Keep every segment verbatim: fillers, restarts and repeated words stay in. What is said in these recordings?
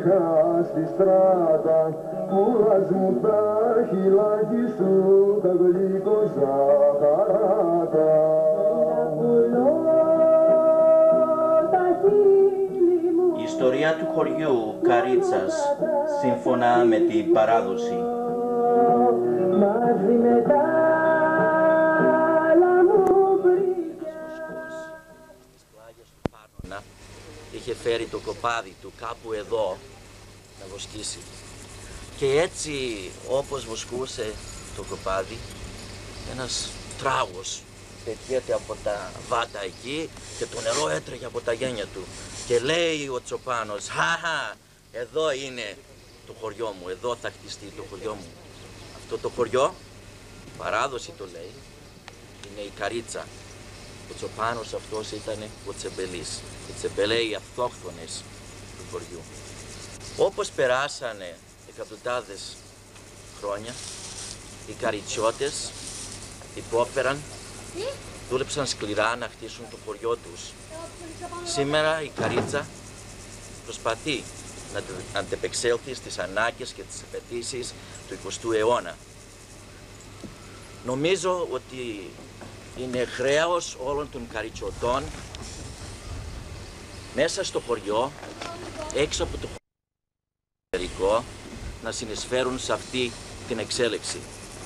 είχα στη στράτα, μουράς μου τα χειλάκι σου, τα γλυκόζα χαράτα. Η ιστορία του χωριού Καρίτσας, σύμφωνα με την παράδοση, μαζί με τα άλλα μου στις πλάγιες του Πάρνονα είχε φέρει το κοπάδι του κάπου εδώ να βοσκήσει. Και έτσι όπως βοσκούσε το κοπάδι, ένας τράγος πετιέται από τα βάτα εκεί και το νερό έτρεχε από τα γένια του. Και λέει ο Τσοπάνος, χαχα, εδώ είναι το χωριό μου, εδώ θα χτιστεί το χωριό μου. Αυτό το χωριό, παράδοση το λέει, είναι η Καρίτσα. Ο Τσοπάνος αυτός ήταν ο Τσεμπελής. Οι Τσεμπελέοι αυτόχθονες του χωριού. Όπως περάσανε εκατοντάδες χρόνια, οι Καριτσιώτες υπόφεραν, δούλεψαν σκληρά να χτίσουν το χωριό τους. Σήμερα η Καρίτσα προσπαθεί να αντεπεξέλθει στις ανάγκες και τις απαιτήσεις του εικοστού αιώνα. Νομίζω ότι είναι χρέος όλων των Καριτσιωτών μέσα στο χωριό, έξω από το χωριό, να συνεισφέρουν σε αυτή την εξέλιξη.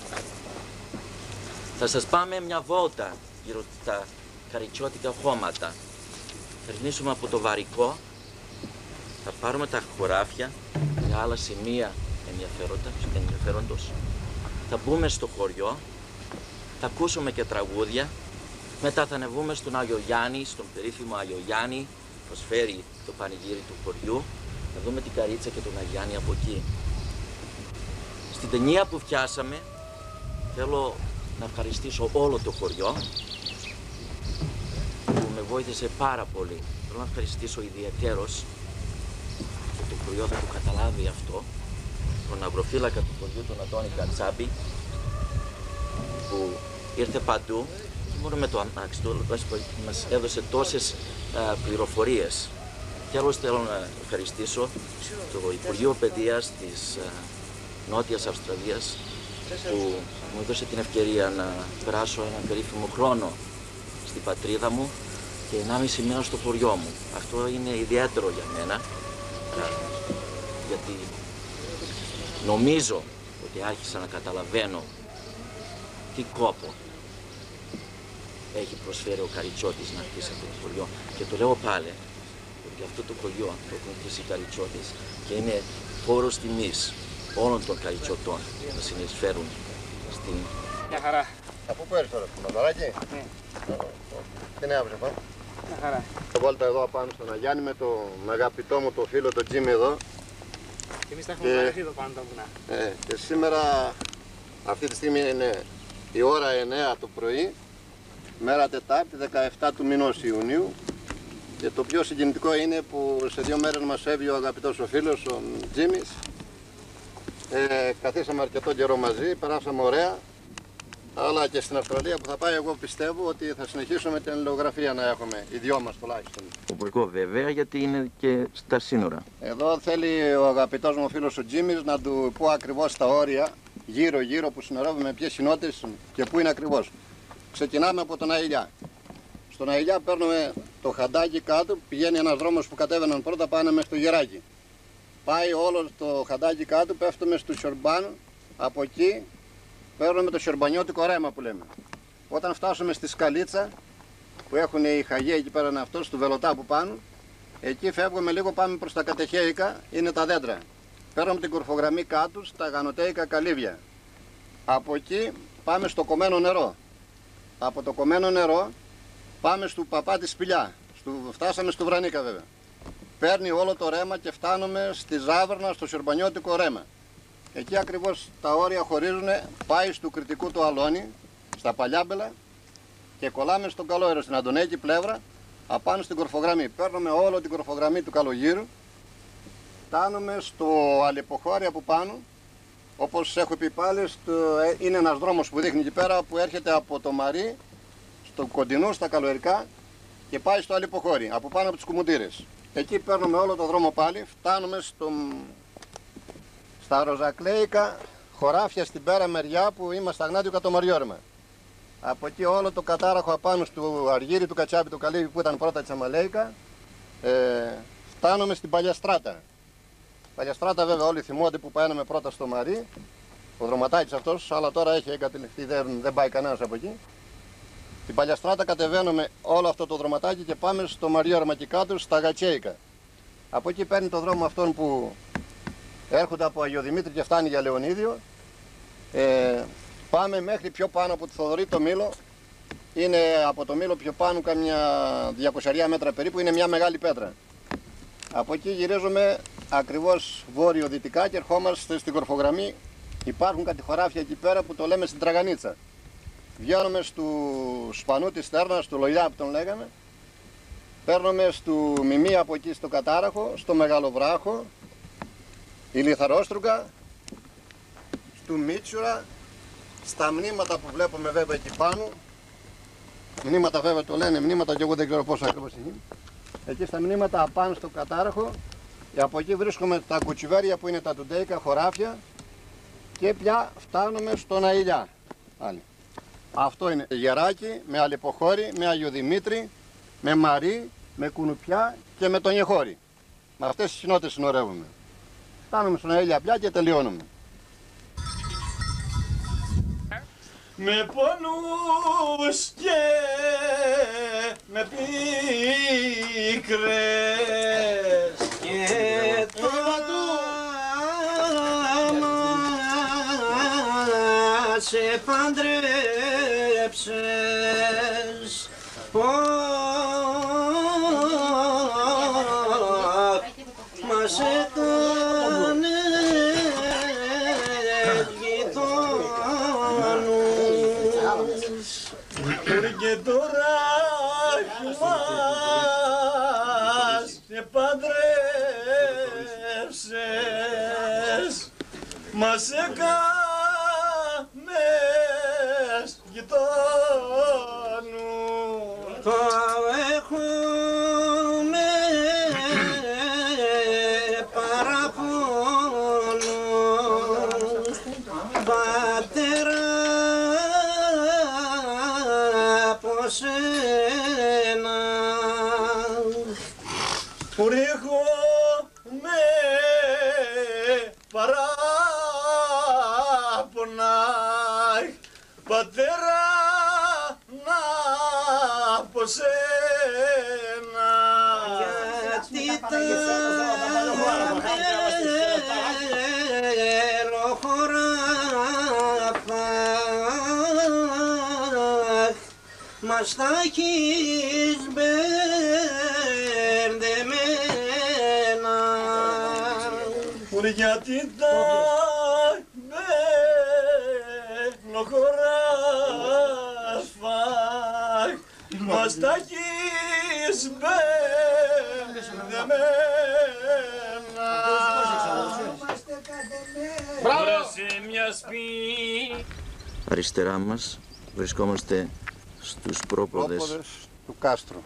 Θα σας πάμε μια βόλτα γύρω τα καριτσιώτικα χώματα. Θα γυρίσουμε από το Βαρικό, θα πάρουμε τα χωράφια και άλλα σημεία ενδιαφέροντος. Θα μπούμε στο χωριό, θα ακούσουμε και τραγούδια, μετά θα ανεβούμε στον Άγιο Γιάννη, στον περίφημο Άγιο Γιάννη, προσφέρει το πανηγύρι του χωριού, θα δούμε την Καρίτσα και τον Αγιάννη από εκεί. Στην ταινία που φτιάσαμε, θέλω να ευχαριστήσω όλο το χωριό που με βοήθησε πάρα πολύ. Θέλω να ευχαριστήσω ιδιαιτέρως, και το χωριό θα το καταλάβει αυτό, τον αγροφύλακα του χωριού, τον Αντώνη Κατσάμπη, που ήρθε παντού και μόνο με το αμάξι του μας έδωσε τόσες α, πληροφορίες. Τέλος θέλω να ευχαριστήσω το Υπουργείο Παιδείας της α, Νότιας Αυστραλίας που μου έδωσε την ευκαιρία να περάσω έναν περίφημο χρόνο στην πατρίδα μου και ενάμιση μήνα στο χωριό μου. Αυτό είναι ιδιαίτερο για μένα, α, γιατί νομίζω ότι άρχισα να καταλαβαίνω τι κόπο έχει προσφέρει ο Καριτσιώτης να χτίσει αυτό το χωριό. Και το λέω πάλι, ότι αυτό το χωριό το έχουν χτίσει οι Καριτσιώτες και είναι φόρος τιμής όλων των Καριτσιωτών να συνεισφέρουν στην... Μια χαρά. Από πού έρθει τώρα, Μαδωράκι? Ναι. Τι νέα βρε πάνω? Μια χαρά. Το βόλτα εδώ απάνω στον Αγιάννη με το αγαπητό μου το φίλο τον Τζίμι εδώ. Και εμείς τα έχουμε παρεθεί εδώ πάνω τα βουνά. Ε, και σήμερα αυτή τη στιγμή είναι η ώρα εννέα το πρωί, μέρα Τετάρτη, δεκαεφτά του μηνός Ιουνίου. Και το πιο συγκινητικό είναι που σε δύο μέρες μας έβγε ο αγαπητός ο φίλος, ο Τζίμις. Ε, καθίσαμε αρκετό καιρό μαζί, περάσαμε ωραία. Αλλά και στην Αυστραλία που θα πάει, εγώ πιστεύω ότι θα συνεχίσουμε την αλληλογραφία να έχουμε, οι δυο μας τουλάχιστον. Οπλικό βέβαια, γιατί είναι και στα σύνορα. Εδώ θέλει ο αγαπητός μου φίλος ο Τζίμις να του πω ακριβώς τα όρια γύρω-γύρω που συνορεύουμε, ποιες συνότητες και πού είναι ακριβώς. Ξεκινάμε από τον Αηλιά. Στον Αηλιά παίρνουμε το χαντάκι κάτω, πηγαίνει ένας δρόμος που κατέβαιναν πρώτα, πάνε μες στο Γεράκι. Πάει όλο το χαντάκι κάτω, πέφτουμε στο Σιορμπάν, από εκεί παίρνουμε το σιορμπανιώτικο ρέμα που λέμε. Όταν φτάσουμε στη Σκαλίτσα, που έχουν οι χαγιοί εκεί πέρα είναι αυτό, του Βελωτά που πάνω, εκεί φεύγουμε λίγο, πάμε προς τα κατεχέικα, είναι τα δέντρα. Παίρνουμε την κορφογραμμή κάτω, στα γανοτέικα καλύβια. Από εκεί πάμε στο κομμένο νερό. Από το κομμένο νερό πάμε στο παπά τη Σπηλιά. Στο, φτάσαμε στο Βρανίκα βέβαια. Παίρνει όλο το ρέμα και φτάνουμε στη Ζάβερνα, στο σιορμπανιώτικο ρέμα. Εκεί ακριβώς τα όρια χωρίζουν, πάει στο κριτικού του Αλόνι, στα Παλιάμπελα και κολλάμε στον Καλόερο, στην Αντωνέκη πλευρά, απάνω στην κορφογραμμή. Παίρνουμε όλο την κορφογραμμή του Καλογύρου, φτάνουμε στο Αλεποχώρι από πάνω, όπως έχω πει πάλι, στο, είναι ένας δρόμος που δείχνει εκεί πέρα που έρχεται από το Μαρί, στο Κοντινού, στα Καλοερικά και πάει στο Αλεποχώρι, από πάνω από τις Κουμουντήρες. Εκεί παίρνουμε όλο το δρόμο πάλι, φτάνουμε στο, στα ροζακλέικα χωράφια στην πέρα μεριά που είμαστε Αγνάτιο Κατομαριόρμα. Από εκεί όλο το κατάραχο απάνω του Αργύρι, του Κατσάπη, του Καλύβη που ήταν πρώτα της Αμαλέικα, ε, φτάνουμε στην Παλιαστράτα. Παλιαστράτα βέβαια όλοι θυμούνται που παίναμε πρώτα στο Μαρί, ο δροματάκης αυτός, αλλά τώρα έχει εγκατελειφθεί, δεν, δεν πάει κανένας από εκεί. Την Παλιαστράτα κατεβαίνουμε όλο αυτό το δροματάκι και πάμε στο Μαριόρμα και κάτω στα Γατσέικα. Από εκεί παίρνει το δρόμο αυτόν που έρχονται από Αγιοδημήτρη και φτάνει για Λεωνίδιο. Ε, πάμε μέχρι πιο πάνω από τη Θοδωρή το Μήλο. Είναι από το Μήλο πιο πάνω καμιά διακόσια μέτρα περίπου, είναι μια μεγάλη πέτρα. Από εκεί γυρίζουμε ακριβώς βόρειο-δυτικά και ερχόμαστε στην κορφογραμμή. Υπάρχουν κάτι χωράφια εκεί πέρα που το λέμε στην Τραγανίτσα. Βγαίνουμε στου Σπανού της Στέρνας, του Λοηλιά που τον λέγαμε. Παίρνουμε στου Μιμή από εκεί στο Κατάραχο, στο Μεγαλοβράχο, η Λιθαρόστρουκα, στου Μίτσουρα, στα μνήματα που βλέπουμε βέβαια εκεί πάνω. Μνήματα βέβαια το λένε μνήματα και εγώ δεν ξέρω πόσο ακριβώς είναι. Εκεί στα μνήματα απάνω στο Κατάραχο και από εκεί βρίσκουμε τα κουτσιβέρια που είναι τα τουντέικα χωράφια και πια φτάνουμε στον Αηλιά. Άλλη. Αυτό είναι Γεράκι, με Αλεποχώρη, με Αγιοδημήτρη, με Μαρί, με Κουνουπιά και με τον Ιεχώρη. Με αυτές τις κοινότητες συνορεύουμε. Φτάνουμε στον Αήλια πια και τελειώνουμε. Με πονούς και με πίκρες και τώρα σε παντρέψες, μας έκανες γειτόνους και τώρα μας σε παντρέψες, μας έκανες γειτόνους. Το έχουμε παραπονό, πατέρα από σένα. Που έχουμε παράπονα, πατέρα να από σένα. Γιατί τα ελοχωράφα μας τα έχεις μπερδεμένα. Γιατί τα ελοχωράφα μας τα έχεις μπερδεμένα. Αριστερά μας βρισκόμαστε στους πρόποδες, πρόποδες του κάστρου.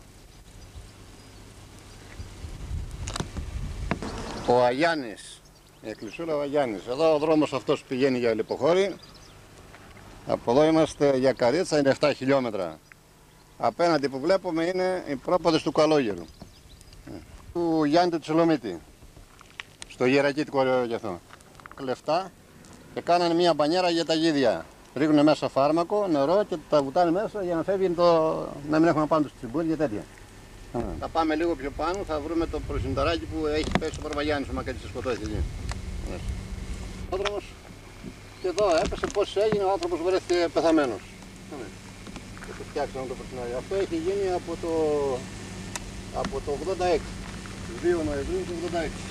Ο Αγιάννης, η εκκλησούρα ο Αγιάννης. Εδώ ο δρόμος αυτός πηγαίνει για Αλεποχώρη. Από εδώ είμαστε για Καρίτσα, είναι επτά χιλιόμετρα. Απέναντι που βλέπουμε είναι οι πρόποδες του Καλόγερου. Του Γιάννη του Τσιλομίτη. Στο γερακίτικο και αυτό. Κλεφτά και κάνανε μια μπανιέρα για τα γίδια. Ρίχνουν μέσα φάρμακο, νερό και τα βουτάνε μέσα για να φεύγει το... να μην έχουμε πάνω στους τσιμπούλ και τέτοια. Mm. Θα πάμε λίγο πιο πάνω, θα βρούμε το προσυνταράκι που έχει πέσει ο Παρβαγιάννης, ο Μακαρίτσης σκοτώθηκε εκεί. Ο άνθρωπος και εδώ έπεσε, πώς έγινε, ο άνθρωπος βρέθηκε πεθαμένος. Mm. Και το φτιάξαμε το προσυνταράκι. Αυτό έχει γίνει από το, από το ογδόντα έξι, δύο Νοεμβρίου του ογδόντα έξι.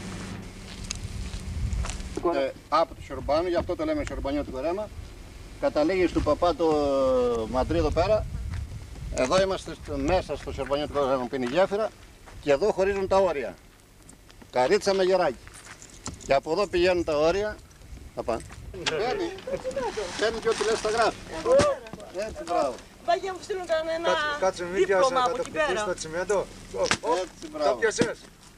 Ε, από το Σορμπάνο, γι' αυτό το λέμε Σορμπανιώτικο ρέμα. Καταλήγει στο παπά το Μαντρί εδώ πέρα. Εδώ είμαστε στο, μέσα στο Σορμπανιώτικο ρέμα που είναι η γέφυρα και εδώ χωρίζουν τα όρια. Καρίτσα με Γεράκι. Και από εδώ πηγαίνουν τα όρια. Θα πάνε. Παίρνει. Παίρνει και ό,τι λες τα γράφει. Έτσι, μπράβο. πάει και μου στείλουν κανένα Κάτσε μην δίπλωμα πιάσε να από εκεί καταπληκτείς πέρα. το τσιμέντο. Έτσι, Το μπράβο. πιάσες.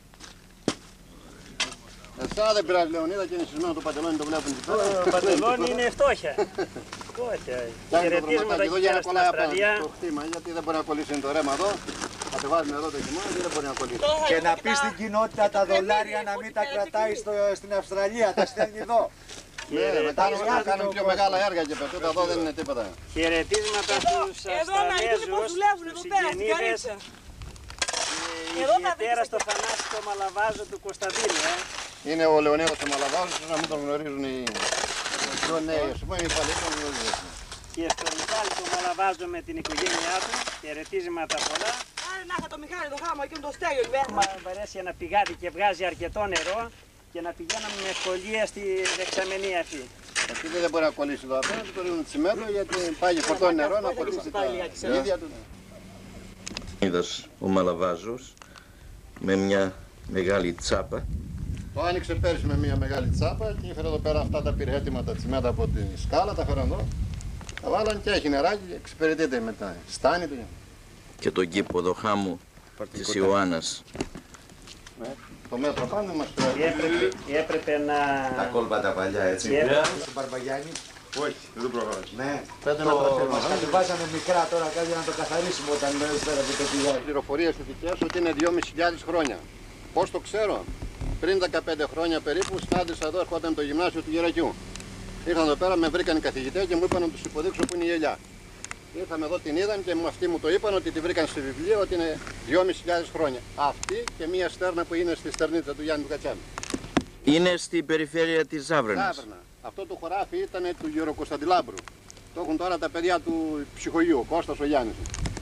Εσά δεν πειράζει, Λεωνίδα, και είναι συσμένο το παντελόνι, το βλέπουν εκεί πέρα. Το παντελόνι είναι φτώχεια. Φτώχεια. Κάνει το Χαιρετίσματα δροματάκι εδώ εκεί για πέρα να στην κολλάει απάνω Αυστραλία. το χτήμα, γιατί δεν μπορεί να κολλήσει το ρέμα εδώ. Κατεβάζουμε εδώ το χειμώνα και δεν μπορεί να κολλήσει. Και να πει στην κοινότητα τα δολάρια να μην τα κρατάει στο- στην Αυστραλία, τα στέλνει εδώ. Ναι, να κάνουμε, να κάνουμε πιο μεγάλα έργα και πετούτα εδώ δεν είναι τίποτα. Χαιρετίσματα Εδώ, στους εδώ να δείτε πώς Αυστραλέζους, δουλεύουν στους εδώ πέρα στην συγγενείς, Καρίτσα. ε, Εδώ θα ιδιαίτερα δείξετε. στο Θανάση το Μαλαβάζο του Κωνσταντίνου. Ε. Είναι ο Λεωνίδας ο Μαλαβάζος, να μην τον γνωρίζουν οι πιο νέοι, ας πούμε, οι παλιοί τον γνωρίζουν. Και στον Μιχάλη το Μαλαβάζο με την οικογένειά του, χαιρετίσματα πολλά. Άρα να είχα το Μιχάλη το γάμο και το στέλιο εκεί Μα μέσα. βαρέσει ένα πηγάδι και βγάζει αρκετό νερό και να πηγαίναμε με ευκολία στη δεξαμενή αυτή. Αυτή δεν μπορεί να κολλήσει εδώ απέναντι, το ρίχνουν τσιμέντο γιατί πάει και φορτώνει νερό να κολλήσει τα ίδια του. Είδας ο Μαλαβάζος με μια μεγάλη τσάπα. Το άνοιξε πέρσι με μια μεγάλη τσάπα και έφερε εδώ πέρα αυτά τα πυρέτοιμα, τα τσιμέντα από τη σκάλα, τα φέραν εδώ. Τα βάλαν και έχει νεράκι και εξυπηρετείται με τα στάνη του. Και τον κήπο εδώ χάμου της Ιωάννας. Ναι. Το μέτρο πάνω μας Και έπρεπε, έπρεπε να... Τα κόλπα τα παλιά, έτσι. και έπρεπε- Στον Μπαρμπαγιάννη. Όχι, δεν το προχωράς. Ναι. πέντε Το μέτρα φέρμα. μας κατεβάζανε μικρά τώρα κάτι να το καθαρίσουμε όταν φέρατε το πηγάδι. Πληροφορίες θετικές ότι είναι δυόμισι χιλιάδες χρόνια. Πώς το ξέρω? Πριν δεκαπέντε χρόνια περίπου συνάντησα εδώ, ερχόταν το γυμνάσιο του Γερακιού. Ήρθαν εδώ πέρα, με βρήκαν οι καθηγητές και μου είπαν να τους υποδείξω που είναι η ελιά. Ήρθαμε εδώ, την είδαν και αυτοί μου το είπαν ότι τη βρήκαν στη βιβλία ότι είναι δυόμισι χιλιάδες χρόνια. Αυτή και μία στέρνα που είναι στη στερνίτσα του Γιάννη του Κατσάνη. Είναι στην περιφέρεια της Ζάβρενας. Ζάβρνα. Αυτό το χωράφι ήταν του Γεροκωνσταντιλάμπρου. Το έχουν τώρα τα παιδιά του ψυχογείου, ο Κώστας, ο Γιάννης.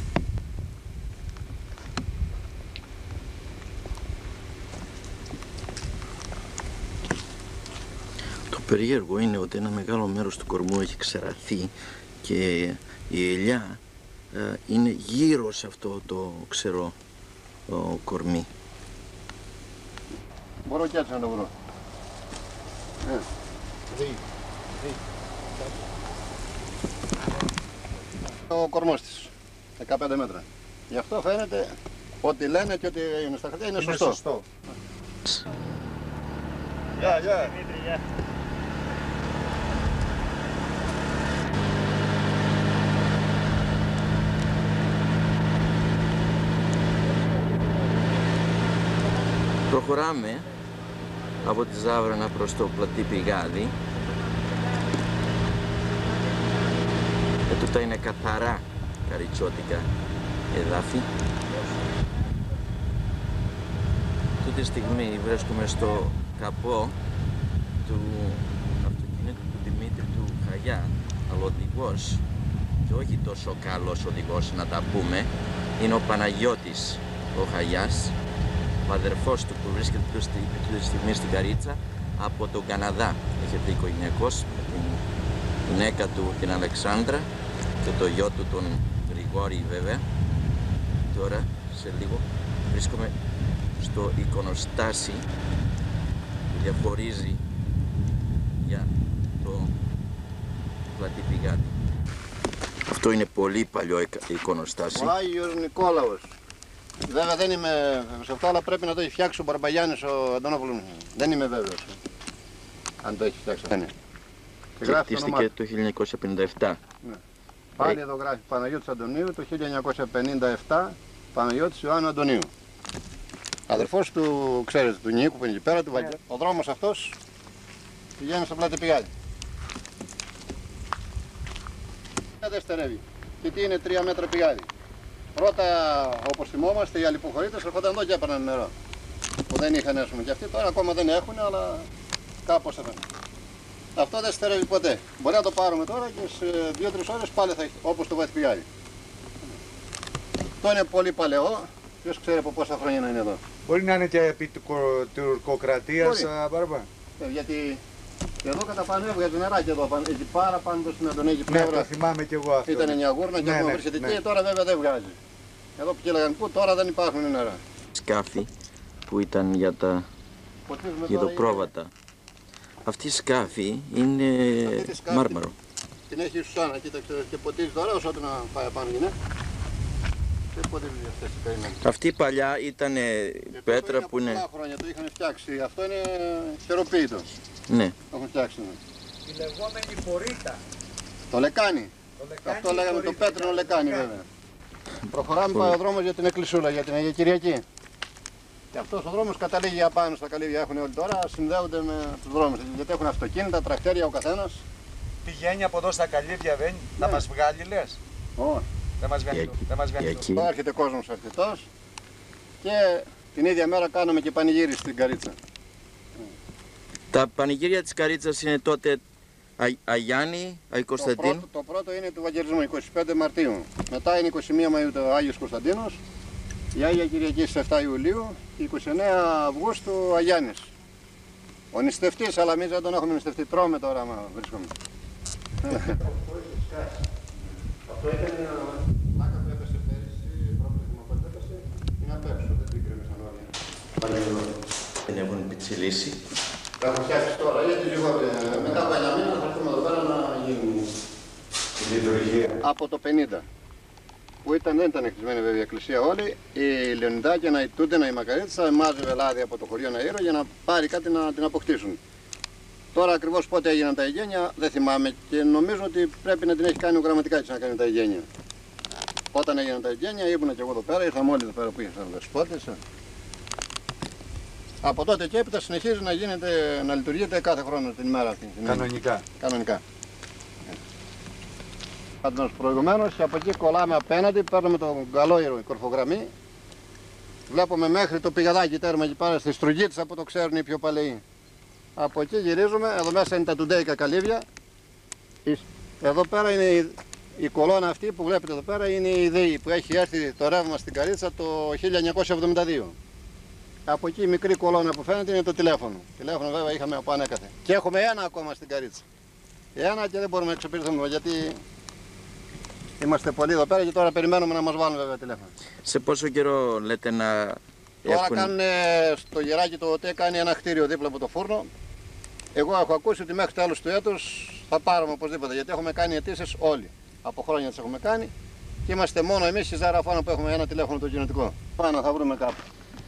Το περίεργο είναι ότι ένα μεγάλο μέρος του κορμού έχει ξεραθεί και η ελιά ε, είναι γύρω σε αυτό το ξερό ο, κορμί. Μπορώ και έτσι να το βρω. Ε. Ο κορμός της, δεκαπέντε μέτρα. Γι' αυτό φαίνεται ότι λένε και ότι είναι στα χαρτιά είναι σωστό. σωστό. Γεια, γεια. Δημήτρη, γεια. Προχωράμε από τη Ζάβρανα προς το πλατή πηγάδι. Ε, τούτα είναι καθαρά καριτσότικα εδάφη. Αυτή τη στιγμή βρίσκομαι στο καπό του αυτοκινήτου του Δημήτρη του Χαγιά, αλλά ο οδηγός, και όχι τόσο καλός οδηγός να τα πούμε, είναι ο Παναγιώτης ο Χαγιάς, ο αδερφός του που βρίσκεται αυτή τη στιγμή στην Καρίτσα από τον Καναδά. Έχετε οικογενειακός με την γυναίκα του την Αλεξάνδρα και το γιο του τον Γρηγόρη βέβαια. Τώρα σε λίγο βρίσκομαι στο εικονοστάσι που διαχωρίζει για το πλατή πηγάδι. Αυτό είναι πολύ παλιό εικονοστάσι. Ο Άγιος Νικόλαος. Βέβαια δεν είμαι σε αυτό, αλλά πρέπει να το έχει φτιάξει ο Μπαρμπαγιάννης ο Αντωνόπουλος. Δεν είμαι βέβαιος αν το έχει φτιάξει. Δεν είναι. Και γράφει το όνομά Χτίστηκε του. το χίλια εννιακόσια πενήντα επτά. Ναι. Πάλι εδώ γράφει Παναγιώτης Αντωνίου το χίλια εννιακόσια πενήντα επτά, Παναγιώτης Ιωάννου Αντωνίου. Αδερφός του, ξέρετε, του Νίκου που είναι εκεί πέρα, του Βαγγέλη. Ο δρόμος αυτός πηγαίνει στο πλάτη πηγάδι. Δεν στερεύει. Και τι είναι τρία μέτρα πηγάδι. Πρώτα, όπως θυμόμαστε, οι αλιποχωρήτες ερχόταν εδώ και έπαιρναν νερό. Που δεν είχαν, ας πούμε, και αυτοί τώρα ακόμα δεν έχουν, αλλά κάπως έφεραν. Αυτό δεν στερεύει ποτέ. Μπορεί να το πάρουμε τώρα και σε δύο τρεις ώρες πάλι θα έχει, όπως το βάθη πηγάδι. Αυτό είναι πολύ παλαιό. Ποιος ξέρει από πόσα χρόνια να είναι εδώ. Μπορεί να είναι και επί τουρκοκρατίας, Μπορεί. Μπάρμπα. Ε, γιατί και εδώ κατά πάνω έβγαζε νεράκι εδώ, πάνω- εκεί πάρα πάνω στην Αντωνίκη Ναι, πλευρά. το θυμάμαι κι εγώ αυτό. Ήταν μια γούρνα και Ναι, ακόμα ναι, βρίσκεται ναι. εκεί, τώρα βέβαια δεν βγάζει. Εδώ που λέγανε πού, τώρα δεν υπάρχουν νερά. Σκάφη που ήταν για τα Ποτίζουμε τώρα γεδοπρόβατα. Αυτή η σκάφη είναι Αυτή τη σκάφη. μάρμαρο. Την έχει η Σουσάνα, κοίταξε και ποτίζει τώρα όσο να πάει απάνω γυναίκα. Και ποτίζει αυτές οι καημένες. Αυτή παλιά ήταν πέτρα που είναι... Πολλά χρόνια το είχαν φτιάξει. Αυτό είναι χεροποίητο. Ναι. Το έχουν φτιάξει. Η λεγόμενη πορείτα. Το λεκάνι. Το λεκάνι Αυτό λέγαμε το πορείτα. πέτρινο λεκάνι, Ναι. βέβαια. Προχωράμε, πάει ο δρόμος για την εκκλησούλα, για την Αγία Κυριακή. Και αυτός ο δρόμος καταλήγει απάνω στα καλύβια. Έχουν όλοι τώρα, συνδέονται με τους δρόμους. Γιατί έχουν αυτοκίνητα, τρακτέρια ο καθένας. Πηγαίνει από εδώ στα καλύβια, δεν θα Ναι. μας βγάλει, λες. Όχι. Δεν μας βγαίνει, Και το- εκεί- δεν μας και βγαίνει το. εκεί. Εδώ έρχεται κόσμος αρκετός. Και την ίδια μέρα κάνουμε και πανηγύρι στην Καρίτσα. Τα πανηγύρια της Καρίτσας είναι τότε Α, Αγιάννη, Αϊ Το Κωνσταντίνου. πρώτο, το πρώτο είναι του Βαγγελισμού, είκοσι πέντε Μαρτίου. Μετά είναι είκοσι μία Μαΐου το Άγιος Κωνσταντίνος. Η Άγια Κυριακή στις εφτά Ιουλίου και είκοσι εννέα Αυγούστου ο Αγιάννης. Ο νηστευτής, αλλά εμείς δεν τον έχουμε νηστευτεί. Τρώμε τώρα, άμα βρίσκομαι. Αυτό ήταν μια λάκα που έπεσε πέρυσι, πρόβλημα που έπεσε. Είναι απ' έξω, δεν την κρέμισαν όλοι. Δεν έχουν πιτσιλήσει. Τα έχω φτιάξει τώρα, γιατί λιγότερο. Μετά από ένα μήνα θα έρθουμε εδώ πέρα να γίνει η λειτουργία. Από το πενήντα. Που ήταν, δεν ήταν χτισμένη βέβαια η εκκλησία όλη, η Λεωνιδάκηνα, η Τούντενα, η Μακαρίτσα μάζευε λάδι από το χωριό Ναΐρο για να πάρει κάτι να την αποκτήσουν. Τώρα ακριβώς πότε έγιναν τα εγγένεια δεν θυμάμαι και νομίζω ότι πρέπει να την έχει κάνει ο Γραμματικάκης να κάνει τα εγγένεια. Όταν έγιναν τα εγγένεια ήμουν και εγώ εδώ πέρα, ήρθαμε όλοι εδώ πέρα που ήρθαν δεσπότες. Από τότε και έπειτα συνεχίζει να γίνεται, να λειτουργείται κάθε χρόνο την ημέρα αυτή. την Κανονικά. Κανονικά. Πάντως προηγουμένως και από εκεί κολλάμε απέναντι, παίρνουμε τον καλόιρο, η κορφογραμμή. Βλέπουμε μέχρι το πηγαδάκι τέρμα εκεί πέρα στη Στρουγίτσα που το ξέρουν οι πιο παλαιοί. Από εκεί γυρίζουμε, εδώ μέσα είναι τα τουντέικα καλύβια. Εδώ πέρα είναι η, η κολόνα αυτή που βλέπετε εδώ πέρα είναι η ΔΕΗ που έχει έρθει το ρεύμα στην Καρίτσα το χίλια εννιακόσια εβδομήντα δύο. Από εκεί η μικρή κολόνα που φαίνεται είναι το τηλέφωνο. Τηλέφωνο βέβαια είχαμε από ανέκαθε. Και έχουμε ένα ακόμα στην Καρίτσα. Ένα και δεν μπορούμε να εξοπλιστούμε γιατί είμαστε πολλοί εδώ πέρα και τώρα περιμένουμε να μας βάλουν βέβαια τηλέφωνο. Σε πόσο καιρό λέτε να Τώρα έχουν... κάνουν στο γεράκι το ΟΤΕ κάνει ένα κτίριο δίπλα από το φούρνο. Εγώ έχω ακούσει ότι μέχρι τέλος του έτους θα πάρουμε οπωσδήποτε γιατί έχουμε κάνει αιτήσεις όλοι. Από χρόνια τις έχουμε κάνει και είμαστε μόνο εμείς στη Ζαραφάνα που έχουμε ένα τηλέφωνο το κοινωτικό. Πάνω θα βρούμε κάπου.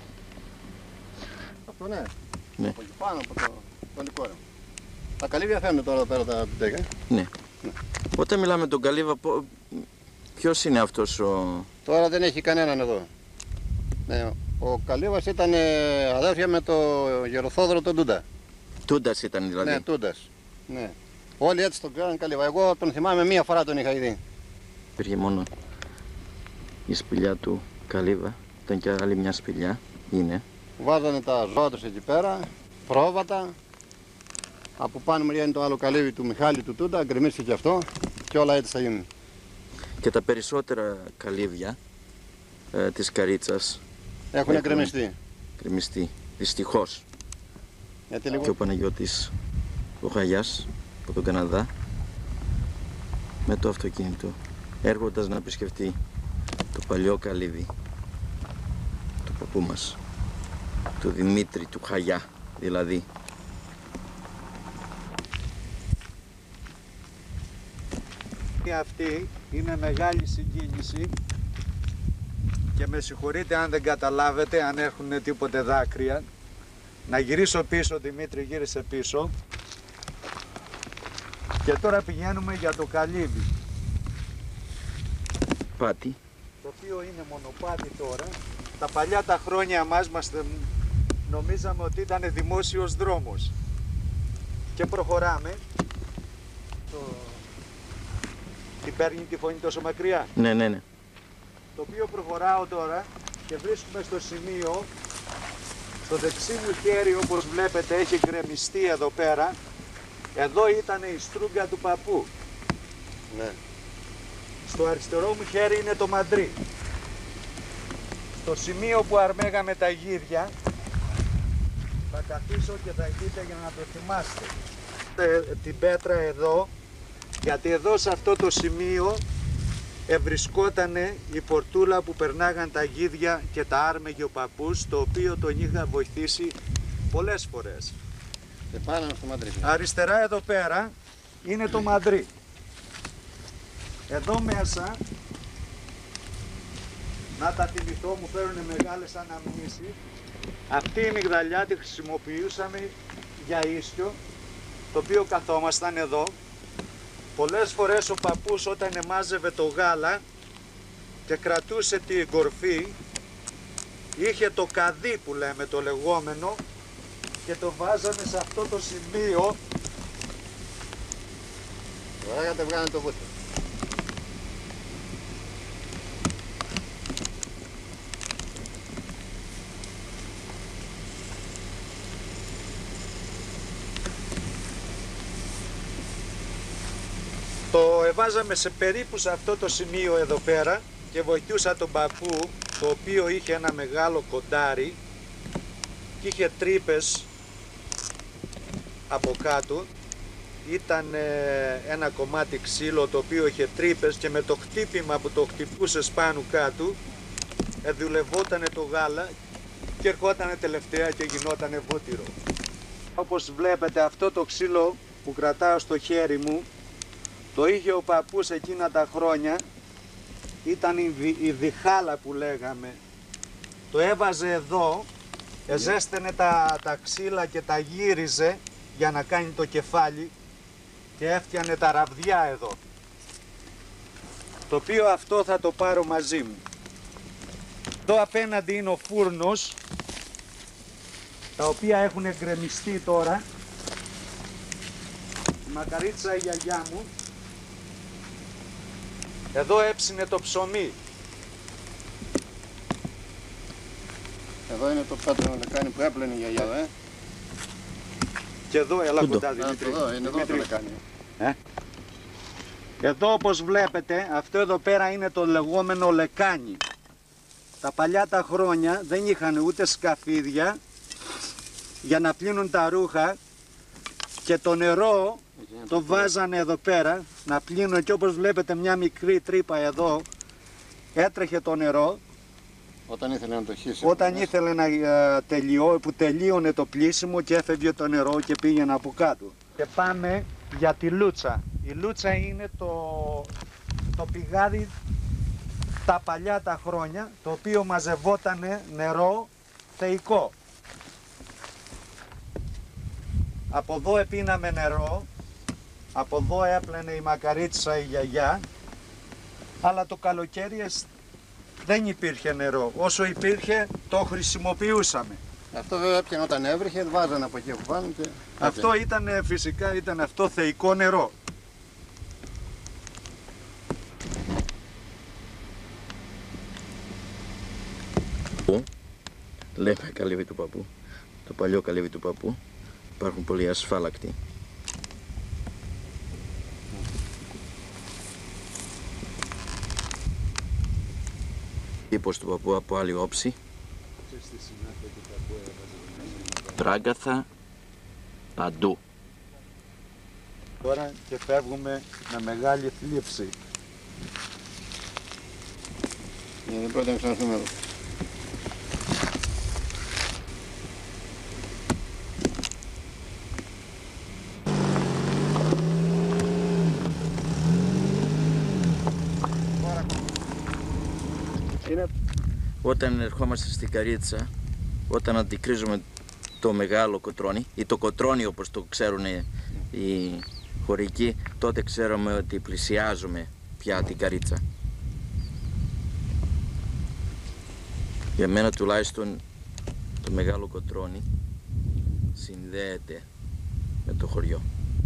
Αυτό ναι. Ναι. Από εκεί πάνω από το, το λικόριο. Τα καλύβια φαίνονται τώρα εδώ πέρα τα τέκα. Ναι. Όταν μιλάμε τον Καλύβα, πο- ποιος είναι αυτός ο... Τώρα δεν έχει κανέναν εδώ. Ναι, ο Καλύβας ήταν ε, αδέρφια με το Γεροθόδωρο τον Τούντα. Τούντας ήταν δηλαδή. Ναι, Τούντας. Ναι. Όλοι έτσι τον ξέραν Καλύβα. Εγώ τον θυμάμαι μία φορά τον είχα δει. Υπήρχε μόνο η σπηλιά του Καλύβα. Ήταν και άλλη μια σπηλιά. Είναι. Βάζανε τα ζώα τους εκεί πέρα, πρόβατα. Από πάνω μεριά είναι το άλλο καλύβι του Μιχάλη του Τούντα, γκρεμίστηκε και αυτό και όλα έτσι θα γίνουν. Και τα περισσότερα καλύβια ε, της Καρίτσας Έχουν Έχουν. γκρεμιστεί. γκρεμιστεί. Δυστυχώς. Γιατί Και ο λίγο Παναγιώτης ο Χαγιάς από τον Καναδά με το αυτοκίνητο έρχοντας να επισκεφτεί το παλιό καλύβι του παππού μας, του Δημήτρη του Χαγιά δηλαδή. Αυτή είναι μεγάλη συγκίνηση και με συγχωρείτε αν δεν καταλάβετε, αν έχουν τίποτε δάκρυα. Να γυρίσω πίσω, Δημήτρη γύρισε πίσω. Και τώρα πηγαίνουμε για το καλύβι, Πάτη. το οποίο είναι μονοπάτι τώρα. Τα παλιά τα χρόνια μας, μας νομίζαμε ότι ήταν δημόσιος δρόμος. Και προχωράμε. Το... Τι παίρνει τη φωνή τόσο μακριά. Ναι, ναι, ναι. Το οποίο προχωράω τώρα και βρίσκουμε στο σημείο, στο δεξί μου χέρι όπως βλέπετε έχει γκρεμιστεί εδώ πέρα. Εδώ ήταν η στρούγκα του παππού. ναι. Στο αριστερό μου χέρι είναι το μαντρί. Στο σημείο που αρμέγαμε τα γύρια θα καθίσω και θα δείτε για να το θυμάστε. Ε, την πέτρα εδώ, γιατί εδώ σε αυτό το σημείο ευρισκότανε η πορτούλα που περνάγαν τα γίδια και τα άρμεγε ο παππούς, το οποίο τον είχα βοηθήσει πολλές φορές. Και πάνω στο μαντρί. Αριστερά εδώ πέρα είναι το μαντρί. Εδώ μέσα, να τα θυμηθώ, μου φέρουν μεγάλες αναμνήσεις. Αυτή η μυγδαλιά τη χρησιμοποιούσαμε για ίσιο, το οποίο καθόμασταν εδώ. Πολλές φορές ο παππούς όταν εμάζευε το γάλα και κρατούσε την κορφή, είχε το καδί που λέμε, το λεγόμενο, και το βάζαμε σε αυτό το σημείο. Ωραία, δεν βγάλανε το βούτυρο. Το εβάζαμε σε περίπου σε αυτό το σημείο εδώ πέρα και βοηθούσα τον παππού, το οποίο είχε ένα μεγάλο κοντάρι και είχε τρύπες από κάτω. Ήταν ένα κομμάτι ξύλο το οποίο είχε τρύπες και με το χτύπημα που το χτυπούσε πάνω κάτω εδουλευότανε το γάλα και ερχότανε τελευταία και γινότανε βούτυρο. Όπως βλέπετε, αυτό το ξύλο που κρατάω στο χέρι μου το είχε ο παππούς εκείνα τα χρόνια, ήταν η, δι, η διχάλα που λέγαμε. Το έβαζε εδώ, εζέστενε τα, τα ξύλα και τα γύριζε για να κάνει το κεφάλι και έφτιανε τα ραβδιά εδώ. Το οποίο αυτό θα το πάρω μαζί μου. Εδώ απέναντι είναι ο φούρνος, τα οποία έχουν γκρεμιστεί τώρα. Η μακαρίτσα η γιαγιά μου. Εδώ έψινε το ψωμί. Εδώ είναι το πέτρινο λεκάνι που έπλαινε η γιαγιά, ε. Και εδώ, έλα Πούντο. κοντά Δημήτρη. Εδώ, είναι εδώ το λεκάνι. Ε? Εδώ όπως βλέπετε, αυτό εδώ πέρα είναι το λεγόμενο λεκάνι. Τα παλιά τα χρόνια δεν είχαν ούτε σκαφίδια για να πλύνουν τα ρούχα και το νερό το βάζανε εδώ πέρα να πλύνουν, και όπως βλέπετε μια μικρή τρύπα εδώ έτρεχε το νερό. Όταν ήθελε να το χύσει. Όταν ήθελε να uh, τελειώ, που τελείωνε το πλύσιμο και έφευγε το νερό και πήγαινε από κάτω. Και πάμε για τη λούτσα. Η λούτσα είναι το, το πηγάδι τα παλιά τα χρόνια, το οποίο μαζευότανε νερό θεϊκό. Από εδώ επίναμε νερό, από εδώ έπλαινε η μακαρίτσα η γιαγιά, αλλά το καλοκαίρι δεν υπήρχε νερό. Όσο υπήρχε το χρησιμοποιούσαμε. Αυτό βέβαια πιαν όταν έβριχε, βάζανε από εκεί που πάνω και... Αυτό ήταν φυσικά, ήταν αυτό θεϊκό νερό. Λέμε καλύβι του παππού, το παλιό καλύβι του παππού. Υπάρχουν πολλοί ασφάλακτοι. Τύπος του παππού από άλλη όψη. Τράγκαθα παντού. Τώρα και φεύγουμε με μεγάλη θλίψη. Είναι πρώτα να ξαναρθούμε εδώ. Είναι... Όταν ερχόμαστε στην Καρίτσα, όταν αντικρίζουμε το μεγάλο κοτρόνι ή το κοτρόνι όπως το ξέρουν οι χωρικοί, τότε ξέρουμε ότι πλησιάζουμε πια την Καρίτσα. Για μένα τουλάχιστον το μεγάλο κοτρόνι συνδέεται με το χωριό.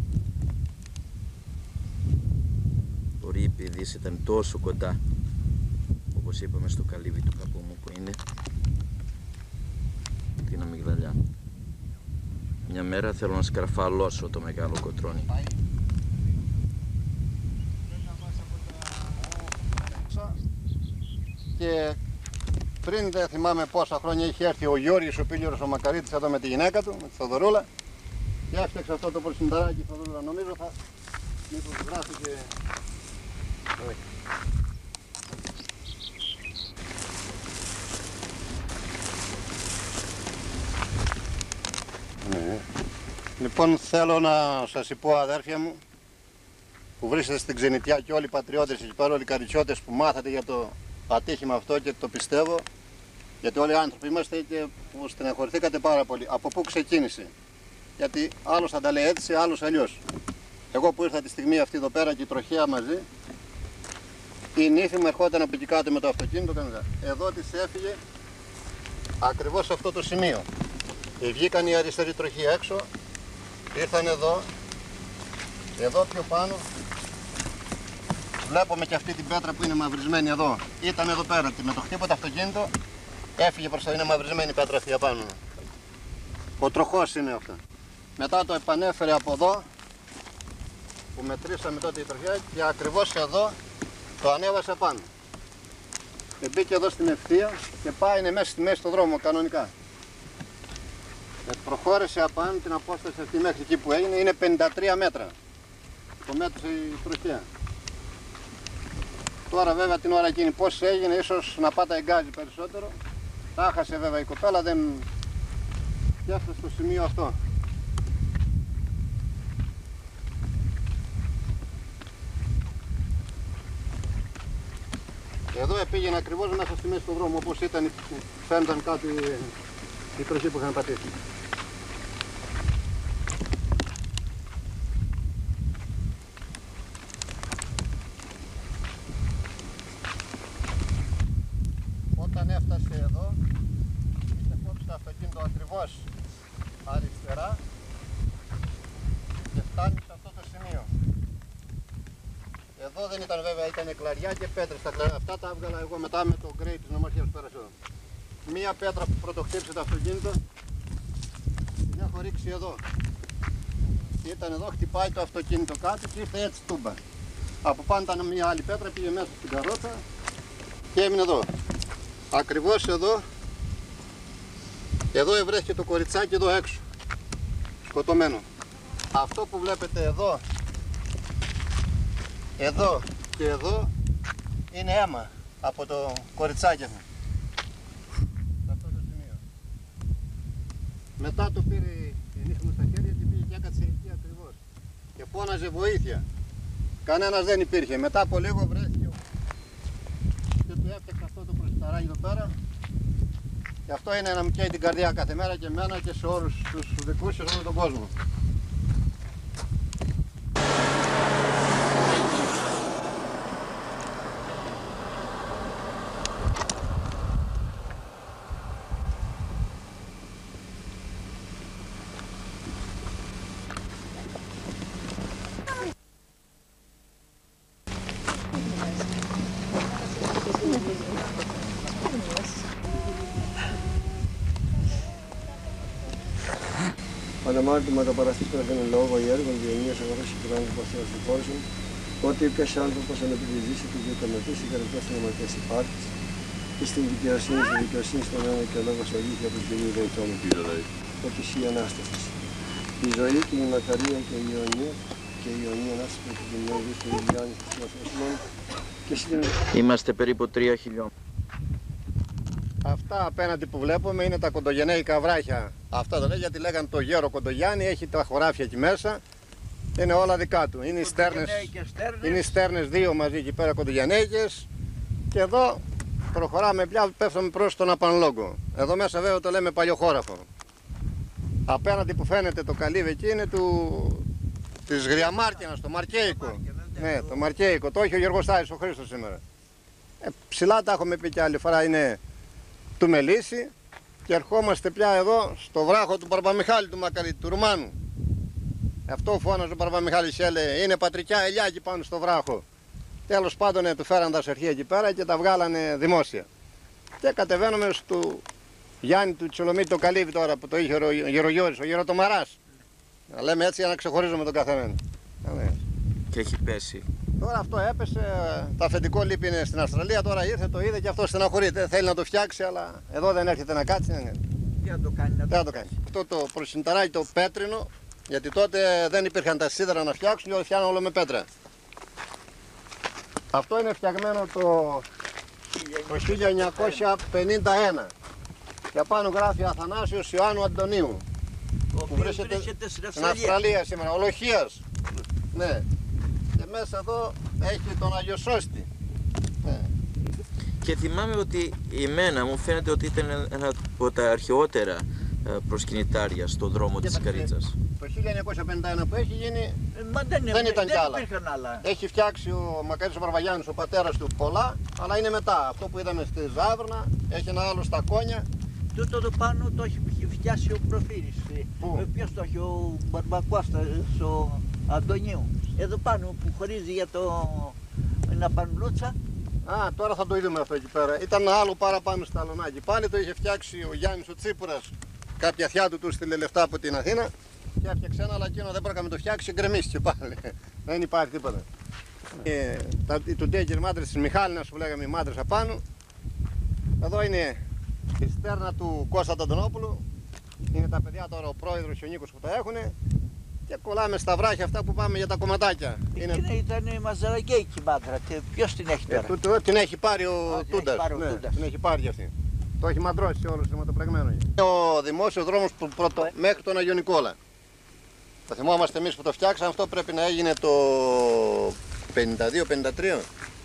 Μπορεί επειδή ήταν τόσο κοντά, όπως είπαμε, στο καλύβι του παππού μου που είναι την αμυγδαλιά. Μια μέρα θέλω να σκαρφαλώσω το μεγάλο κοτρόνι. Και πριν δεν θυμάμαι πόσα χρόνια είχε έρθει ο Γιώργης ο Πίλιορος ο Μακαρίτης εδώ με τη γυναίκα του, με τη Θοδωρούλα, και έφτιαξε αυτό το προσυνταράκι η Θοδωρούλα. Νομίζω θα μήπως γράφει και... Ναι. Λοιπόν, θέλω να σας πω, αδέρφια μου, που βρίσκεται στην Ξενιτιά και όλοι οι πατριώτες εκεί πέρα, όλοι οι καριτσιώτες που μάθατε για το ατύχημα αυτό και το πιστεύω, γιατί όλοι οι άνθρωποι είμαστε και που στεναχωρηθήκατε πάρα πολύ. Από πού ξεκίνησε? Γιατί άλλος θα τα λέει έτσι, άλλος αλλιώς. Εγώ που ήρθα τη στιγμή αυτή εδώ πέρα και η τροχέα μαζί, η νύφη μου ερχόταν από εκεί κάτω με το αυτοκίνητο. Εδώ της έφυγε ακριβώς σε αυτό το σημείο. Και βγήκαν οι αριστεροί τροχοί έξω, ήρθαν εδώ, εδώ πιο πάνω. Βλέπουμε και αυτή την πέτρα που είναι μαυρισμένη εδώ. Ήταν εδώ πέρα και με το χτύπο το αυτοκίνητο έφυγε προς το, είναι μαυρισμένη η πέτρα αυτή απάνω. Ο τροχός είναι αυτό. Μετά το επανέφερε από εδώ, που μετρήσαμε τότε η τροχιά, και ακριβώς εδώ το ανέβασε πάνω. Και μπήκε εδώ στην ευθεία και πάει είναι μέσα στη μέση του δρόμου κανονικά. Και προχώρησε απάνω την απόσταση αυτή μέχρι εκεί που έγινε, είναι πενήντα τρία μέτρα. Το μέτρησε η τροχιά. Τώρα βέβαια την ώρα εκείνη πώς έγινε, ίσως να πάτα εγκάζει περισσότερο. Τα χάσε βέβαια η κοπέλα, δεν πιάσε στο σημείο αυτό. Εδώ πήγαινε ακριβώς μέσα στη μέση του δρόμου, όπως ήταν, φαίνονταν κάτω η, η τροχή που είχαν πατήσει. Όταν έφτασε εδώ, είχε κόψει το αυτοκίνητο ακριβώς αριστερά και φτάνει σε αυτό το σημείο. Εδώ δεν ήταν βέβαια, ήταν κλαριά και πέτρες. Τα κλαριά αυτά τα έβγαλα εγώ μετά με το γκρέι της νομαρχίας που πέρασε εδώ. Μία πέτρα που πρωτοχτύπησε το αυτοκίνητο, την έχω ρίξει εδώ. Και ήταν εδώ, χτυπάει το αυτοκίνητο κάτω και ήρθε έτσι τούμπα. Από πάνω ήταν μία άλλη πέτρα, πήγε μέσα στην καρότσα και έμεινε εδώ. Ακριβώς εδώ, εδώ ευρέθηκε το κοριτσάκι εδώ έξω, σκοτωμένο. Αυτό που βλέπετε εδώ, εδώ και εδώ είναι αίμα από το κοριτσάκι αυτό. Σε αυτό το σημείο. Μετά το πήρε η νύχη μου στα χέρια και πήγε και έκατσε εκεί ακριβώς. Και φώναζε βοήθεια. Κανένας δεν υπήρχε. Μετά από λίγο βρέθηκε και του έφτιαξε αυτό το προσταράκι εδώ πέρα. Και αυτό είναι να μου καίει την καρδιά κάθε μέρα και εμένα και σε όλους τους δικούς και σε όλο τον κόσμο. Αναμάρτημα τα παραστήματα δεν είναι λόγο οι έργων διενύες αγοράς και κοινωνικής υποστήρας του κόσμου, ότι ποιος άνθρωπος αν επιδιζήσει του διοκαματής ή καρδιάς των αμαρτίας υπάρχεις, και στην δικαιοσύνη, στη δικαιοσύνη στον αιώνα και ο λόγος αλήθεια από την κοινή δεητόμου, ότι εσύ η Ανάστασης. Η ζωή και η μακαρία και η αιωνία και η αιωνία Ανάσταση με την κοινωνία του Ιλιάννη της Μαθροσμών και εσύ την... Είμαστε περίπου τρία χιλιόμετρα. Αυτά απέναντι που βλέπουμε είναι τα κοντογενέικα βράχια. Αυτά το λέει γιατί λέγανε το γέρο Κοντογιάννη, έχει τα χωράφια εκεί μέσα. Είναι όλα δικά του. Είναι οι στέρνες, είναι οι στέρνες δύο μαζί εκεί πέρα κοντογενέικες. Και εδώ προχωράμε πια, πέφτουμε προς τον Απανολόγκο. Εδώ μέσα βέβαια το λέμε παλιοχώραφο. Απέναντι που φαίνεται το καλύβι εκεί είναι του... της Γριαμάρκινας, το Μαρκέικο. Ναι, το Μαρκέικο. Το έχει ο Γιώργος Στάης, ο Χρήστος σήμερα. Ε, ψηλά τα έχουμε πει και άλλη φορά, είναι του Μελίσση και ερχόμαστε πια εδώ στο βράχο του Παρπαμιχάλη του Μακαρίτη, του Ρουμάνου. Αυτό φώναζε ο Παρπαμιχάλης, έλεγε είναι πατρικιά ελιά εκεί πάνω στο βράχο. Τέλος πάντων του φέραν τα σερχεία εκεί πέρα και τα βγάλανε δημόσια. Και κατεβαίνουμε στο Γιάννη του Τσολομίτη το καλύβι τώρα που το είχε ο Γερογιώρης, ο Γεροτομαράς. Να λέμε έτσι για να ξεχωρίζουμε τον καθένα. Και έχει πέσει. Τώρα αυτό έπεσε, το αφεντικό λείπει είναι στην Αυστραλία, τώρα ήρθε, το είδε και αυτό στεναχωρείται. Θέλει να το φτιάξει, αλλά εδώ δεν έρχεται να κάτσει. Τι να το κάνει, να το, το κάνει. Αυτό το προσυνταράκι το πέτρινο, γιατί τότε δεν υπήρχαν τα σίδερα να φτιάξουν και όλοι φτιάχνουν όλο με πέτρα. Αυτό είναι φτιαγμένο το, το χίλια εννιακόσια πενήντα ένα. Και απάνω γράφει Αθανάσιος Ιωάννου Αντωνίου. Ο οποίος βρίσκεται στην Αυστραλία. Στην Αυστραλία σήμερα, ο Λοχίας. Ναι. Και μέσα εδώ έχει τον Αγιοσώστη. Και θυμάμαι ότι η μένα μου φαίνεται ότι ήταν ένα από τα αρχαιότερα προσκυνητάρια στον δρόμο της Καρίτσας. Το χίλια εννιακόσια πενήντα ένα που έχει γίνει Μα δεν, δεν ήταν κι άλλα. άλλα. Έχει φτιάξει ο Μακαρίτης ο Παρβαγιάννης, ο πατέρας του, πολλά, αλλά είναι μετά. Αυτό που είδαμε στη Ζάβρνα, έχει ένα άλλο στα Κόνια. Τούτο το πάνω το έχει φτιάσει ο Προφύρης. Πού? Ποιος το έχει, ο Μπαρμπακώστας, ο Αντωνίου. Εδώ πάνω που χωρίζει για το Ναπανλούτσα. Α, τώρα θα το είδαμε αυτό εκεί πέρα. Ήταν ένα άλλο παραπάνω στα Αλωνάκη. Πάλι το είχε φτιάξει ο Γιάννης ο Τσίπουρας. Κάποια θιά του του στείλε λεφτά από την Αθήνα και έφτιαξε ένα, αλλά εκείνο δεν πρέπει να το φτιάξει, γκρεμίστηκε πάλι. Δεν υπάρχει τίποτα. Ε, τα, οι τουντέκερ μάντρες της Μιχάλινας που λέγαμε οι μάντρες απάνω. Εδώ είναι η στέρνα του Κώστα Αντωνόπουλου. Είναι τα παιδιά τώρα, ο πρόεδρος και ο Νίκος που τα έχουν. Και κολλάμε στα βράχια αυτά που πάμε για τα κομματάκια. Εκείνη είναι... ήταν η μαζαρακέικη μάντρα. Ποιος την έχει τώρα? Ε, τούτο, την έχει πάρει ο Α, Τούντας. Έχει Ναι, Τούντας. την έχει πάρει για αυτή. Το έχει μαντρώσει όλο σηματοπραγμένο. Ο δημόσιος δρόμος που πρώτο, μέχρι τον Αγιο Νικόλα. Το θυμόμαστε εμείς που το φτιάξαμε, αυτό πρέπει να έγινε το πενήντα δύο πενήντα τρία.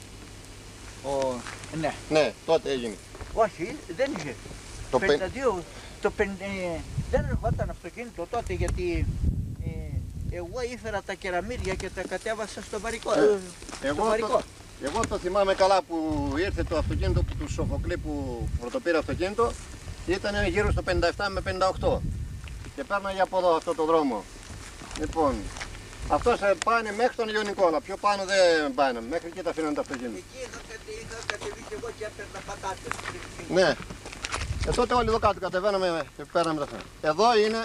Ο... Ναι. Ναι, τότε έγινε. Όχι, δεν είχε. Το πενήντα δύο, το πενήντα, ε, δεν ερχόταν αυτοκίνητο τότε γιατί ε, εγώ ήφερα τα κεραμίδια και τα κατέβασα στο βαρικό. Ε, στο εγώ, βαρικό. το, εγώ το θυμάμαι καλά που ήρθε το αυτοκίνητο που του Σοφοκλή που πρωτοπήρε αυτοκίνητο, ήταν γύρω στο πενήντα επτά με πενήντα οκτώ και πέρναγε από εδώ αυτό το δρόμο. Λοιπόν, αυτό πάνε μέχρι τον Αγιο Νικόλα, πιο πάνω δεν πάνε, μέχρι εκεί τα αφήναν τα αυτοκίνητα. Εκεί είχα, είχα κατεβεί και εγώ και έπαιρνα πατάτες. Ναι. Ε, τότε όλοι εδώ κάτω κατεβαίναμε και παίρναμε τα φρένα. Εδώ είναι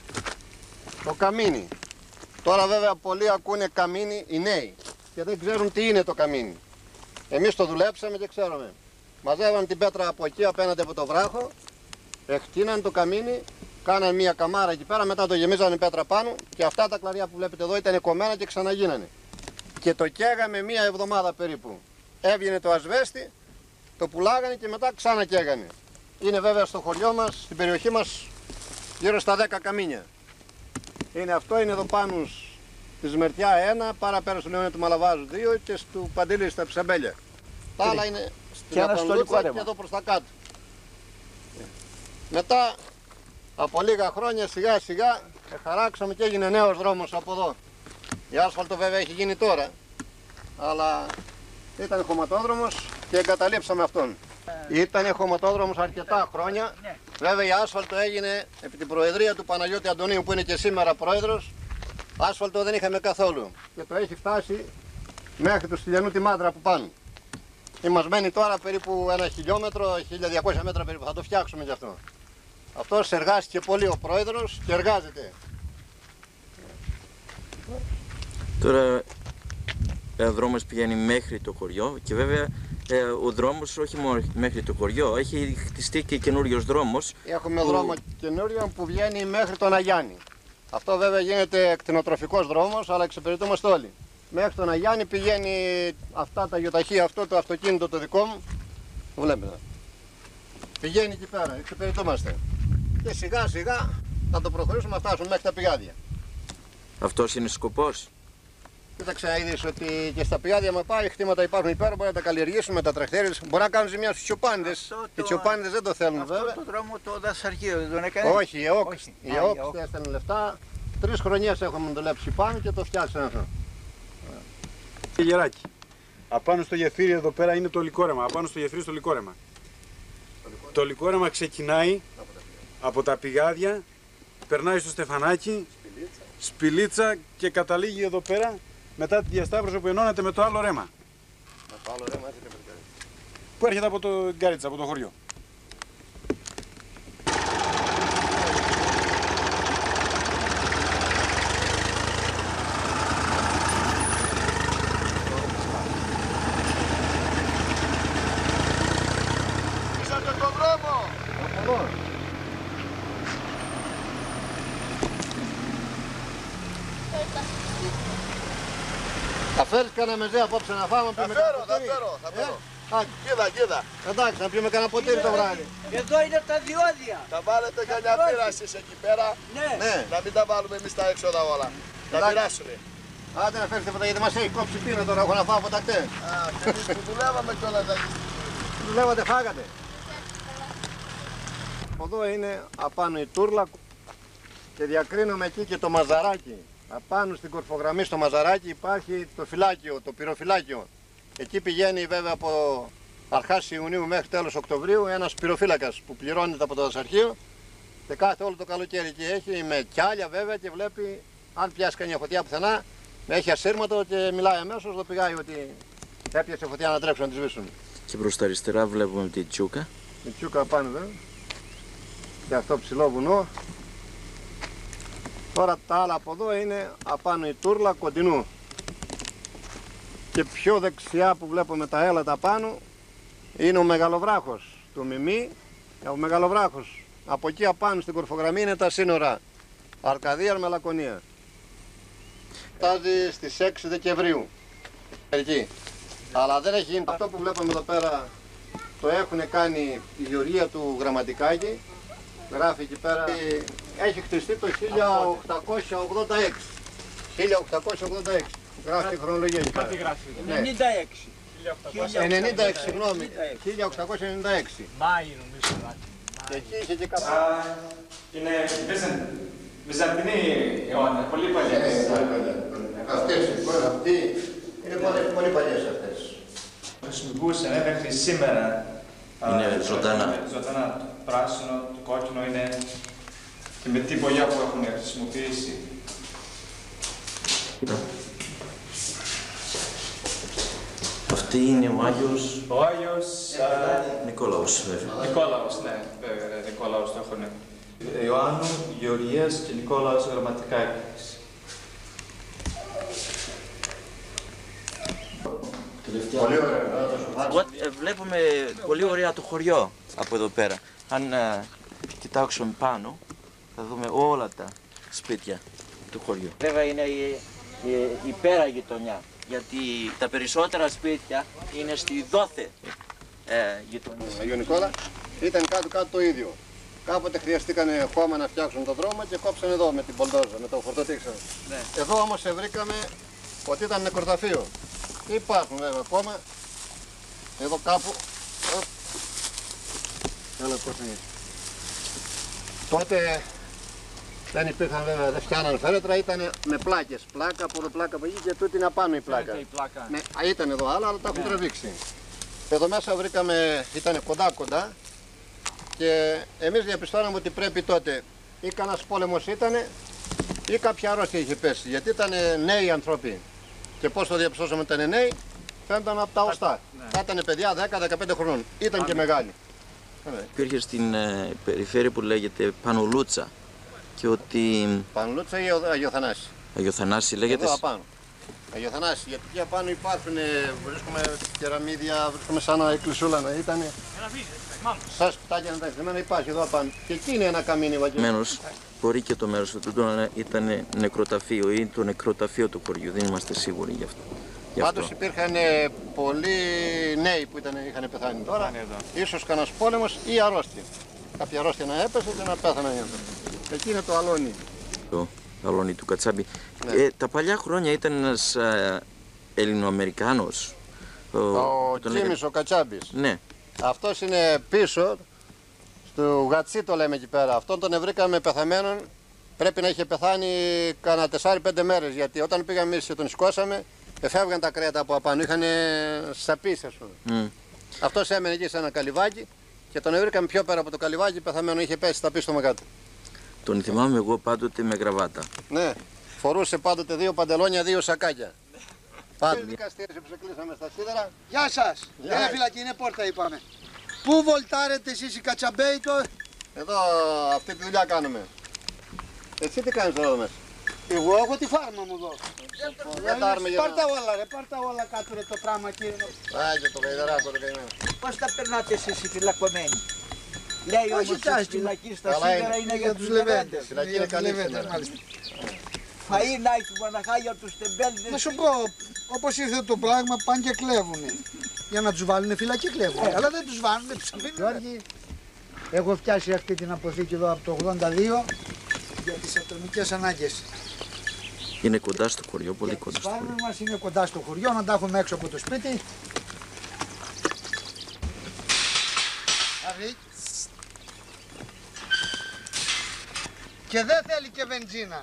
το καμίνι. Τώρα βέβαια πολλοί ακούνε καμίνι οι νέοι και δεν ξέρουν τι είναι το καμίνι. Εμείς το δουλέψαμε και ξέρουμε. Μαζεύαν την πέτρα από εκεί απέναντι από το βράχο, εκτείναν το καμίνι, κάναν μια καμάρα εκεί πέρα, μετά το γεμίζανε πέτρα πάνω και αυτά τα κλαριά που βλέπετε εδώ ήταν κομμένα και ξαναγίνανε. Και το καίγαμε μια εβδομάδα περίπου. Έβγαινε το ασβέστη, το πουλάγανε και μετά ξανακαίγανε. Είναι βέβαια στο χωριό μας, στην περιοχή μας, γύρω στα δέκα καμίνια. Είναι αυτό, είναι εδώ πάνω στη Σμερτιά ένα, παραπέρα στο Λεωνία του Μαλαβάζου δύο και στο Παντήλη στα Ψαμπέλια. Τα άλλα είναι στην Απανλούτσα και εδώ προς τα κάτω. Μετά από λίγα χρόνια σιγά σιγά χαράξαμε και έγινε νέος δρόμος από εδώ. Η άσφαλτο βέβαια έχει γίνει τώρα, αλλά ήταν χωματόδρομος και εγκαταλείψαμε αυτόν. Ήταν χωματόδρομος αρκετά χρόνια. Βέβαια η άσφαλτο έγινε επί την προεδρία του Παναγιώτη Αντωνίου που είναι και σήμερα πρόεδρος. Άσφαλτο δεν είχαμε καθόλου και το έχει φτάσει μέχρι του Στυλιανού τη Μάντρα που πάνω. Είμαστε μένει τώρα περίπου ένα χιλιόμετρο, χίλια διακόσια μέτρα περίπου, θα το φτιάξουμε γι' αυτό. Αυτός εργάστηκε πολύ ο πρόεδρος και εργάζεται. Τώρα ο δρόμος πηγαίνει μέχρι το χωριό και βέβαια ε, ο δρόμος όχι μόνο μέχρι το χωριό, έχει χτιστεί και καινούριος δρόμος. Έχουμε που... δρόμο καινούριο που βγαίνει μέχρι τον Αγιάννη. Αυτό βέβαια γίνεται κτηνοτροφικός δρόμος, αλλά εξυπηρετούμαστε όλοι. Μέχρι τον Αγιάννη πηγαίνει αυτά τα γιοταχεία, αυτό το αυτοκίνητο το δικό μου, το βλέπετε. Πηγαίνει εκεί πέρα, εξυπηρετούμαστε. Και σιγά σιγά θα το προχωρήσουμε να φτάσουμε μέχρι τα πηγάδια. Αυτός είναι σκοπός. Κοίταξε, είδες ότι και στα πηγάδια με πάει, χτήματα υπάρχουν υπέρ, μπορεί να τα καλλιεργήσουμε με τα τρακτέρες. Μπορεί να κάνουν ζημιά στους τσιοπάνιδες. Οι τσιοπάνιδες δεν το θέλουν αυτό βέβαια. Αυτό το δρόμο το δασαρχείο δεν τον έκανε. Όχι, η ΕΟΚ, Όχι. η Α, ΕΟΚ η ΕΟΚ. έστελνε λεφτά. Τρεις χρονιές έχουμε δουλέψει πάνω και το φτιάξανε αυτό. Γεράκι. Απάνω στο γεφύρι εδώ πέρα είναι το λικόρεμα. Απάνω στο γεφύρι στο λικόρεμα. Το λικόρεμα ξεκινάει από τα πηγάδια, περνάει στο Στεφανάκι, Σπιλίτσα και καταλήγει εδώ πέρα μετά τη διασταύρωση που ενώνεται με το άλλο ρέμα. Με το άλλο ρέμα έρχεται από Που έρχεται από το Γκαρίτσα, από το χωριό. Είσατε τον δρόμο! Θα φέρεις κανένα μεζέ απόψε να φάμε? Θα φέρω, θα φέρω, θα φέρω. Κοίτα, κοίτα. Εντάξει, να πιούμε κανένα ποτήρι το βράδυ. Εδώ είναι τα διόδια. Θα βάλετε κανένα πείρα εσείς εκεί πέρα. Ναι. Ναι. Να μην τα βάλουμε εμείς τα έξοδα όλα. Να Εντάξει. πειράσουμε. Άντε να φέρεις τίποτα γιατί μας έχει κόψει πίνα τώρα, έχω να φάω από τα κτέ. Α, και εμείς που δουλεύαμε κιόλας θα Δουλεύατε, φάγατε. Εδώ είναι απάνω η τούρλα και διακρίνουμε εκεί και το μαζαράκι. Απάνω στην κορφογραμμή στο μαζαράκι υπάρχει το φυλάκιο, το πυροφυλάκιο. Εκεί πηγαίνει βέβαια από αρχάς Ιουνίου μέχρι τέλος Οκτωβρίου ένας πυροφύλακας που πληρώνεται από το δασαρχείο και κάθε όλο το καλοκαίρι εκεί έχει με κιάλια βέβαια και βλέπει αν πιάσει κανένα φωτιά πουθενά, έχει ασύρματο και μιλάει αμέσως, το πηγάει ότι έπιασε φωτιά να τρέξουν να τη σβήσουν. Και προς τα αριστερά βλέπουμε τη Τσούκα. Η Τσούκα πάνω βέβαια. Και αυτό ψηλό βουνό. Τώρα τα άλλα από εδώ είναι απάνω η τούρλα κοντινού. Και πιο δεξιά που βλέπουμε τα έλατα πάνω είναι ο μεγαλοβράχος του Μιμή. Ο μεγαλοβράχος. Από εκεί απάνω στην κορφογραμμή είναι τα σύνορα Αρκαδίας με Λακωνία. Φτάζει στις έξι Δεκεμβρίου. Εκεί. Αλλά δεν έχει γίνει. Αυτό που βλέπουμε εδώ πέρα το έχουν κάνει η γεωργία του Γραμματικάκη. Γράφει εκεί πέρα. Έχει χτιστεί το χίλια οκτακόσια ογδόντα έξι. χίλια οκτακόσια ογδόντα έξι. Γράφει τη χρονολογία εκεί πέρα. ενενήντα έξι. ενενήντα έξι, συγγνώμη. χίλια οκτακόσια ενενήντα έξι. Μάη νομίζω. Και εκεί είχε και κάποιο. Είναι βυζαντινή αιώνα, πολύ παλιές. Αυτές αυτοί είναι πολύ παλιές αυτές. Χρησιμοποιούσαν μέχρι σήμερα. Είναι ζωντανά. Ζωντανά. Το πράσινο, το κόκκινο είναι και με την πογιά που έχουν χρησιμοποιήσει. Αυτή είναι ο Άγιος... Ο Άγιος... Νικόλαος βέβαια. Νικόλαος, ναι, βέβαια, Νικόλαος το έχουν. Ιωάννου Γεωργίας και Νικόλαος Γραμματικάκης. Πολύ ωραία. Βλέπουμε πολύ ωραία το χωριό από εδώ πέρα. Αν uh, κοιτάξουμε πάνω, θα δούμε όλα τα σπίτια του χωριού. Βέβαια είναι η, η, η πέρα γειτονιά, γιατί τα περισσότερα σπίτια είναι στη δόθε ε, γειτονιά. Αγίου Νικόλα ήταν κάτω-κάτω το ίδιο. Κάποτε χρειαστήκανε χώμα να φτιάξουν τον δρόμο και κόψαν εδώ με την πολτόζα, με το φορτωτήξανο. Ναι. Εδώ όμως βρήκαμε ότι ήταν νεκροταφείο. Υπάρχουν βέβαια ακόμα. Εδώ κάπου. Έλα πώς είναι. Τότε δεν υπήρχαν βέβαια, δεν φτιάναν φέρετρα, ήταν με πλάκες. Πλάκα από εδώ, πλάκα από εκεί και τούτη είναι απάνω η πλάκα. Η πλάκα. Ναι, ήταν εδώ άλλα, αλλά τα έχουν τραβήξει. Εδώ μέσα βρήκαμε, ήταν κοντά κοντά και εμείς διαπιστώναμε ότι πρέπει τότε ή κανένας πόλεμος ήταν ή κάποια αρρώστια είχε πέσει, γιατί ήταν νέοι άνθρωποι. Και πώς το διαπιστώσαμε ότι ήταν νέοι, φαίνονταν από τα οστά. Ναι. Θα ήταν παιδιά δέκα δεκαπέντε χρονών, ήταν Άμε. και μεγάλοι. Υπήρχε στην ε, περιφέρεια που λέγεται Πανουλούτσα και ότι... Πανουλούτσα ή Αγιοθανάση. Αγιοθανάση λέγεται. Εδώ απάνω. Αγιοθανάση, γιατί εκεί απάνω υπάρχουν, βρίσκουμε κεραμίδια, βρίσκουμε σαν ένα εκκλησούλα να ήταν. Σαν σπιτάκια να τα εμένα υπάρχει εδώ απάνω. Και εκεί είναι ένα καμίνι βαγγέλος. Μπορεί και το μέρος του να ήταν νεκροταφείο ή το νεκροταφείο του χωριού, δεν είμαστε σίγουροι γι' αυτό. Πάντως υπήρχαν πολλοί νέοι που ήταν, είχαν πεθάνει τώρα, ίσως κανένας πόλεμος ή αρρώστια. Κάποια αρρώστια να έπεσε και να πέθαναν οι άνθρωποι. Εκεί είναι το αλόνι. Το αλόνι του Κατσάμπη. Ναι. Ε, τα παλιά χρόνια ήταν ένας ε, Ελληνοαμερικάνος. Ο, ο Τσίμης, ο Κατσάμπης. Ναι. Αυτός είναι πίσω, στο Γατσί το λέμε εκεί πέρα. Αυτόν τον βρήκαμε πεθαμένον, πρέπει να είχε πεθάνει κάνα τεσσάρι πέντε μέρες, γιατί όταν πήγαμε εμείς και τον σηκώσαμε, εφεύγαν τα κρέατα από απάνω, είχαν σαπίσει ας πούμε. Mm. Αυτός έμενε εκεί σε ένα καλυβάκι και τον βρήκαμε πιο πέρα από το καλυβάκι, πεθαμένο, είχε πέσει στα πίσω κάτω. Τον θυμάμαι εγώ πάντοτε με γραβάτα. Ναι, φορούσε πάντοτε δύο παντελόνια, δύο σακάκια. Πάντοτε. Δικαστήριο που ξεκλείσαμε στα σίδερα. Γεια σας, δεν είναι φυλακή, είναι πόρτα είπαμε. Πού βολτάρετε εσείς οι Κατσαμπέοι το... Εδώ αυτή τη δουλειά κάνουμε. Εσύ τι κάνεις εδώ μέσα? Εγώ έχω τη φάρμα μου εδώ. Πάρτα όλα ρε, πάρτα όλα κάτω ρε το πράγμα κύριε. Άγιο το γαϊδαράκο το καημένο. Πώς τα περνάτε εσείς οι φυλακωμένοι? Λέει όμως ότι η φυλακή στα σίδερα είναι για τους λεβέντες. Η φυλακή είναι καλή σήμερα. Φαΐ να έχει μοναχά για τους τεμπέλδες. Να σου πω, όπως ήρθε το πράγμα πάνε και κλέβουνε. Για να τους βάλουνε φυλακή κλέβουνε. Αλλά δεν τους βάλουνε, τους αφήνουν. Γιώργη, έχω φτιάσει αυτή την αποθήκη εδώ από το ογδόντα δύο για τις ατομικές ανάγκες. Είναι κοντά στο χωριό, πολύ κοντά στο χωριό. χωριό. Τα μας είναι κοντά στο χωριό, να τα έχουμε έξω από το σπίτι. Και δεν θέλει και βενζίνα.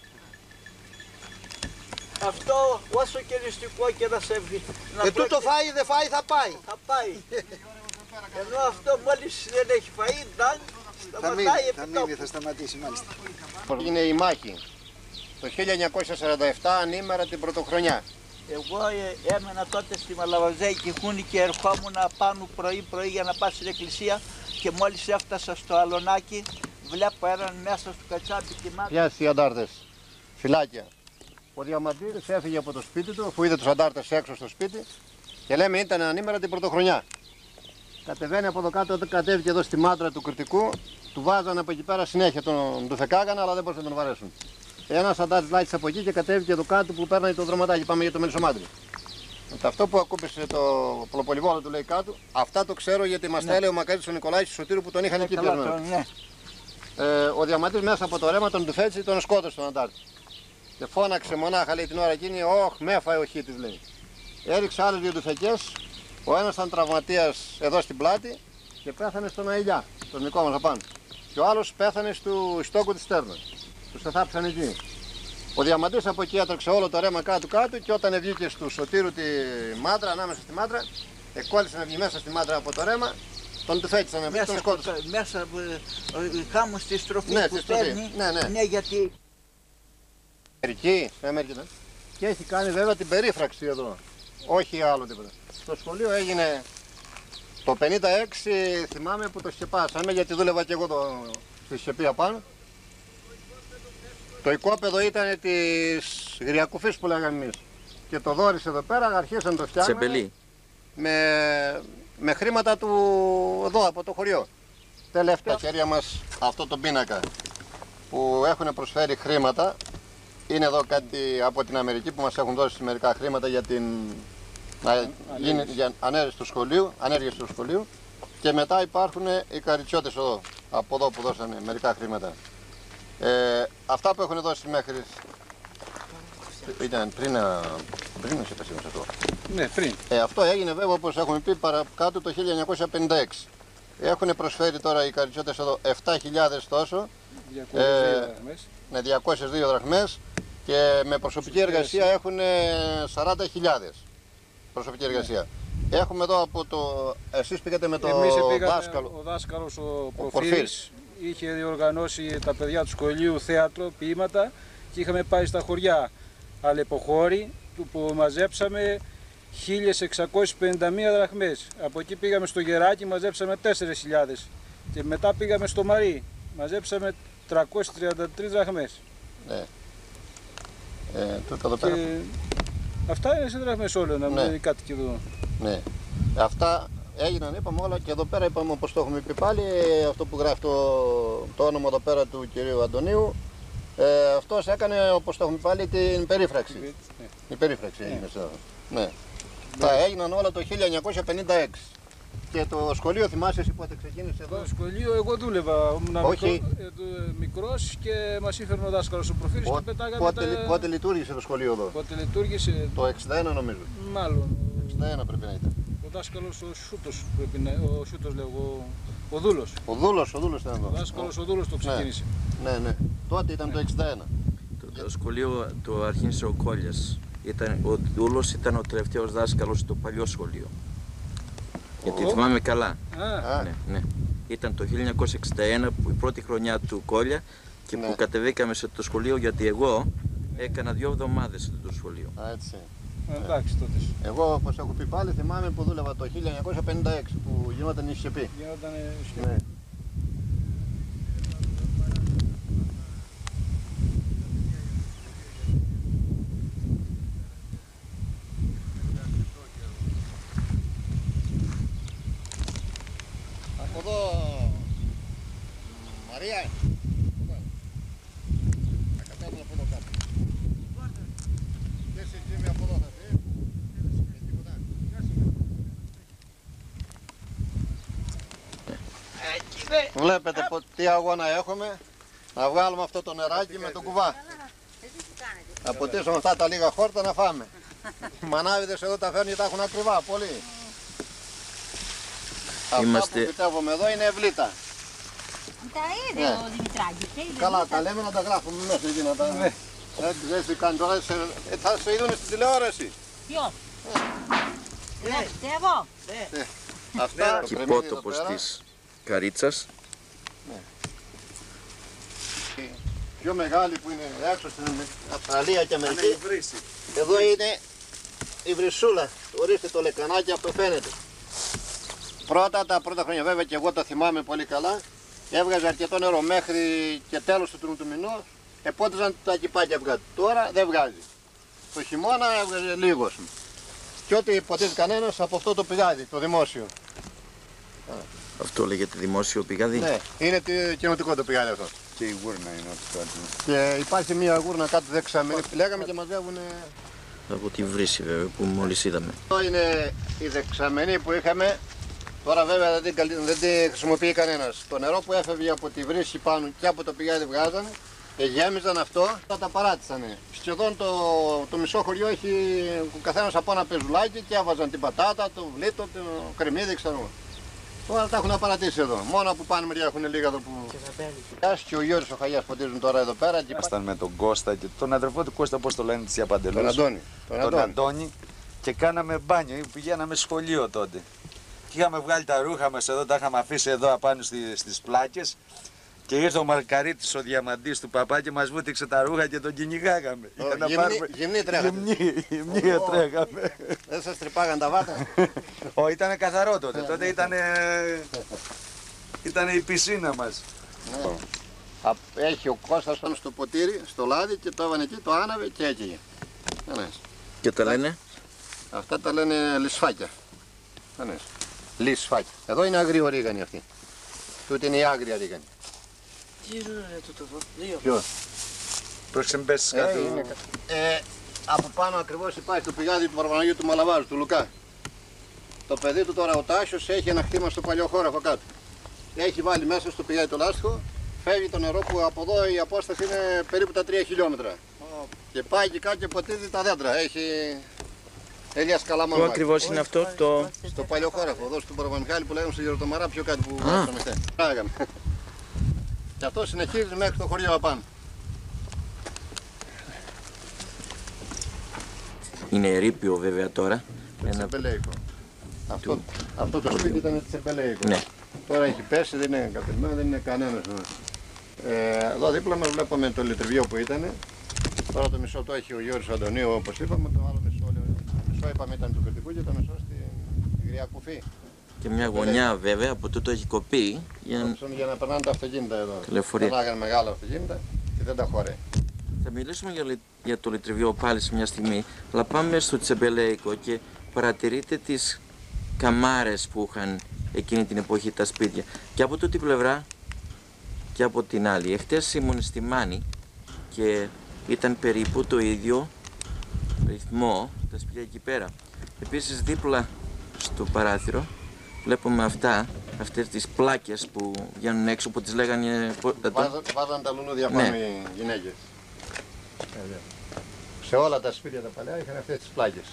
Αυτό όσο και ριστικό και να σε βγει. Ε, τούτο φάει, δεν φάει, θα πάει. Θα πάει. Ενώ αυτό μόλις δεν έχει φαΐ, δεν σταματάει επί θα τόπου. μείνει, θα σταματήσει μάλιστα. Είναι η μάχη. Το χίλια εννιακόσια σαράντα επτά ανήμερα την πρωτοχρονιά. Εγώ ε, έμενα τότε στη Μαλαβαζέικη Χούνη και ερχόμουν πάνω πρωί-πρωί για να πάω στην εκκλησία και μόλις έφτασα στο αλωνάκι βλέπω έναν μέσα στο κατσάπι κοιμάται. Πιάσει οι αντάρτες, φυλάκια. Ο Διαμαντήρης έφυγε από το σπίτι του, αφού είδε τους αντάρτες έξω στο σπίτι και λέμε ήταν ανήμερα την πρωτοχρονιά. Κατεβαίνει από εδώ κάτω, κατέβηκε εδώ στη μάντρα του κριτικού, του βάζανε από εκεί πέρα συνέχεια, τον του φεκάγανε αλλά δεν μπορούσαν να τον βαρέσουν. Ένας αντάρτης λάτησε από εκεί και κατέβηκε εδώ κάτω που παίρνει το δροματάκι, πάμε για το Μελισσομάντρη. Αυτό που ακούπησε το Πελοπολιβόλο του λέει κάτω, αυτά το ξέρω γιατί μας τα έλεγε ο Μακαρίτης ο Νικολάης του Σωτήρου που τον είχαν εκεί πιασμένο. Ναι. Ε, ο Διαμαντής μέσα από το ρέμα τον του φέτσι τον σκότωσε τον αντάρτη. Και φώναξε μονάχα λέει την ώρα εκείνη, όχ, με έφαε ο χίτης λέει. Έριξε άλλες δύο τουφεκές, ο ένας ήταν τραυματίας εδώ στην πλάτη και πέθανε στον Αηλιά, τον δικό μας απάνω. Και ο άλλος πέθανε στο στόκο της Στέρνας. Τους εθάψαν εκεί. Ο Διαμαντής από εκεί έτρεξε όλο το ρέμα κάτω-κάτω και όταν βγήκε στο Σωτήρου τη μάντρα, ανάμεσα στη μάντρα, εκκόλλησε να βγει μέσα στη μάντρα από το ρέμα, τον τουφέκησαν μέσα, τον σκότωσαν. Μέσα χάμω στη στροφή ναι, που στη στροφή. παίρνει, ναι, ναι. ναι, γιατί... Αμερική, Αμερική, ναι. Και έχει κάνει βέβαια την περίφραξη εδώ, όχι άλλο τίποτα. Στο σχολείο έγινε το πενήντα έξι, θυμάμαι που το σκεπάσαμε γιατί δούλευα και εγώ το, στη σκεπή απάνω. Το οικόπεδο ήταν της Γριακουφής που λέγαμε εμείς. Και το Δόρης εδώ πέρα αρχίσαν το φτιάχνουν με, με χρήματα του εδώ από το χωριό. Τελευταία χέρια μας αυτό το πίνακα που έχουν προσφέρει χρήματα. Είναι εδώ κάτι από την Αμερική που μας έχουν δώσει μερικά χρήματα για την να γίνει για ανέργεια του σχολείου, ανέργεια του σχολείου. Και μετά υπάρχουν οι καριτσιώτες εδώ, από εδώ που δώσανε μερικά χρήματα. Ε, αυτά που έχουν δώσει μέχρι... Ήταν πριν να... πριν να σε πέσει αυτό. Ναι, πριν. Ε, αυτό έγινε βέβαια όπως έχουμε πει παρακάτω το χίλια εννιακόσια πενήντα έξι. Έχουν προσφέρει τώρα οι καριτσιώτες εδώ επτά χιλιάδες τόσο. διακόσιες δύο δραχμές. Ναι, διακόσιες δύο δραχμές και με προσωπική εργασία έχουν σαράντα χιλιάδες. Προσωπική εργασία. Ναι. Έχουμε εδώ από το... Εσείς πήγατε με το δάσκαλο. Ο δάσκαλος ο ο Προφύρης είχε διοργανώσει τα παιδιά του σχολείου θέατρο, ποίηματα και είχαμε πάει στα χωριά Αλεποχώρη που μαζέψαμε χίλιες εξακόσιες πενήντα μία δραχμές. Από εκεί πήγαμε στο Γεράκι, μαζέψαμε τέσσερις χιλιάδες και μετά πήγαμε στο Μαρί, μαζέψαμε τριακόσιες τριάντα τρεις δραχμές. Ναι. Ε, τούτο εδώ πέρα. Και... Αυτά είναι σε δραχμές όλα, να ναι. μην κάτι και εδώ. Ναι. Αυτά έγιναν, είπαμε όλα και εδώ πέρα είπαμε όπως το έχουμε πει πάλι, αυτό που γράφει το, το όνομα εδώ πέρα του κυρίου Αντωνίου. Ε, αυτός έκανε όπως το έχουμε πάλι την περίφραξη. Ναι. Η περίφραξη έγινε. Ναι. Ναι. Τα έγιναν όλα το χίλια εννιακόσια πενήντα έξι. Και το σχολείο θυμάσαι εσύ πότε ξεκίνησε εδώ? Το σχολείο εγώ δούλευα, ήμουν Όχι. μικρό, μικρός και μας έφερνε ο δάσκαλος ο Προφύρης και πετάγαμε πότε, τα... πότε λειτουργήσε το σχολείο εδώ? Πότε λειτουργήσε... Το εξήντα ένα νομίζω. Μάλλον. εξήντα ένα πρέπει να ήταν. Ο δάσκαλος ο Σούτος πρέπει να... ο Σούτος λέω, ο, ο Δούλος. Ο Δούλος, ο Δούλος ήταν εδώ. Ο δάσκαλος ο Δούλος το ξεκίνησε. Ναι, ναι, ναι. Τότε ήταν ναι. το εξήντα ένα. Το, το σχολείο το αρχίνησε ο Κόλλιας. Ήταν, ο Δούλος ήταν ο τελευταίος δάσκαλος στο παλιό σχολείο. Γιατί θυμάμαι καλά. Α. Ναι, ναι. Ήταν το χίλια εννιακόσια εξήντα ένα η πρώτη χρονιά του Κόλλια και ναι. που κατεβήκαμε σε το σχολείο γιατί εγώ έκανα δύο εβδομάδες στο σχολείο. Α, έτσι. Εντάξει τότε. Εγώ όπως έχω πει πάλι θυμάμαι που δούλευα το χίλια εννιακόσια πενήντα έξι που γινόταν η σκεπή. Γινόταν η σκεπή. Ναι. Από εδώ, Μαρία, θα κατέβουν από εδώ κάτω. Και εσύ Τζίμι από εδώ θα φύγει. Βλέπετε τι αγώνα έχουμε. Να βγάλουμε αυτό το νεράκι με το κουβά. Να ποτίσουμε αυτά τα λίγα χόρτα να φάμε. Οι μανάβιδες εδώ τα φέρνουν και τα έχουν ακριβά, πολύ. Είμαστε... Αυτά που φυτεύουμε εδώ είναι ευλήτα. Τα είδε ο Δημητράκης. Καλά, τα λέμε να τα γράφουμε μέσα εκεί να τα... Ναι. Έτσι, δεν τι κάνει τώρα, σε... ε, θα σε είδουνε στην τηλεόραση. Ποιος? Ναι, πιστεύω. Ναι. Αυτά... Κυπότοπος της Καρίτσας. Ναι. Η πιο μεγάλη που είναι έξω στην Αυστραλία και Αμερική. Εδώ είναι η βρυσούλα. Ορίστε το λεκανάκι, αυτό φαίνεται. Πρώτα, τα πρώτα χρόνια βέβαια και εγώ τα θυμάμαι πολύ καλά. Έβγαζε αρκετό νερό μέχρι και τέλος του τρίτου μηνός. Επότιζαν τα κυπάκια βγάζει. Τώρα δεν βγάζει. Το χειμώνα έβγαζε λίγος. Και ό,τι ποτίζει κανένας από αυτό το πηγάδι, το δημόσιο. Αυτό λέγεται δημόσιο πηγάδι. Ναι, είναι κοινοτικό το πηγάδι αυτό. Και η γούρνα είναι ό,τι κάτι. Και υπάρχει μια γούρνα κάτω δεξαμενή. Λέγαμε και μαζεύουν. Από τη βρύση βέβαια που μόλις είδαμε. Αυτό είναι η δεξαμενή που είχαμε. Τώρα βέβαια δεν την, δεν την χρησιμοποιεί κανένας. Το νερό που έφευγε από τη βρύση πάνω και από το πηγάδι βγάζανε, γέμιζαν αυτό, θα τα παράτησανε. Σχεδόν το, το μισό χωριό έχει ο καθένας από ένα πεζουλάκι και έβαζαν την πατάτα, το βλήτο, το κρεμμύδι, ξέρω. Τώρα τα έχουν απαρατήσει εδώ. Μόνο από πάνω μεριά έχουν λίγα εδώ που... Και ο Γιώργος ο Χαγιάς ποτίζουν τώρα εδώ πέρα. Ήμασταν με τον Κώστα και τον αδερφό του Κώστα, πώς το λένε, της Ιαπαντελούς. Τον Αντώνη. Τον, τον Αντώνη. Αντώνη. Και κάναμε μπάνιο, πηγαίναμε σχολείο τότε. Και είχαμε βγάλει τα ρούχα μας εδώ, τα είχαμε αφήσει εδώ απάνω στις, στις πλάκες. Και ήρθε ο Μαρκαρίτης, ο διαμαντής του παπά και μας βούτυξε τα ρούχα και τον κυνηγάγαμε. Oh, για να γυμνή, πάρουμε... γυμνή τρέχατε. Γυμνή, γυμνή oh, τρέχαμε. Δεν σας τρυπάγαν τα βάτα. Ω, ήτανε καθαρό τότε. τότε ήτανε... ήτανε η πισίνα μας. Ναι. Έχει ο Κώστας πάνω στο ποτήρι, στο λάδι και το έβανε εκεί, το άναβε και έκαιγε. Και τα λένε? Αυτά τα λένε λισφάκια. Λισφάκια. Εδώ είναι αγρή ορίγανη αυτή. Τούτη είναι η άγρια ρίγανη. Τι είναι τούτο εδώ, δύο. Ποιος? Πρόσεξε μην πέσεις κάτω. Ε, από πάνω ακριβώς υπάρχει το πηγάδι του Παρβαναγίου του Μαλαβάζου, του Λουκά. Το παιδί του τώρα ο Τάσιος έχει ένα χτήμα στο παλιό χώραφο κάτω. Έχει βάλει μέσα στο πηγάδι το λάστιχο, φεύγει το νερό που από εδώ η απόσταση είναι περίπου τα τρία χιλιόμετρα. Oh. Και πάει και κάτω και ποτίζει τα δέντρα. Έχει... Ελιάς Καλαμάνου. Πού ακριβώς είναι αυτό το... Στο παλιό χώραφο, εδώ στον Παραβαμιχάλη που λέγαμε στο Γεροτομαρά, πιο κάτι που μάθαμε χθες. Πράγαμε. Και αυτό συνεχίζει μέχρι το χωριό απάνω. Είναι ερείπιο βέβαια τώρα. Τσεμπελέικο. Αυτό, αυτό το σπίτι ήταν τσεμπελέικο. Ναι. Τώρα έχει πέσει, δεν είναι κατελημένο, δεν είναι κανένας. Ε, εδώ δίπλα μας βλέπουμε το λιτριβιό που ήταν. Τώρα το μισό το έχει ο Γιώργος Αντωνίου, όπως είπαμε, το άλλο μισό, μισό είπαμε ήταν του Κρητικού και το μισό στην Γριά Κουφή. Και μια γωνιά βέβαια από τούτο έχει κοπεί για, για να περνάνε τα αυτοκίνητα εδώ. Τηλεφορία. Περνάγανε μεγάλα αυτοκίνητα και δεν τα χωράει. Θα μιλήσουμε για, για το λιτριβιό πάλι σε μια στιγμή, αλλά πάμε στο Τσεμπελέικο και παρατηρείτε τις καμάρες που είχαν εκείνη την εποχή τα σπίτια. Και από τούτη πλευρά και από την άλλη. Εχθές ήμουν στη Μάνη και ήταν περίπου το ίδιο ρυθμό τα σπίτια εκεί πέρα. Επίσης δίπλα στο παράθυρο βλέπουμε αυτά, αυτές τις πλάκες που βγαίνουν έξω που τις λέγανε... Βάζαν τα λουλούδια πάνω ναι. Οι γυναίκες. Σε όλα τα σπίτια τα παλιά είχαν αυτές τις πλάκες.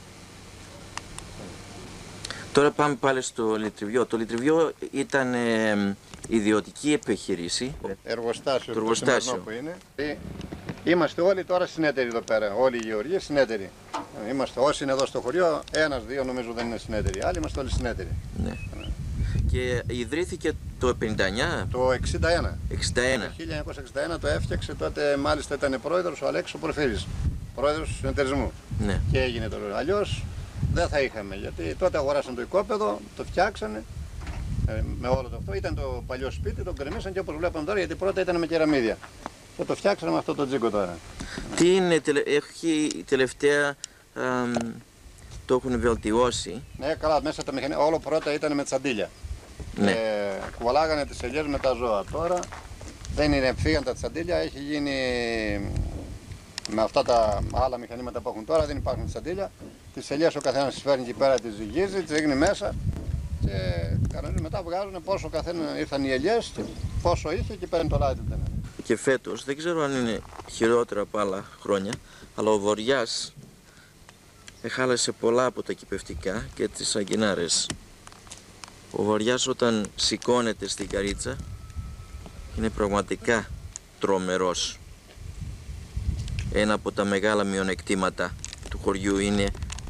Τώρα πάμε πάλι στο λιτριβιό. Το λιτριβιό ήταν ε, ιδιωτική επιχείρηση. Εργοστάσιο, το εργοστάσιο που είναι. Είμαστε όλοι τώρα συνέτεροι εδώ πέρα, όλοι οι γεωργοί συνέτεροι. Είμαστε όσοι είναι εδώ στο χωριό, ένας, δύο νομίζω δεν είναι συνέτεροι, άλλοι είμαστε όλοι συνέτεροι. Ναι. Ναι. Και ιδρύθηκε το πενήντα εννιά. Το εξήντα ένα. εξήντα ένα. Το χίλια εννιακόσια εξήντα ένα το έφτιαξε, τότε μάλιστα ήταν πρόεδρος ο Αλέξης ο Πορφύρης, πρόεδρος του συνεταιρισμού. Ναι. Και έγινε το αλλιώς δεν θα είχαμε, γιατί τότε αγοράσαν το οικόπεδο, το φτιάξανε. Με όλο το αυτό ήταν το παλιό σπίτι, το γκρεμίσαν και όπως βλέπουμε τώρα, γιατί πρώτα ήταν με κεραμίδια. Και το φτιάξαμε αυτό το τζίγκο τώρα. Τι είναι, έχει τελευταία, α, το έχουν βελτιώσει. Ναι, καλά, μέσα τα μηχανήματα, όλο πρώτα ήταν με τσαντίλια. Ναι. Και κουβαλάγανε τις ελιές με τα ζώα. Τώρα δεν είναι, φύγαν τα τσαντίλια, έχει γίνει με αυτά τα άλλα μηχανήματα που έχουν τώρα, δεν υπάρχουν τσαντίλια. Τις ελιές ο καθένας τις φέρνει εκεί πέρα, τις ζυγίζει, τις ρίχνει μέσα. Και κανονίζουν μετά βγάζουν πόσο καθένα ήρθαν οι ελιές και πόσο είχε και παίρνει το λάδι του. Και φέτος, δεν ξέρω αν είναι χειρότερα από άλλα χρόνια, αλλά ο βοριάς εχάλασε πολλά από τα κυπευτικά και τις αγκινάρες. Ο βοριάς όταν σηκώνεται στην καρίτσα είναι πραγματικά τρομερός. Ένα από τα μεγάλα μειονεκτήματα του χωριού είναι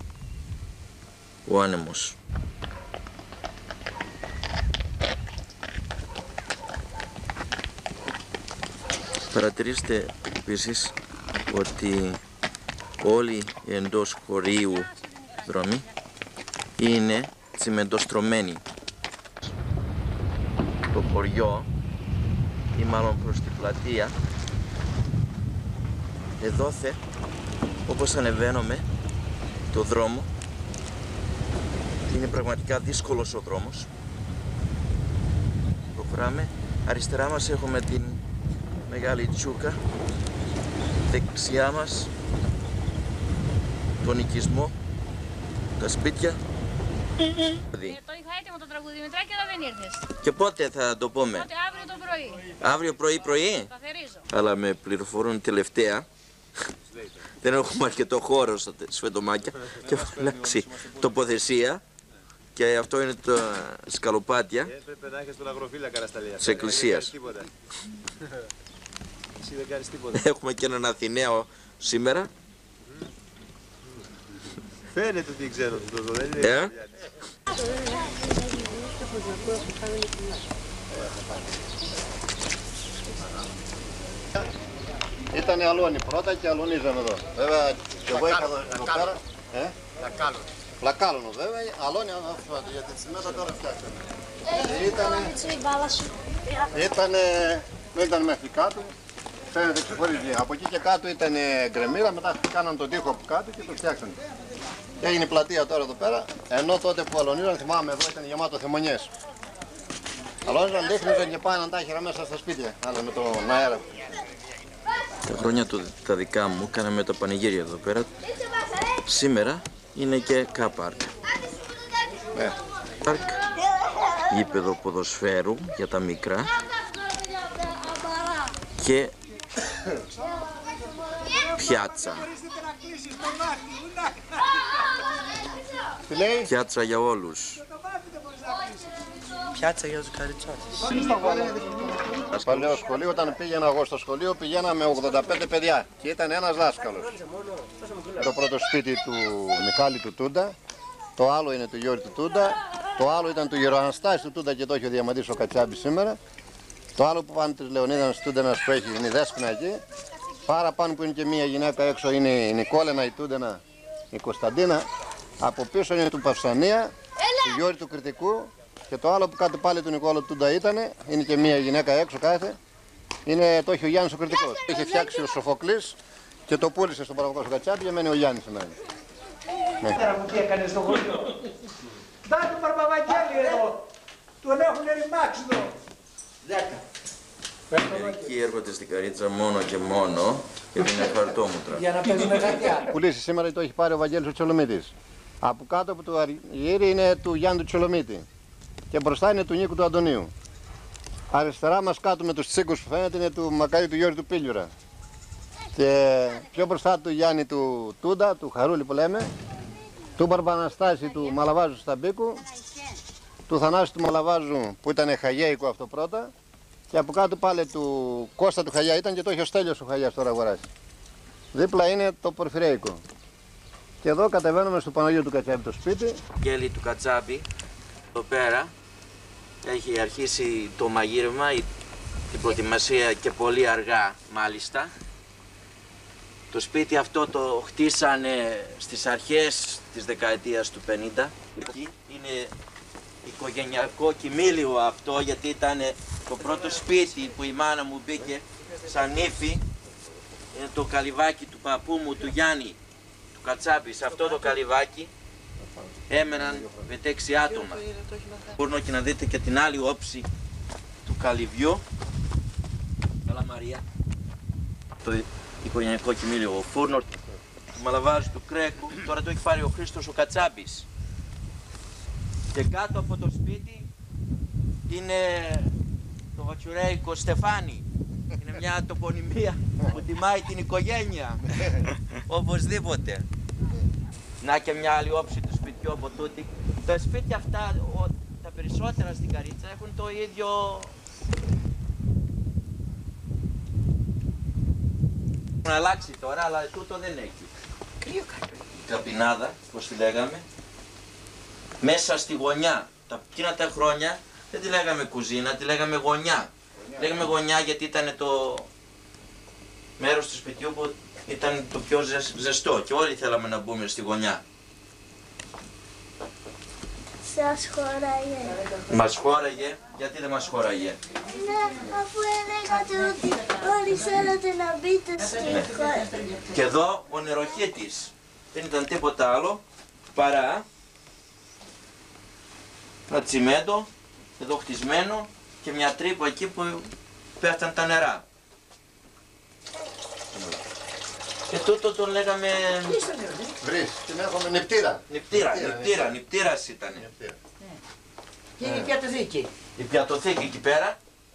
ο άνεμος. Παρατηρήστε επίσης ότι όλοι οι εντός χωρίου δρόμοι είναι τσιμεντοστρωμένοι. Το χωριό ή μάλλον προς την πλατεία εδώθε, όπως ανεβαίνουμε το δρόμο, είναι πραγματικά δύσκολος ο δρόμος. Προχωράμε, αριστερά μας έχουμε την Μεγάλη Τσούκα, δεξιά μας τον οικισμό, τα σπίτια. Ε, το είχα έτοιμο το τραγούδι, Δημητράκη, αλλά δεν ήρθες. Και πότε θα το πούμε? Πότε, αύριο το πρωί. Αύριο πρωί-πρωί? Καθαρίζω. Αλλά με πληροφορούν τελευταία. Δεν έχουμε αρκετό χώρο στα σφεντομάκια και έχω αλλάξει τοποθεσία. Και αυτό είναι τα σκαλοπάτια της εκκλησίας. Έχουμε και έναν Αθηναίο σήμερα. Φαίνεται ότι ξέρω αυτό, δεν είναι. Ε? Ήτανε αλόνι πρώτα και αλονίζαμε εδώ. Βέβαια και εγώ είχα εδώ πέρα. Ε? Λακάλωνο. Λακάλωνο βέβαια, αλόνι αυτό, γιατί σήμερα τώρα φτιάξαμε. Ήτανε, ήτανε, δεν ήταν μέχρι κάτω, φαίνεται ξεχωρίζει. Από εκεί και κάτω ήταν γκρεμμύρα, μετά κάναν τον τοίχο από κάτω και το φτιάξανε. Και έγινε πλατεία τώρα εδώ πέρα, ενώ τότε που αλονίζαν, θυμάμαι εδώ ήταν γεμάτο θεμονιές. Αλόνιζαν, δείχνιζαν και πάνε τα άχυρα μέσα στα σπίτια, αλλά με τον αέρα. Τα χρόνια του, τα δικά μου, κάναμε τα πανηγύρια εδώ πέρα. Σήμερα είναι και κα-πάρκ. Ναι. Πάρκ, γήπεδο ποδοσφαίρου για τα μικρά και πιάτσα. Πιάτσα για όλους. Πιάτσα για τους καριτσάτες. Παλαιό σχολείο, όταν πήγαινα εγώ στο σχολείο, πηγαίναμε ογδόντα πέντε παιδιά και ήταν ένας δάσκαλος. Το πρώτο σπίτι του Μιχάλη του Τούντα, το άλλο είναι του Γιώργη του Τούντα, το άλλο ήταν του Γεροαναστάση του Τούντα και το έχει ο Διαμαντής ο Κατσάμπης σήμερα. Το άλλο που πάνω της Λεωνίδας Τούντενας που έχει είναι η Δέσποινα εκεί. Παραπάνω που είναι και μία γυναίκα έξω είναι η Νικόλαινα, η Τούντενα, η Κωνσταντίνα. Από πίσω είναι του Παυσανία, του Γιώργη του Κρητικού. Και το άλλο που κάτω πάλι του Νικόλου Τούντα ήταν, είναι και μία γυναίκα έξω κάθε, είναι, το έχει ο Γιάννης ο Κρητικός. Το είχε φτιάξει ο Σοφοκλής και το πούλησε στον παραγωγό σου Κατσάπη και μένει ο Γιάννης σήμερα. Ναι. Τι έκανε στο χωριό. Δά' τον Μπαρμπαβαγγέλη εδώ, τον έχουν ρημάξει εδώ. Δέκα. Μερικοί έρχονται στην καρίτσα μόνο και μόνο γιατί είναι χαρτόμουτρα. Για να παίζουμε χαρτιά. Πουλήσει σήμερα το έχει πάρει ο Βαγγέλης ο Τσολομίτης. Από κάτω από το Αργύρι είναι του Γιάννη του Τσολομίτη. Και μπροστά είναι του Νίκου του Αντωνίου. Αριστερά μας κάτω με τους τσίγκους που φαίνεται είναι του Μακάρι του Γιώργη του Πίλιουρα. Και πιο μπροστά του Γιάννη του Τούντα, του Χαρούλη που λέμε, του Μπαρμπαναστάση του Μαλαβάζου Σταμπίκου, του Θανάση του Μαλαβάζου που ήταν Χαγέικο αυτό πρώτα, και από κάτω πάλι του Κώστα του Χαγιά ήταν και το έχει ο Στέλιος ο Χαγιάς τώρα αγοράσει. Δίπλα είναι το Πορφυρέικο. Και εδώ κατεβαίνουμε στο Παναγίου του Κατσάμπη το σπίτι. Γέλη του Κατσάμπη, εδώ πέρα, έχει αρχίσει το μαγείρεμα, την προετοιμασία και πολύ αργά μάλιστα. Το σπίτι αυτό το χτίσανε στις αρχές της δεκαετίας του πενήντα. Είναι οικογενειακό κοιμήλιο αυτό, γιατί ήταν το πρώτο σπίτι που η μάνα μου μπήκε σαν ύφη. Είναι το καλυβάκι του παππού μου, του Γιάννη του Κατσάμπη. Σε αυτό το καλυβάκι έμεναν πέντε-έξι άτομα. Μπορώ και να δείτε και την άλλη όψη του καλυβιού. Καλά Μαρία. Το οικογενειακό κοιμήλιο, ο φούρνο του Μαλαβάζου του Κρέκου, τώρα το έχει πάρει ο Χρήστος ο Κατσάμπης. Και κάτω από το σπίτι είναι το βατσουρέικο Στεφάνι. Είναι Είναι μια τοπονημία που τιμάει την οικογένεια. Οπωσδήποτε. Να και μια άλλη όψη του σπιτιού από τούτη. Τα σπίτια αυτά, ο, τα περισσότερα στην Καρίτσα έχουν το ίδιο... Έχουν αλλάξει τώρα, αλλά τούτο δεν έχει. Κρύο κάτω. Η καπινάδα, όπως τη λέγαμε, μέσα στη γωνιά. Τα εκείνα τα χρόνια δεν τη λέγαμε κουζίνα, τη λέγαμε γωνιά. Γωνιά. Λέγαμε γωνιά γιατί ήταν το μέρος του σπιτιού που ήταν το πιο ζεστό και όλοι θέλαμε να μπούμε στη γωνιά. Σας χώραγε. Μας χώραγε, γιατί δεν μας χώραγε? Ναι, αφού έλεγατε ότι όλοι θέλατε να μπείτε στη χώρα. Και εδώ ο νεροχύτης δεν ήταν τίποτα άλλο παρά ένα τσιμέντο εδώ χτισμένο και μια τρύπα εκεί που πέφταν τα νερά. Και τούτο τον λέγαμε... Βρύς, την έχουμε νηπτήρα. Νηπτήρα, νηπτήρα, νηπτήρας ήταν. Και η πιατοθήκη. Η πιατοθήκη εκεί πέρα.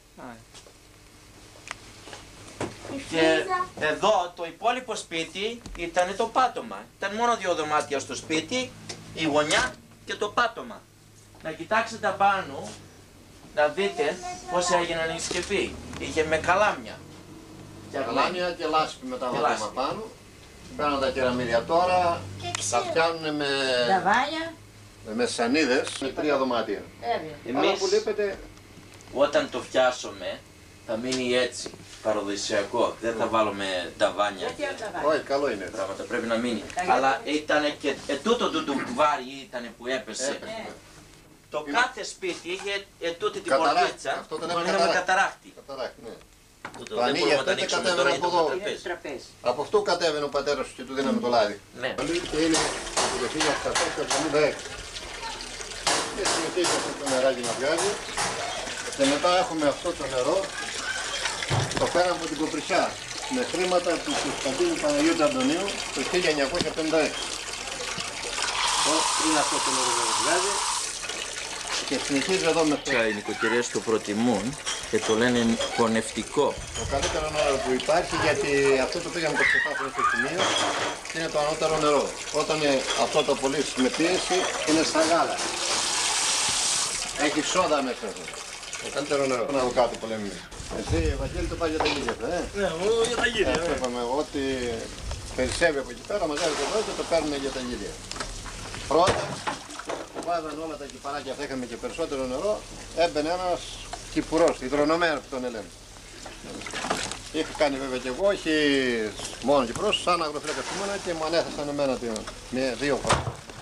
Και εδώ το υπόλοιπο σπίτι ήταν το πάτωμα. Ήταν μόνο δύο δωμάτια στο σπίτι, η γωνιά και το πάτωμα. Να κοιτάξετε απάνω, να δείτε πώς έγιναν οι σκευοί. Είχε με καλάμια. Καλάμια και λάσπη με τα βάτωμα πάνω. Παίρνουν τα κεραμίδια τώρα, τα φτιάχνουν με... Ταβάνια. Με σανίδες, με τρία δωμάτια. Εμείς, που λείπετε... όταν το φτιάσουμε, θα μείνει έτσι, παραδοσιακό. Δεν θα βάλουμε ταβάνια και... Όχι, καλό είναι. Πράγματα πρέπει να μείνει. Αλλά ήταν και ετούτο το βάρη ήταν που έπεσε. έπεσε. Το είναι... κάθε σπίτι είχε ετούτη την καταράκτη. πορτίτσα, Αυτό το λέγαμε καταράκτη. καταράκτη. Καταράκτη, ναι. Το ανοίγει αυτό και κατέβαινε από εδώ. Από αυτού κατέβαινε ο πατέρας σου και του δίναμε το λάδι. Ναι. Και είναι από το χίλια οκτακόσια εβδομήντα έξι. Και συνεχίζει αυτό το νεράκι να βγάζει. Και μετά έχουμε αυτό το νερό, το πέρα από την Κοπρισσιά, με χρήματα του Κωνσταντίνου Παναγιώτη Αντωνίου το χίλια εννιακόσια πενήντα έξι. Είναι αυτό το νερό που βγάζει. Και συνεχίζει εδώ με οι νοικοκυρές το προτιμούν και το λένε πονευτικό. Το καλύτερο νερό που υπάρχει, γιατί αυτό το πήγαμε το ξεπάσουμε στο σημείο, είναι το ανώτερο νερό. Όταν αυτό το πωλήσει με πίεση είναι στα γάλα. Έχει σόδα μέσα εδώ. Το καλύτερο νερό. Να δω κάτω που λέμε εμείς. Εσύ, Ευαγγέλη, το πάει για τα γύρια, ε? Ναι, εγώ για τα γύρια. Ε, είπαμε, ό,τι περισσεύει από εκεί πέρα, μαζεύει εδώ και το παίρνουμε για τα γύρια. Πρώτα, βάζαν όλα τα κυπαράκια, θα είχαμε και περισσότερο νερό, έμπαινε ένας κυπουρός, υδρονομέα που τον λέμε. Είχα κάνει βέβαια και εγώ, όχι μόνο Κυπρός, σαν αγροφύλακα σήμερα και μου ανέθεσαν εμένα με δύο φορές.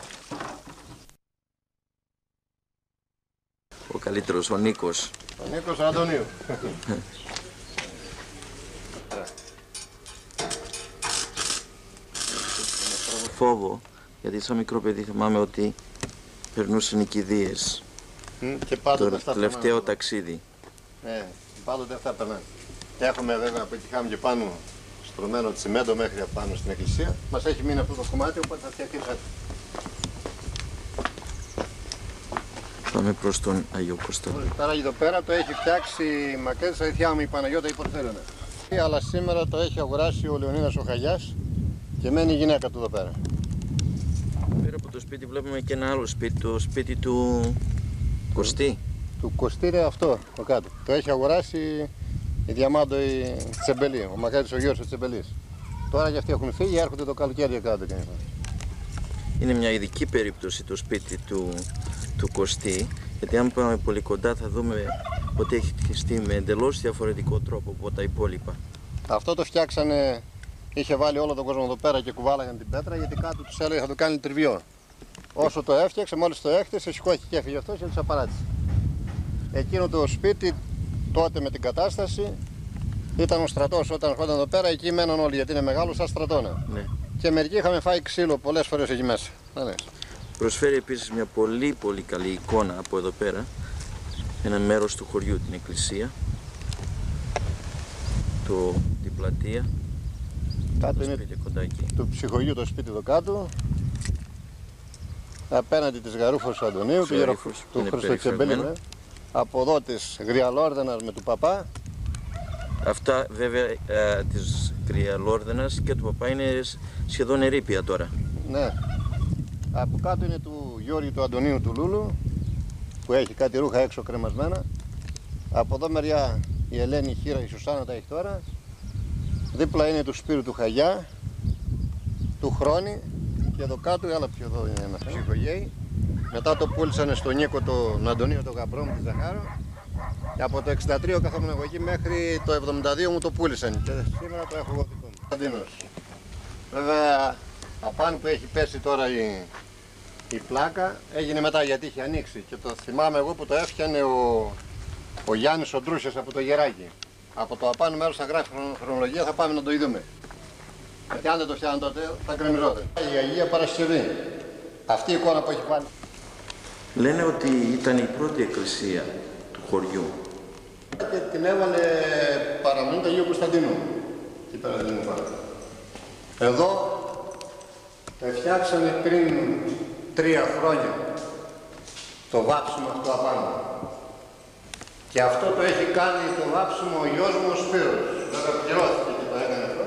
Ο καλύτερος, ο Νίκος. Ο Νίκος Αντωνίου. Φόβο, γιατί σαν μικρό παιδί θυμάμαι ότι περνούσαν οι κηδείες. Και πάντοτε το αυτά τελευταίο περνάνε. ταξίδι. Ναι, πάντοτε αυτά περνάνε. Και έχουμε βέβαια που είχαμε και πάνω στρωμένο τσιμέντο μέχρι πάνω στην εκκλησία. Μας έχει μείνει αυτό το κομμάτι, οπότε θα φτιαχτεί κάτι. Πάμε προς τον Αγιο Κωνσταντίνο. Τώρα εδώ πέρα το έχει φτιάξει η μακέτσα η θεία μου η Παναγιώτα η Πορθέλαινα. Αλλά σήμερα το έχει αγοράσει ο Λεωνίδας ο Χαγιάς και μένει η γυναίκα του εδώ πέρα. Πέρα από το σπίτι βλέπουμε και ένα άλλο σπίτι, το σπίτι του Κωστή. Του Κωστή είναι αυτό, το κάτω. Το έχει αγοράσει η Διαμάντο η Τσεμπελή, ο μακάρις ο γιος ο Τσεμπελής. Τώρα και αυτοί έχουν φύγει, έρχονται το καλοκαίρι κάτω. Είναι μια ειδική περίπτωση το σπίτι του, του Κωστή, γιατί αν πάμε πολύ κοντά θα δούμε ότι έχει χτιστεί με εντελώς διαφορετικό τρόπο από τα υπόλοιπα. Αυτό το φτιάξανε, είχε βάλει όλο τον κόσμο εδώ πέρα και κουβάλαγαν την πέτρα, γιατί κάτω τους έλεγε θα το κάνει τριβιό. Όσο το έφτιαξε, μόλις το έκτισε, σηκώθηκε και έφυγε αυτός και τους απαράτησε. Εκείνο το σπίτι τότε με την κατάσταση ήταν ο στρατός όταν ερχόταν εδώ πέρα, εκεί μέναν όλοι γιατί είναι μεγάλο σαν στρατόνα. Ναι. Και μερικοί είχαμε φάει ξύλο πολλές φορές εκεί μέσα. Ναι. Προσφέρει επίσης μια πολύ πολύ καλή εικόνα από εδώ πέρα, ένα μέρος του χωριού, την εκκλησία, το, την πλατεία, κάτω το είναι σπίτι κοντά εκεί. του ψυχογείου το σπίτι εδώ κάτω, απέναντι της Γαρούφος του Αντωνίου, του, γερο... του Χριστοτσεμπέλη, από εδώ της Γριαλόρδενας με του Παπά Αυτά βέβαια ε, της Κρυαλόρδενας και του παπά είναι σχεδόν ερείπια τώρα. Ναι. Από κάτω είναι του Γιώργη του Αντωνίου του Λούλου, που έχει κάτι ρούχα έξω κρεμασμένα. Από εδώ μεριά η Ελένη, η Χήρα, η Σουσάνα τα έχει τώρα. Δίπλα είναι του Σπύρου του Χαγιά, του Χρόνη, και εδώ κάτω, άλλα πιο εδώ είναι ένας ψυχογέη. Μετά το πούλησαν στον Νίκο τον Αντωνίο τον γαμπρό μου τη Ζαχάρο. Και από το εξήντα τρία καθόμουν εγώ εκεί μέχρι το εβδομήντα δύο μου το πούλησαν. Και σήμερα το έχω εγώ δικό μου. Κωνσταντίνος. Βέβαια, απάνω που έχει πέσει τώρα η, η πλάκα έγινε μετά γιατί είχε ανοίξει. Και το θυμάμαι εγώ που το έφτιανε ο, ο Γιάννης ο Ντρούσιος από το Γεράκι. Από το απάνω μέρος θα γράφει χρονολογία, θα πάμε να το είδουμε. Γιατί αν δεν το φτιάχναν τότε θα γκρεμιζόταν. Η Αγία Παρασκευή. Αυτή η εικόνα που έχει πάλι. Λένε ότι ήταν η πρώτη εκκλησία του χωριού. Και την έβαλε παραμονή του Αγίου Κωνσταντίνου. Εδώ το φτιάξανε πριν τρία χρόνια το βάψιμο αυτό απάνω. Και αυτό το έχει κάνει το βάψιμο ο γιος μου ο Σπύρος. Βέβαια πληρώθηκε και το έκανε αυτό.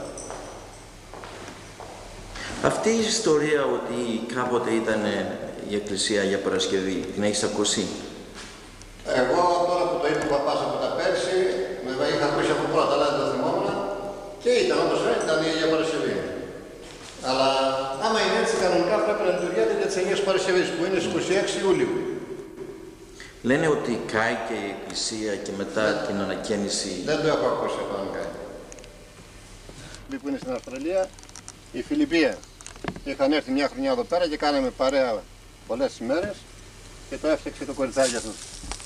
Αυτή η ιστορία ότι κάποτε ήταν η εκκλησία για Παρασκευή, την έχεις ακούσει? Εγώ τώρα που το είπε ο παπάς από τα πέρσι, βέβαια είχα ακούσει από πρώτα, αλλά δεν το θυμόμουν. Και ήταν όπως λέει, ήταν η Αγία Παρασκευή. Αλλά άμα είναι έτσι κανονικά πρέπει να λειτουργείται για τις Αγίες Παρασκευής που είναι στις είκοσι έξι Ιουλίου. Λένε ότι κάηκε η εκκλησία και μετά δεν, την ανακαίνιση. Δεν το έχω ακούσει αυτό αν κάνει. Που είναι στην Αυστραλία, η Φιλιππία. Είχαν έρθει μια χρονιά εδώ πέρα και κάναμε παρέα πολλές ημέρες και το έφτιαξε το κοριτσάκι αυτό.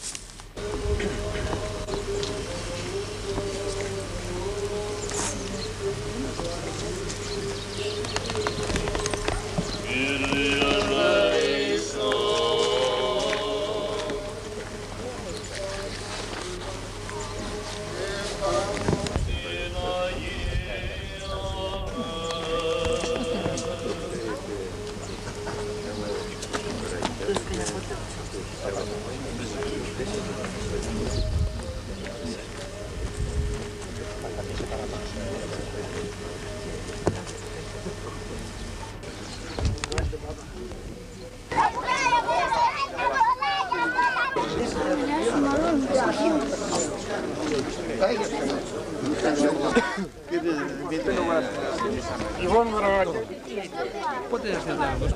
Πότε έρθει ο Τάγος?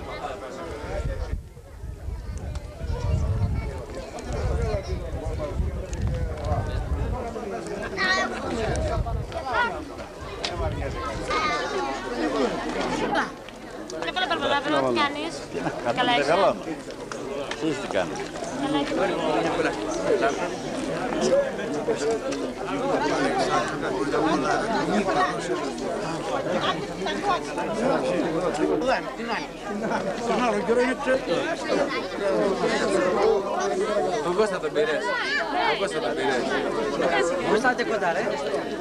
Πρέπει να προλάβω, τι κάνεις? Καλά είσαι? Εσείς τι κάνετε? Τον άλλο καιρό είναι τσέτο. Τον Κώστα τον πήρες. Τον Κώστα τον πήρες. Πώς στάτε κοντά ρε?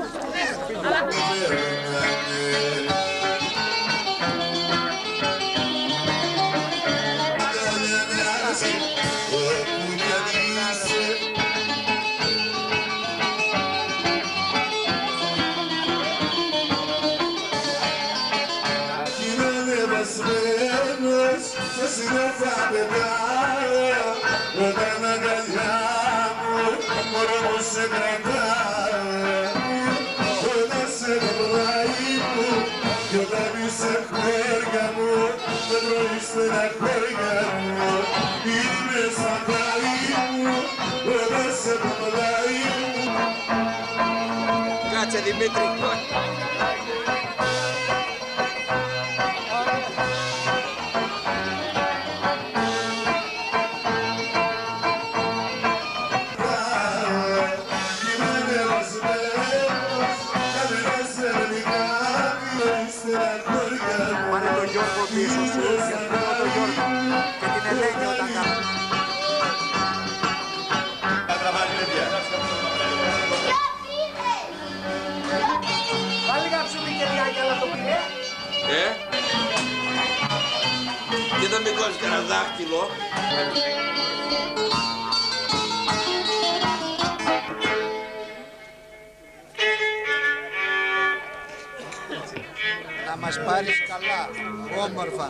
Κάτσε Δημήτρη. Πάνε τον Γιώργο πίσω σου, γιατί εδώ τον Γιώργο και την Ελένη όταν κάνουν. Πάλι γάψουμε και διάκια, αλλά το πήρε. Ε, και δεν με κόλλεις κανένα δάχτυλο. μας πάρεις καλά, όμορφα.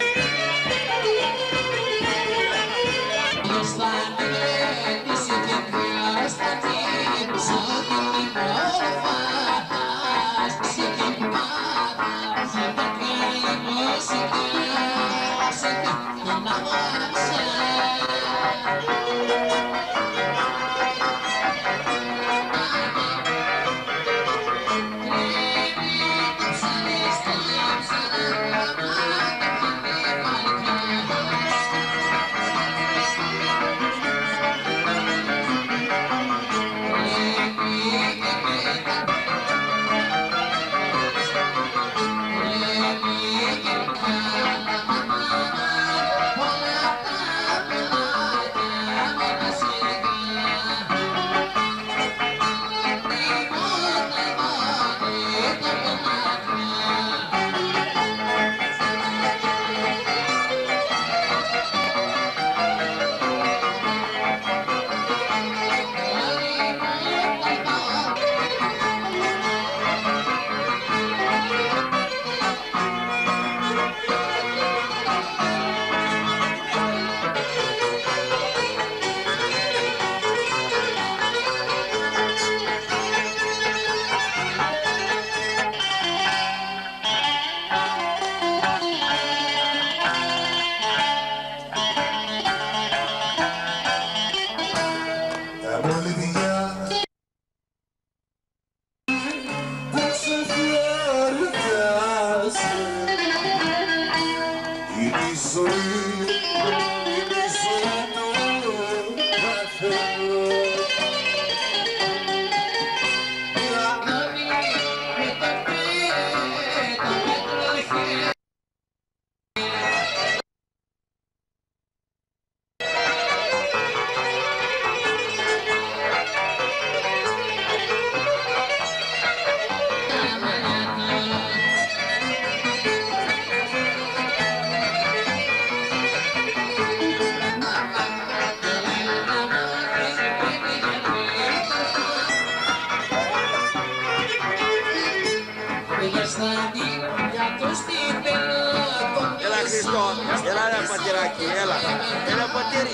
Έλα Χριστό, έλα ρε πατηράκι, έλα, έλα πατήρι.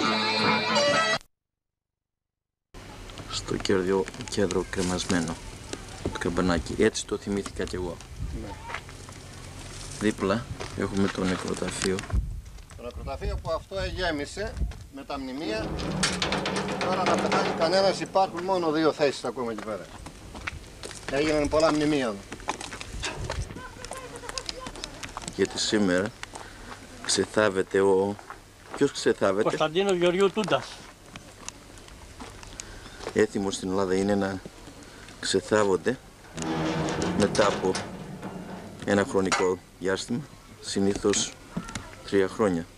Στο κέρδιο κέντρο κρεμασμένο το καμπανάκι, έτσι το θυμήθηκα κι εγώ. Ναι. Δίπλα έχουμε το νεκροταφείο. Το νεκροταφείο που αυτό γέμισε με τα μνημεία. Τώρα να πεθάνει κανένας, υπάρχουν μόνο δύο θέσεις ακόμα εκεί πέρα. Έγιναν πολλά μνημεία. Γιατί σήμερα ξεθάβεται ο... Ποιος ξεθάβεται? Κωνσταντίνος Γεωργίου Τούντας. Έθιμο στην Ελλάδα είναι να ξεθάβονται μετά από ένα χρονικό διάστημα, συνήθως τρία χρόνια.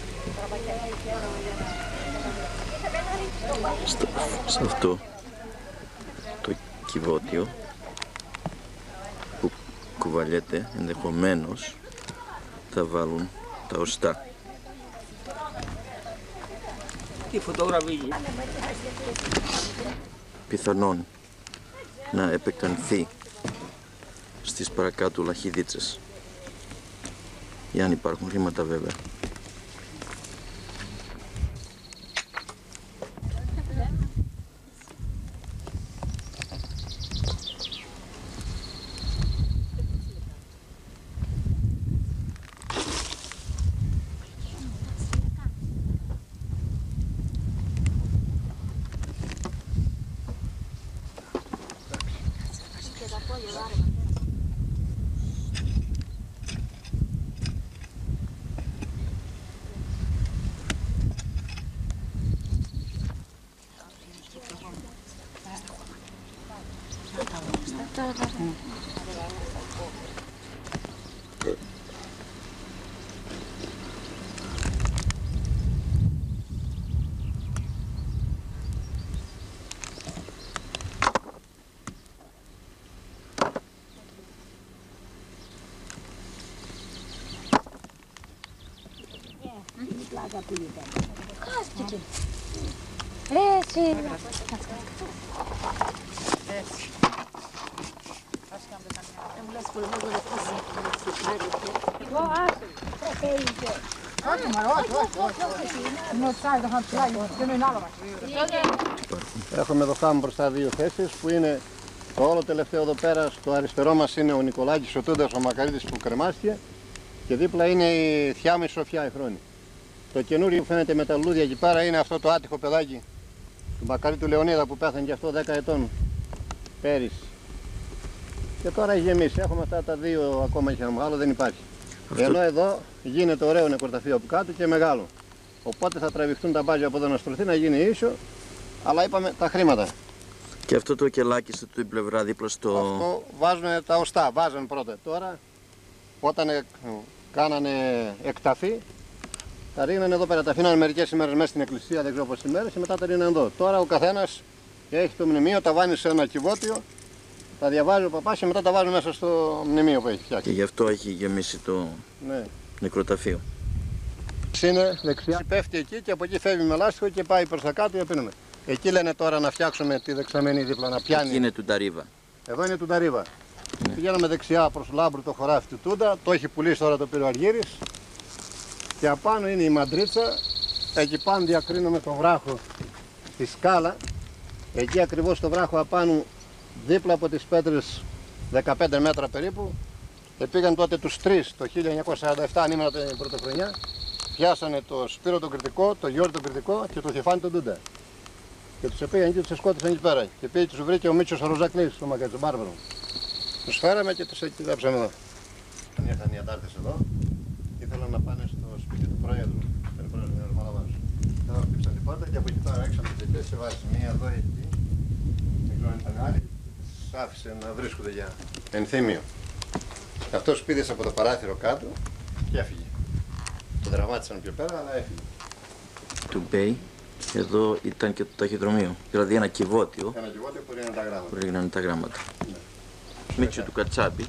Στο, σε αυτό το κυβότιο που κουβαλιέται ενδεχομένως θα βάλουν τα οστά. Τι φωτογραφίζει. Πιθανόν να επεκτανθεί στις παρακάτω λαχιδίτσες. Για αν υπάρχουν χρήματα βέβαια. Έτσι. Έτσι. Όχι, όχι, όχι, όχι. Είναι ο τσάι, το χαμψιλάκι, δεν είναι άλλο μας. Έχουμε εδώ κάτω μπροστά δύο θέσεις που είναι το όλο τελευταίο εδώ πέρα. Στο αριστερό μας είναι ο Νικολάκης ο Τούντας, ο Μακαρίτης που κρεμάστηκε και δίπλα είναι η θιά μου η Σοφιά η Χρόνη. Το καινούριο που φαίνεται με τα λουλούδια εκεί πέρα είναι αυτό το άτυχο παιδάκι του Μακαρίτη του Λεωνίδα που πέθανε και αυτό δέκα ετών πέρυσι. Και τώρα έχει γεμίσει. Έχουμε αυτά τα δύο ακόμα και ένα άλλο δεν υπάρχει. Αυτό... Ενώ εδώ γίνεται ωραίο νεκροταφείο από κάτω και μεγάλο. Οπότε θα τραβηχτούν τα μπάζια από εδώ να στρωθεί να γίνει ίσιο. Αλλά είπαμε τα χρήματα. Και αυτό το κελάκι στο την πλευρά δίπλα στο... Αυτό βάζουν τα οστά, βάζουν πρώτα. Τώρα όταν ε, κάνανε εκταφή, τα ρίνανε εδώ πέρα. Τα αφήνανε μερικές ημέρες μέσα στην εκκλησία, δεν ξέρω πόσες ημέρες, και μετά τα ρίνανε εδώ. Τώρα ο καθένας έχει το μνημείο, τα βάνει σε ένα κυβότιο, τα διαβάζει ο παπάς και μετά τα βάζει μέσα στο μνημείο που έχει φτιάξει. Και γι' αυτό έχει γεμίσει το ναι. νεκροταφείο. Είναι δεξιά, πέφτει εκεί και από εκεί φεύγει με λάστιχο και πάει προς τα κάτω και πίνουμε. Εκεί λένε τώρα να φτιάξουμε τη δεξαμενή δίπλα να πιάνει. Εκεί είναι του Νταρίβα. Εδώ είναι του Νταρίβα. Ναι. Πηγαίνουμε δεξιά προς Λάμπρου το χωράφι του Τούντα, το έχει πουλήσει τώρα το πήρε ο Αργύρης. Και απάνω είναι η Μαντρίτσα, εκεί πάνω διακρίνουμε το βράχο στη σκάλα. Εκεί ακριβώς το βράχο απάνω, δίπλα από τις πέτρες δεκαπέντε μέτρα περίπου. Και πήγαν τότε τους τρεις το χίλια εννιακόσια σαράντα επτά, αν ήμουν την πρωτοχρονιά. Πιάσανε το Σπύρο τον Κρητικό, το Γιώργο τον Κρητικό και το Θεφάνη τον Τούντα. Και τους πήγαν και τους σκότωσαν εκεί πέρα. Και πήγε τους βρήκε ο Μίτσος ο Ροζακλής, ο Μακαρίτη, ο Μπάρβαρο. Τους φέραμε και τους εκκυδέψαμε εδώ. Όταν ήρθαν οι αντάρτες εδώ, ήθελαν να πάνε στο σπίτι του Προέδρου. Τον Πρόεδρο του Μαλαβάζου. Τώρα χτύπησαν την πόρτα και από εκεί τώρα έξαμε τις τελειές και βάζει μία εδώ εκεί. Δεν ξέρω αν ήταν άλλη. Τους άφησε να βρίσκονται για ενθύμιο. Αυτός πήδησε από το παράθυρο κάτω και έφυγε. Το δραμάτισαν πιο πέρα, αλλά έφυγε. Του Μπέι, εδώ ήταν και το ταχυδρομείο. Δηλαδή ένα κυβότιο. Ένα κυβότιο που ρίγανε τα γράμματα. Που ρίγανε τα γράμματα. Ναι. Μίτσο του Κατσάμπη.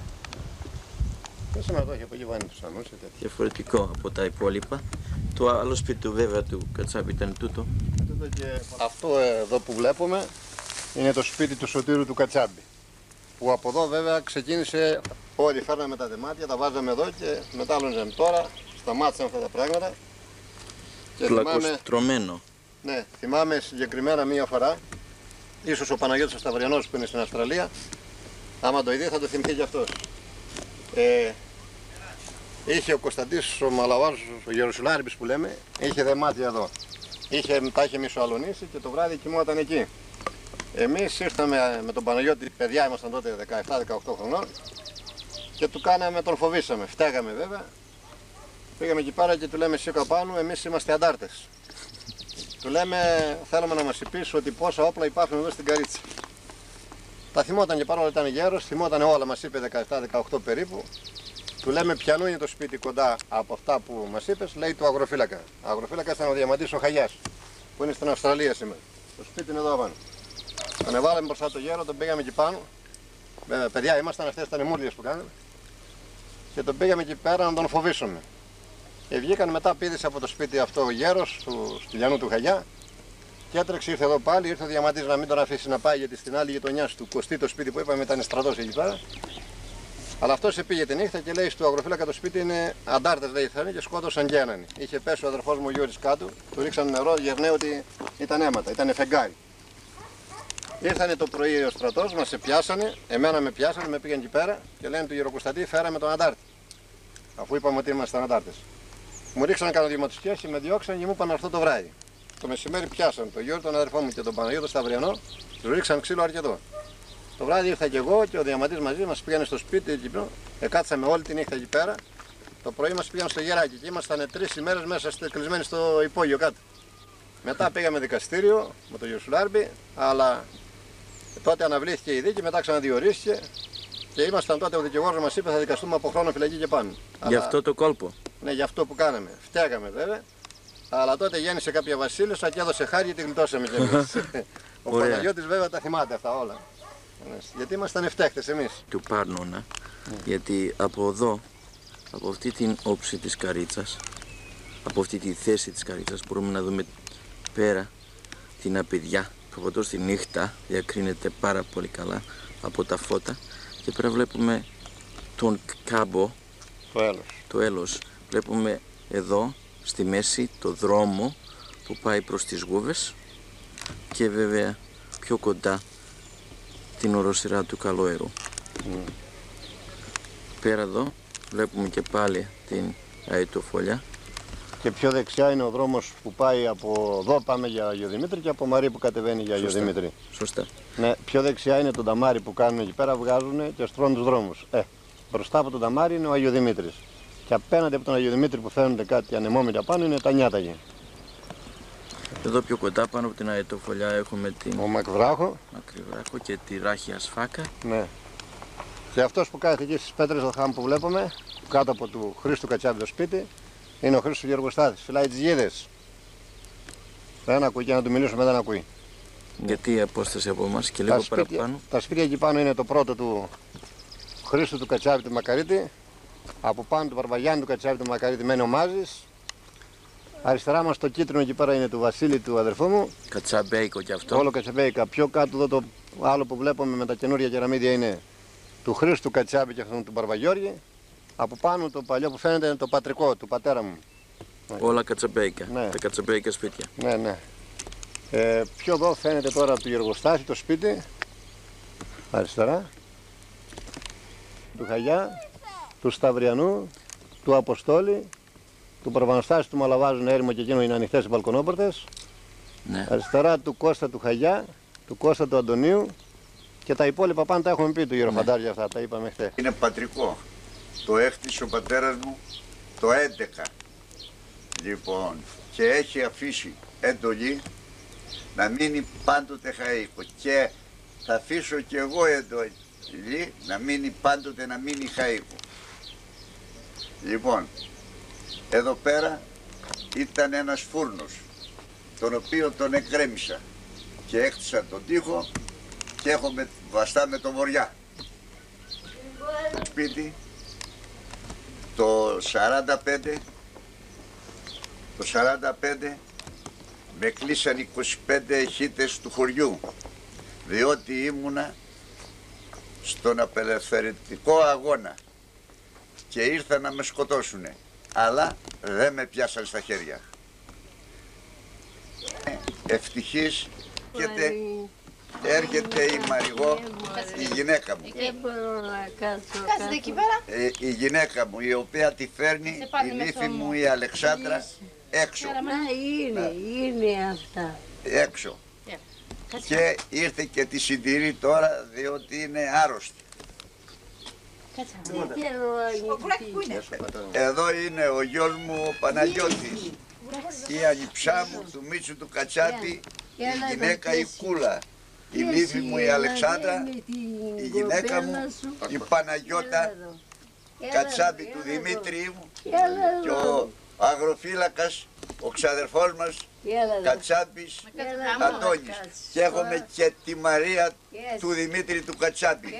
Δεν σήμερα το έχει απογευάνει τους ανούς. Διαφορετικό από τα υπόλοιπα. Το άλλο σπίτι του βέβαια του Κατσάμπη ήταν τούτο. τούτο και... Αυτό εδώ που βλέπουμε είναι το σπίτι του Σωτήρου του Κατσάμπη. Που από εδώ βέβαια ξεκίνησε, όλοι φέρναμε τα δεμάτια, τα βάζαμε εδώ και μετάλλωνζαμε. Τώρα σταμάτησαν αυτά τα πράγματα. Πλακοστρωμένο. Ναι, θυμάμαι συγκεκριμένα μία φορά, ίσως ο Παναγιώτης ο Σταυριανός που είναι στην Αυστραλία, άμα το είδε θα το θυμηθεί κι αυτός. Ε, είχε ο Κωνσταντής ο Μαλαβάζος, ο Γερουσουλάρμπης που λέμε, είχε δεμάτια εδώ. Είχε, τα είχε μισοαλωνίσει και το βράδυ κοιμόταν εκεί. Εμείς ήρθαμε με τον Παναγιώτη, παιδιά ήμασταν τότε δεκαεπτά δεκαοκτώ χρονών και του κάναμε, τον φοβήσαμε, φταίγαμε βέβαια. Πήγαμε εκεί πέρα και του λέμε εσύ καπάνου, εμείς είμαστε αντάρτες. Του λέμε θέλουμε να μας πεις ότι πόσα όπλα υπάρχουν εδώ στην Καρίτσα. Τα θυμόταν και παρόλο ήταν γέρος, θυμόταν όλα, μας είπε δεκαεπτά δεκαοκτώ περίπου. Του λέμε ποιανού είναι το σπίτι κοντά από αυτά που μας είπες, λέει του αγροφύλακα. Αγροφύλακα ήταν ο Διαμαντής ο Χαγιάς, που είναι στην Αυστραλία σήμερα. Το σπίτι είναι εδώ απάνω. Τον εβάλαμε μπροστά το γέρο, τον πήγαμε εκεί πάνω. Βέβαια, παιδιά ήμασταν, αυτές ήταν οι μούρλιες που κάναμε. Και τον πήγαμε εκεί πέρα να τον φοβήσουμε. Και βγήκαν μετά, πήδησε από το σπίτι αυτό ο γέρος του Στυλιανού του Χαγιά και έτρεξε, ήρθε εδώ πάλι, ήρθε ο Διαμαντής να μην τον αφήσει να πάει γιατί στην άλλη γειτονιά του Κωστή το σπίτι που είπαμε ήταν στρατός εκεί πέρα. Αλλά αυτός πήγε τη νύχτα και λέει στο αγροφύλακα το σπίτι είναι αντάρτες λέει θέλει και σκότωσαν και έναν. Είχε πέσει ο αδερφός μου ο Γιώρης κάτω, του ρίξαν νερό, γερνέ ότι ήταν αίματα, ήταν φεγγάρι. Ήρθανε το πρωί ο στρατός, μας πιάσανε, εμένα με πιάσανε, με πήγαν εκεί πέρα και λένε του Γεροκοστατή φέραμε τον αντάρτη. Αφού είπαμε ότι ήμασταν αντάρτες. Μου ρίξαν κανένα δύο ματσουκιές και με διώξαν και μου είπαν αυτό το βράδυ. Το μεσημέρι πιάσαν τον Γιώργο, τον αδερφό μου και τον Παναγιώτο Σταυριανό, του ρίξαν ξύλο αρκετό. Το βράδυ ήρθα και εγώ και ο Διαμαντής μαζί μας πήγανε στο σπίτι εκεί πέρα, εκάτσαμε όλη τη νύχτα εκεί πέρα. Το πρωί μας πήγαν στο γεράκι και ήμασταν τρεις ημέρες μέσα στο, κλεισμένοι στο υπόγειο κάτω. Μετά πήγαμε δικαστήριο με τον Γερουσουλάρμπη, αλλά τότε αναβλήθηκε η δίκη, μετά ξαναδιορίστηκε. Και ήμασταν τότε, ο δικηγόρος μας είπε θα δικαστούμε από χρόνο φυλακή και πάνω. Γι' αυτό το κόλπο. Ναι, γι' αυτό που κάναμε. Φταίγαμε βέβαια. Αλλά τότε γέννησε κάποια βασίλισσα και έδωσε χάρη και τη γλιτώσαμε κι εμείς. Ο Παναγιώτης βέβαια τα θυμάται αυτά όλα. Γιατί ήμασταν ευτέχτες εμείς. Του Πάρνονα, mm. γιατί από εδώ, από αυτή την όψη της Καρίτσας, από αυτή τη θέση της Καρίτσας μπορούμε να δούμε πέρα την απειδιά που από εδώ στη νύχτα διακρίνεται πάρα πολύ καλά από τα φώτα. Και πέρα βλέπουμε τον κάμπο, το έλος. το έλος. Βλέπουμε εδώ στη μέση το δρόμο που πάει προς τις Γούβες και βέβαια πιο κοντά την οροσειρά του Καλόερου. Mm. Πέρα εδώ βλέπουμε και πάλι την Αετοφολιά. Και πιο δεξιά είναι ο δρόμος που πάει από εδώ, πάμε για Αγιο Δημήτρη, και από Μαρή που κατεβαίνει για Αγιο Σωστά. Δημήτρη. Σωστά. Ναι, πιο δεξιά είναι το Νταμάρι που κάνουν εκεί πέρα, βγάζουν και στρώνουν τους δρόμους. Ε, μπροστά από το Νταμάρι είναι ο Αγιο Δημήτρης. Και απέναντι από τον Αγιο Δημήτρη που φαίνονται κάτι ανεμόμυρα πάνω είναι τα Νιάταγη. Εδώ πιο κοντά πάνω από την Αετοφολιά έχουμε την ο Μακρυβράχο. Μακρυβράχο και τη Ράχια Σφάκα. Ναι. Και αυτός που κάθεται εκεί στις πέτρες το χάμ που βλέπουμε, κάτω από του Χρήστου Κατσάπη το σπίτι, είναι ο Χρήστος Γεωργοστάθης. Φυλάει τις γίδες. Δεν ακούει, και να του μιλήσουμε δεν ακούει. Γιατί η απόσταση από εμάς και λίγο τα σπίτια, παραπάνω. Τα σπίτια εκεί πάνω είναι το πρώτο του Χρήστου του Κατσάπη του Μακαρίτη. Από πάνω του Βαρβαγιάννη του Κατσάπη του Μακαρίτη μένει ο Μάζης. Αριστερά μας το κίτρινο εκεί πέρα είναι του Βασίλη του αδερφού μου. Κατσαμπέικο κι αυτό. Όλο κατσαμπέικα. Πιο κάτω εδώ το άλλο που βλέπουμε με τα καινούργια κεραμίδια είναι του Χρήστου Κατσάπη και αυτόν του Μπαρβαγιώργη. Από πάνω το παλιό που φαίνεται είναι το πατρικό του πατέρα μου. Όλα κατσαμπέικα. Ναι. Τα κατσαμπέικα σπίτια. Ναι, ναι. Ε, πιο εδώ φαίνεται τώρα του Γεωργοστάση το σπίτι. Αριστερά. Του Χαγιά, του Σταυριανού, του Αποστόλη, του Παρβαναστάση του Μαλαβάζουν έρημο και εκείνο είναι ανοιχτές οι μπαλκονόπορτες. Ναι. Αριστερά του Κώστα του Χαγιά, του Κώστα του Αντωνίου και τα υπόλοιπα πάντα τα έχουμε πει του γεροφαντάρια αυτά, τα είπαμε χθες. Είναι πατρικό. Το έχτισε ο πατέρας μου το έντεκα. Λοιπόν, και έχει αφήσει εντολή να μείνει πάντοτε χαΐκο. Και θα αφήσω και εγώ εντολή να μείνει πάντοτε να μείνει χαΐκο. Λοιπόν, εδώ πέρα ήταν ένας φούρνος, τον οποίο τον εκρέμισα και έκτισα τον τοίχο και έχω με, βαστά με το βοριά. Σπίτι το σαράντα πέντε, το σαράντα πέντε με κλείσαν είκοσι πέντε εχίτες του χωριού, διότι ήμουνα στον απελευθερωτικό αγώνα και ήρθαν να με σκοτώσουνε, αλλά δεν με πιάσαν στα χέρια. Ευτυχής έρχεται, έρχεται η Μαριγό, η γυναίκα μου. Δεν μπορώ να κάτσω. Κάθετε εκεί πέρα. Ε, η γυναίκα μου, η οποία τη φέρνει η νύφη μου η Αλεξάνδρα έξω. Να είναι, είναι αυτά. Έξω. Και ήρθε και τη συντηρεί τώρα διότι είναι άρρωστη. Εδώ είναι ο γιος μου ο Παναγιώτης, η ανιψά μου του Μίτσου του Κατσάπη, η γυναίκα η Κούλα, η νύφη μου η Αλεξάνδρα, η γυναίκα μου η Παναγιώτα Κατσάπη του Δημήτρη μου και ο αγροφύλακας, ο ξαδερφός μας Κατσάπης Αντώνης. Και έχουμε και τη Μαρία του Δημήτρη του Κατσάπη.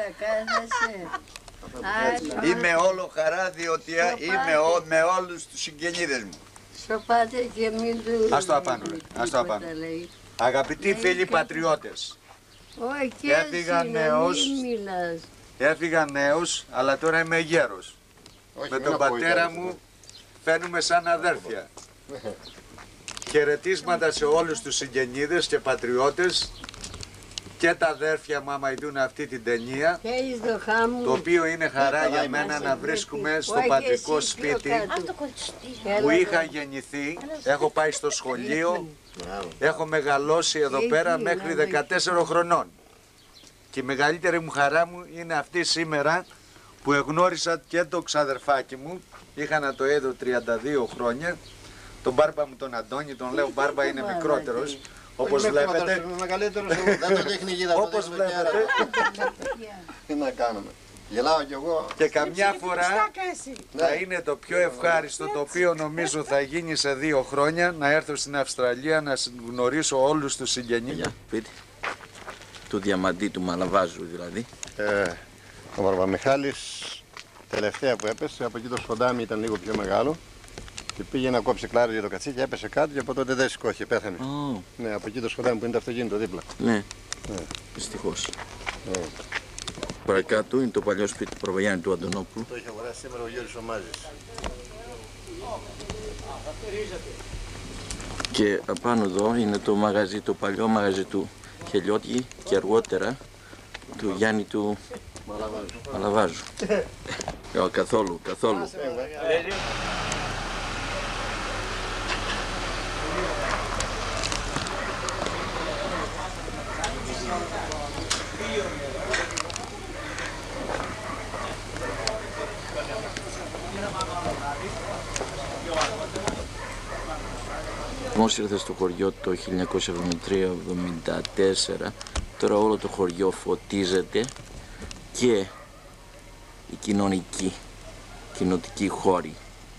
Είμαι όλο χαρά διότι είμαι ό, με όλους τους συγγενείδες μου. Σοπάτε και μην του... Ας το απάνω, ας το απάνω. Αγαπητοί φίλοι πατριώτες, έφυγα νέος, έφυγα νέος, αλλά τώρα είμαι γέρος. Με τον πατέρα μου φαίνουμε σαν αδέρφια. Χαιρετίσματα σε όλους τους συγγενείδες και πατριώτες και τα αδέρφια μου άμα ειδούν αυτή την ταινία, το οποίο είναι χαρά για μένα να βρίσκουμε στο πατρικό σπίτι που είχα γεννηθεί, έχω πάει στο σχολείο, έχω μεγαλώσει εδώ πέρα μέχρι δεκατέσσερα χρονών. Και η μεγαλύτερη μου χαρά μου είναι αυτή σήμερα που εγνώρισα και το ξαδερφάκι μου, είχα να το έδω τριάντα δύο χρόνια, τον μπάρμπα μου τον Αντώνη, τον λέω μπάρμπα είναι μικρότερος, όπως βλέπετε, όπως βλέπετε, τι να κάνουμε, γελάω κι εγώ. Και καμιά φορά θα είναι το πιο ευχάριστο, το οποίο νομίζω θα γίνει σε δύο χρόνια, να έρθω στην Αυστραλία να γνωρίσω όλους τους συγγενείς. Πείτε, του Διαμαντή του Μαλαβάζου δηλαδή. Ε, ο Βαρβαμιχάλης τελευταία που έπεσε, από εκεί το Σφοντάμι ήταν λίγο πιο μεγάλο και πήγε να κόψει κλάρι για το κατσίκι, έπεσε κάτι και από τότε δεν σηκώθηκε, πέθανε. Oh. Ναι, από εκεί το Σφοντάμι που είναι το αυτοκίνητο δίπλα. Ναι, ναι. Δυστυχώς. Ναι. Παρακάτω είναι το παλιό σπίτι του Προβαγιάννη του Αντωνόπουλου. Το είχε αγοράσει σήμερα ο Γιώργος ο Μάζης. Και απάνω εδώ είναι το μαγαζί, το παλιό μαγαζί του Χελιώτη και αργότερα του Γιάννη του Μαλαβάζου. Μαλαβάζου. ε, καθόλου, καθόλου. Μόλις ήρθε στο χωριό το χίλια εννιακόσια εβδομήντα τρία εβδομήντα τέσσερα, τώρα όλο το χωριό φωτίζεται και η κοινωνική, κοινοτική χώρη.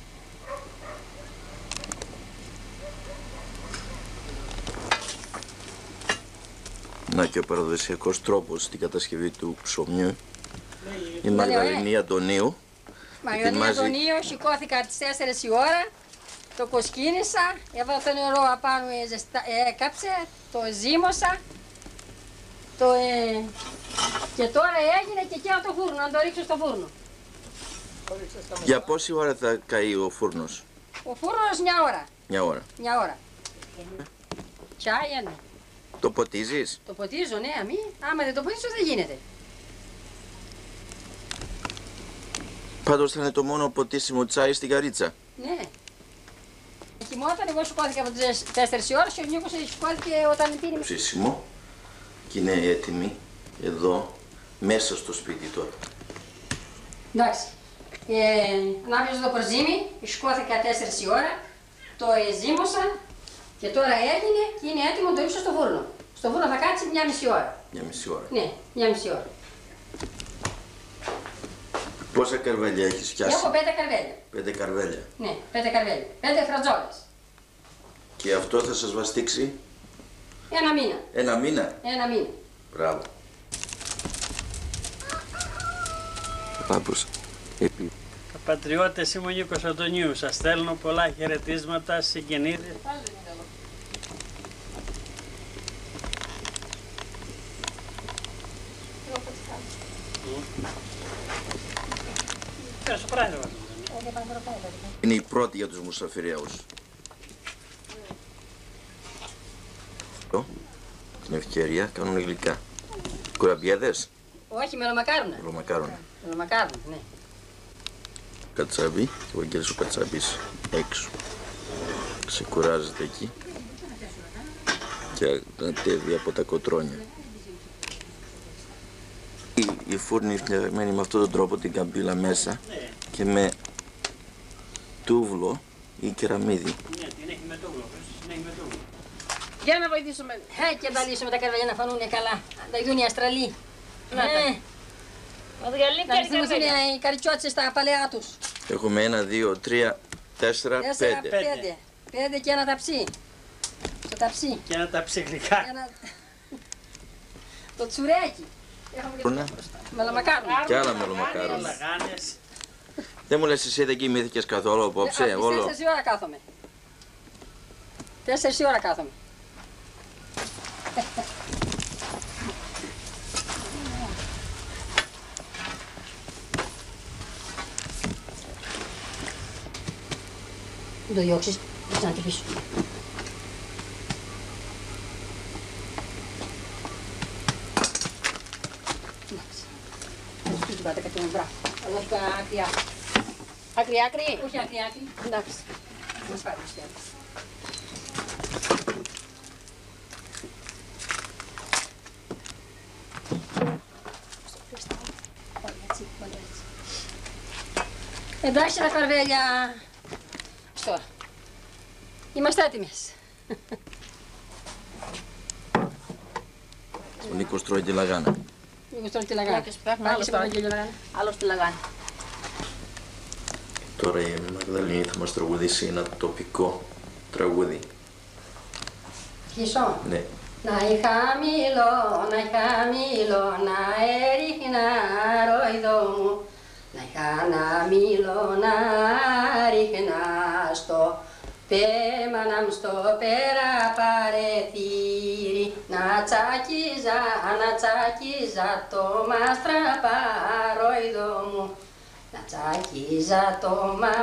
Να και ο παραδοσιακός τρόπος στην κατασκευή του ψωμιού. Η Μαργαρινή Αντωνίου. Μαργαρινή Αντωνίου, σηκώθηκα τις τέσσερις η ώρα. Το κοσκίνησα, έβαλα το νερό απάνω, έκαψε, το ζύμωσα το, ε, και τώρα έγινε και καίω το φούρνο, να το ρίξω στο φούρνο. Για πόση ώρα θα καεί ο φούρνος? Ο φούρνος μια ώρα. Μια ώρα. Μια ώρα. Τσάι, ναι. Το ποτίζεις? Το ποτίζω, ναι, αμή. Άμα δεν το ποτίζω δεν γίνεται. Πάντως θα είναι το μόνο ποτίσιμο τσάι στην καρίτσα. Ναι. Κοιμόταν, εγώ σηκώθηκα από τις τέσσερις ώρες και ο Νίκος σηκώθηκε όταν πήρε. Ψήσιμο και είναι έτοιμη εδώ μέσα στο σπίτι τώρα. Εντάξει. Ε, ανάβιζα το προζύμι, σηκώθηκα τέσσερις η ώρα, το ζύμωσα και τώρα έγινε και είναι έτοιμο να το ρίξω στο φούρνο. Στο φούρνο θα κάτσει μια μισή ώρα. Μια μισή ώρα. Ναι, μια μισή ώρα. Πόσα καρβέλια έχεις πιάσει? Έχω πέντε καρβέλια. Πέντε καρβέλια. Ναι, πέντε καρβέλια. Πέντε φρατζόλες. Και αυτό θα σας βαστίξει? Ένα μήνα. Ένα μήνα. Ένα μήνα. Μπράβο. Πάμπος. Επί. Πατριώτες, είμαι ο Νίκος Αντωνίου. Σας στέλνω πολλά χαιρετίσματα, συγγενείς. Είναι η πρώτη για τους μουσαφιρέους. Την ευκαιρία κάνουν γλυκά. Κουραμπιέδες. Όχι, μελομακάρονα. Μελομακάρονα. Μελομακάρονα, ναι. Κατσάβι, ο Αγγέλης ο Κατσάβης έξω. Ξεκουράζεται εκεί και ανατεύει από τα κοτρόνια. Η, η φούρνη είναι φτιαγμένη με αυτόν τον τρόπο, την καμπύλα μέσα και με τούβλο ή κεραμίδι. Ναι, την έχει με τούβλο, την έχει με τούβλο. Για να βοηθήσουμε. Ε, και να λύσουμε τα καρβέλια να φανούνε καλά. Να δουν οι αστραλοί. Να τα. Να θυμηθούν οι καριτσότσες στα παλαιά τους. Έχουμε ένα, δύο, τρία, τέσσερα, Τέσσερα, πέντε. πέντε. Πέντε και ένα ταψί. Το ταψί. Και ένα ταψί γλυκά. Ένα... το τσουρέκι. Έχουμε μελομακάρονα. Και άλλα μελομακάρονα. Δεν μου λες εσύ δεν κοιμήθηκες καθόλου απόψε, όλο. Τέσσερις η ώρα κάθομαι. Τέσσερις η ώρα κάθομαι. Δεν το διώξεις, δεν να χτυπήσω. Εντάξει. Δεν πάτε κάτι με μπράβο. Αλλά όχι άκρη άκρη. Άκρη άκρη. Όχι άκρη άκρη. Εντάξει. Μας πάρει το στέλνο. Εντάξει τα καρβέλια. Τώρα. Είμαστε έτοιμες. Ο Νίκος τρώει τη λαγάνα. Νίκος τρώει τη λαγάνα. Άλλος τη λαγάνα. Τώρα η Μαγδαληνή θα μας τραγουδήσει ένα τοπικό τραγούδι. Χισό. Ναι. Να η χαμηλό, να η χαμηλό, να έριχνα ροϊδό μου. Να η χαμηλό, να ρίχνα στο πέμαναμ στο πέρα παρεθύρι. να τσακίζα, να τσακίζα το μαστραπαρόιδο μου, να τσακίζα το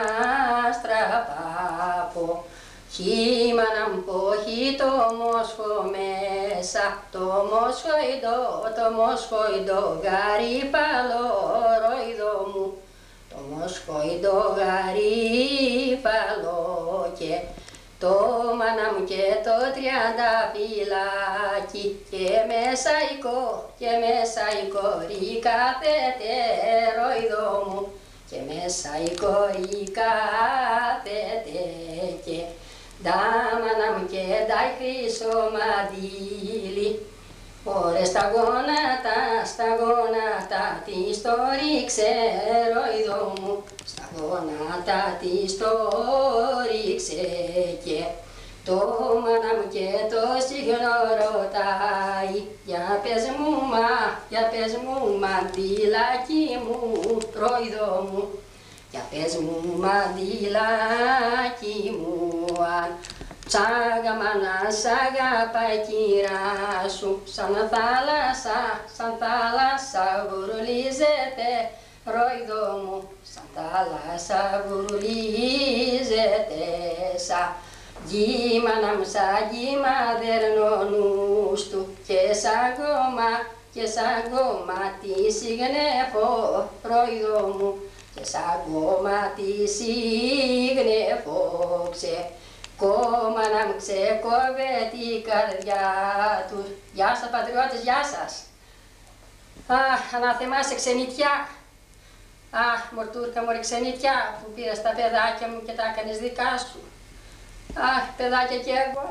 μαστραπάπο. Χήμα να μου ποχεί το μόσχο μέσα, το μόσχοϊντο, το μόσχοϊντο γαρίπαλο ρόιδο μου, το μόσχοϊντο γαρίπαλο και το μάνα μου και το τριανταφυλάκι και μεσαϊκό, και μεσαϊκό ρικάθεται ρόιδο μου, και μεσαϊκό ρικάθεται και τα μάνα μου και τα χρυσό μαντήλι. Ωρε στα γόνατα, στα γόνατα της το ρίξε ρόιδο μου, στα γόνατα της το ρίξε και το μάνα μου και το σύγχρονο ρωτάει, για πες μου μα, για πες μου μαντήλακι μου ρόιδο μου, για πες μου μαντήλακι μου αν τσάγαμα να σ' αγαπάει κυρά σου, σαν θάλασσα, σαν θάλασσα βουρλίζεται ρόιδο μου, σαν θάλασσα βουρλίζεται σα γήμανα μου, σαν γήμα δερνονούς του και σαν κόμμα, και σαν κόμμα τη συγνέφω ρόιδο μου, και σαν κόμμα τη συγνέφω ξε. Κόμμα να μου ξεκόβεται η καρδιά του. Γεια σας πατριώτες, γεια σας. Αχ, αναθεμά σε ξενιτιά. Αχ, μορτούρκα μωρή ξενιτιά που πήρες τα παιδάκια μου και τα έκανες δικά σου. Αχ, παιδάκια και εγώ.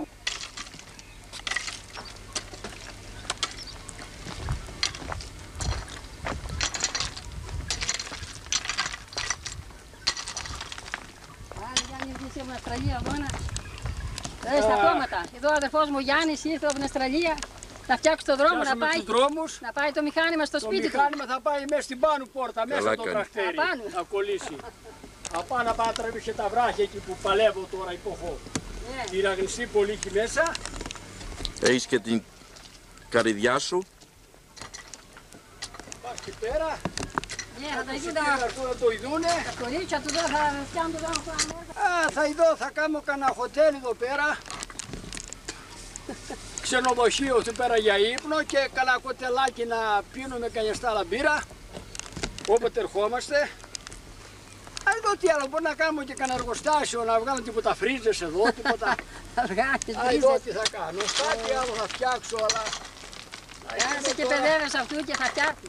Ήμουν Αυστραλία, αγώνα. Ε, στα κόμματα. Εδώ ο αδερφός μου Γιάννης ήρθε από την Αυστραλία να φτιάξει το δρόμο, να πάει, να πάει το μηχάνημα στο το σπίτι του. Το μηχάνημα θα πάει μέσα στην πάνω πόρτα, μέσα στο τραχτέρι. Θα κολλήσει. Απάνω να πάει να τραβήξει τα βράχια εκεί που παλεύω τώρα υποχώ. Ναι. Η ραγνιστή πολύ εκεί μέσα. Έχεις και την καρυδιά σου. Πας εκεί πέρα. Ναι, θα τα ειδούν τα... Θα το ειδούνε. Τα κορίτσια του εδώ θα φτιάνουν το δρόμο. Α, θα ειδώ, θα κάνω κανένα χοτέλ εδώ πέρα. Ξενοδοχείο εδώ πέρα για ύπνο και κανένα κοτελάκι να πίνουμε κανένα στάλα μπύρα. Όποτε ερχόμαστε. Α, εδώ τι άλλο, μπορεί να κάνουμε και κανένα εργοστάσιο, να βγάλουμε τίποτα φρίζες εδώ, τίποτα. Θα βγάλεις φρίζες. Α, εδώ τι θα κάνω. Κάτι άλλο θα φτιάξω, αλλά... Κάτσε και παιδεύες αυτού και θα φτιάχνει.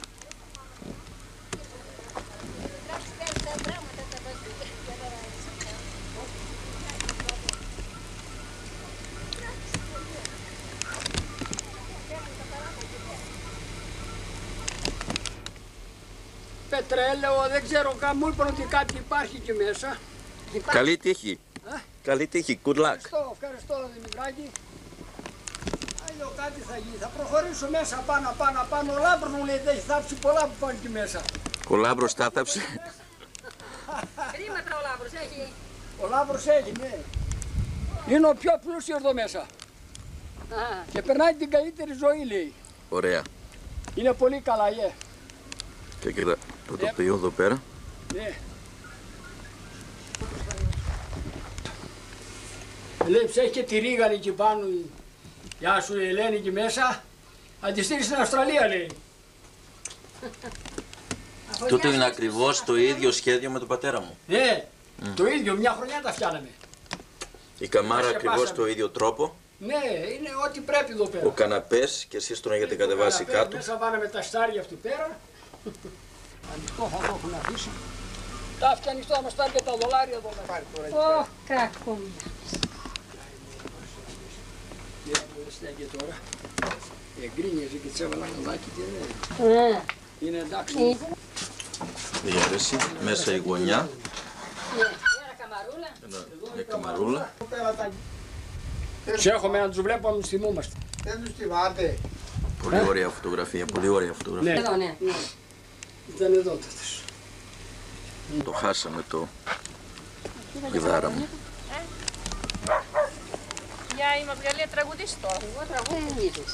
Πετρέλαιο, δεν ξέρω καν, μου είπαν ότι κάτι υπάρχει εκεί μέσα. Καλή τύχη. Α? Καλή τύχη, good luck. Ευχαριστώ, ευχαριστώ Δημητράκη. Άλλο κάτι θα γίνει, θα προχωρήσω μέσα πάνω, πάνω, πάνω. Ο Λάμπρος μου λέει, έχει θάψει πολλά που πάνε εκεί μέσα. Ο Λάμπρος τα θάψε. Χρήματα ο Λάμπρος έχει. Ο Λάμπρος έχει, ναι. Είναι ο πιο πλούσιος εδώ μέσα. Α. Και περνάει την καλύτερη ζωή, λέει. Ωραία. Είναι πολύ καλά, yeah. Και κοίτα το τοπίο εδώ πέρα. Ναι. Λέει, έχει και τη ρίγανη εκεί πάνω. Γεια σου η Ελένη εκεί μέσα. Θα τη στείλει στην Αυστραλία, λέει. Τούτο είναι ακριβώς το ίδιο σχέδιο με τον πατέρα μου. Ναι, mm. το ίδιο, μια χρονιά τα φτιάναμε. Η καμάρα ακριβώς το ίδιο τρόπο. Ναι, είναι ό,τι πρέπει εδώ πέρα. Ο καναπές και εσείς τον έχετε κατεβάσει κάτω. Μέσα βάλαμε τα στάρια αυτού πέρα. Ανοιχτό θα το έχουν αφήσει. Τα αυτή ανοιχτό θα μας πάρει και τα δολάρια εδώ να πάρει τώρα. Ω, κακόμια. Και στέκει τώρα. Εγκρίνιαζε και της έβαλα καδάκι και είναι. Είναι εντάξει. Διαίρεση, μέσα η γωνιά. Ναι, ένα καμαρούλα. Μια καμαρούλα. Τους έχουμε να τους βλέπουμε να τους θυμούμαστε. Δεν τους θυμάται. Πολύ ωραία φωτογραφία, πολύ ωραία φωτογραφία. Ναι, εδώ, ναι. Ήταν εδώ τότε. Το χάσαμε το γιδάρα μου. Για η Μαργαλία τραγουδίσει τώρα. Εγώ τραγουδίζω.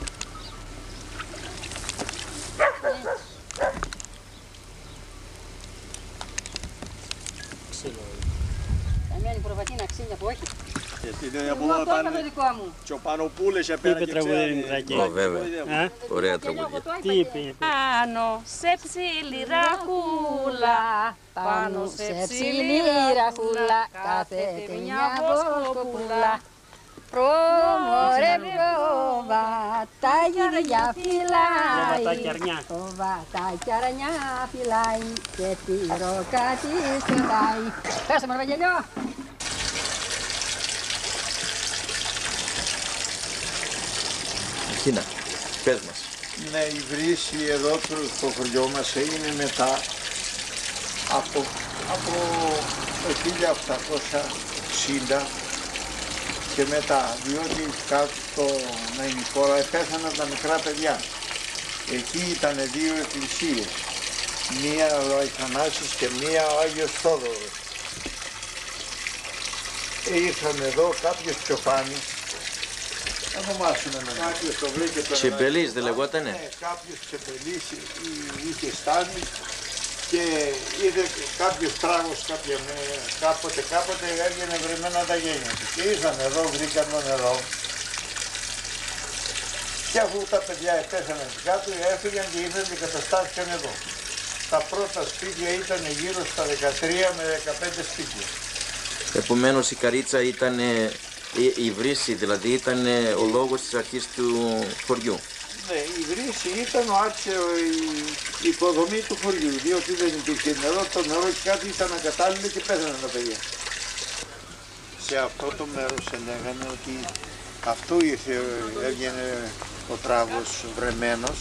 Καμένη προβατίνα ξύλια που έχει. Γιατί δεν Εγώ το έκανα δικό μου. Τσοπανοπούλες Τι επέρα είπε και τραγουδέρι ξέρει. Μητράκη? Ω, βέβαια. Ωραία τραγουδία. Τι είπε? Πάνω σε ψηλή ραχούλα, πάνω σε ψηλή ραχούλα, κάθεται μια βοσκοπούλα. Πρόμορε πρόβα, τα γυριά φυλάει, πρόβα τα κιαρνιά φυλάει και τη ρόκα της πετάει. Πέστε μου, Ευαγγελιό! Κίνα, πες μας. Ναι, η βρύση εδώ στο χωριό μας έγινε μετά από, από το χίλια οκτακόσια εξήντα και μετά, διότι κάτω στο Ναϊνικόρα επέθαναν τα μικρά παιδιά. Εκεί ήταν δύο εκκλησίες, μία ο Αϊθανάσης και μία ο Άγιος Θόδωρος. Ε, ήρθαν εδώ κάποιος Τσοφάνης, ονομάσουμε με κάποιος το βρήκε τον Τσεπελής δεν λεγότανε? Ναι, κάποιος Τσεπελής είχε στάνει και είδε κάποιος τράγος κάποια, κάποτε κάποτε έβγαινε βρεμένα τα γένια του. Και ήρθαν εδώ, βρήκαν το νερό. Και αφού τα παιδιά επέθαναν κάτω, έφυγαν και ήρθαν και καταστάθηκαν εδώ. Τα πρώτα σπίτια ήταν γύρω στα δεκατρία με δεκαπέντε σπίτια. Επομένως η Καρίτσα ήταν, η, η βρύση δηλαδή ήταν ο λόγος της αρχής του χωριού. Ναι, η βρύση ήταν ο άρχιο, η, η οικοδομή του χωριού, διότι δεν υπήρχε νερό, το νερό και κάτι ήταν ακατάλληλο και πέθαναν τα παιδιά. Σε αυτό το μέρος λέγανε ότι αυτό ήρθε, έβγαινε ο τράγος βρεμένος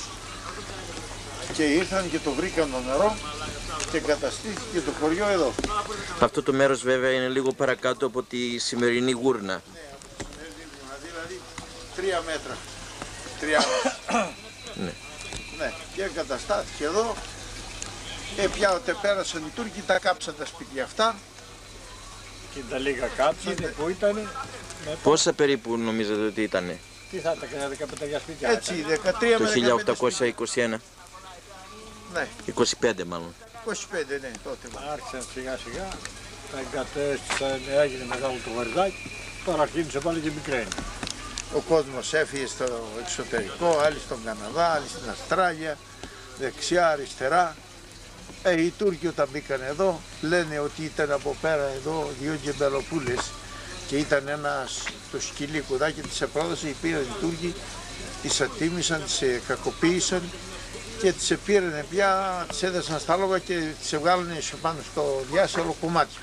και ήρθαν και το βρήκαν το νερό και εγκαταστήθηκε το χωριό εδώ. Αυτό το μέρος βέβαια είναι λίγο παρακάτω από τη σημερινή Γούρνα. Ναι, από τη σημερινή Γούρνα, δηλαδή τρία μέτρα. Τρία μέτρα. Ναι. Ναι, και εγκαταστάθηκε εδώ. Ε, πια όταν πέρασαν οι Τούρκοι τα κάψαν τα σπίτια αυτά. Και τα λίγα κάψανε που ήταν. Πόσα περίπου νομίζετε ότι ήτανε? Τι θα τα κάνει, δεκαπέντε σπίτια. Έτσι, δεκατρία με το χίλια οκτακόσια είκοσι ένα. Ναι. είκοσι πέντε μάλλον. είκοσι πέντε, ναι, τότε. Άρχισαν σιγά σιγά, τα εγκατέστησαν, έγινε μεγάλο το βαρδάκι, τώρα αρχίνησε πάλι και μικραίνει. Ο κόσμος έφυγε στο εξωτερικό, άλλοι στον Καναδά, άλλοι στην Αυστράλια, δεξιά, αριστερά. Ε, οι Τούρκοι όταν μπήκαν εδώ, λένε ότι ήταν από πέρα εδώ δύο γκεμπελοπούλες και ήταν ένας το σκυλί κουδάκι, τις επρόδωσε, πήραν οι Τούρκοι, τις ατίμησαν, τις κακοποίησαν και τις πήραν πια, τις έδεσαν στα λόγα και τις βγάλανε πάνω στο διάσελο κομμάτια.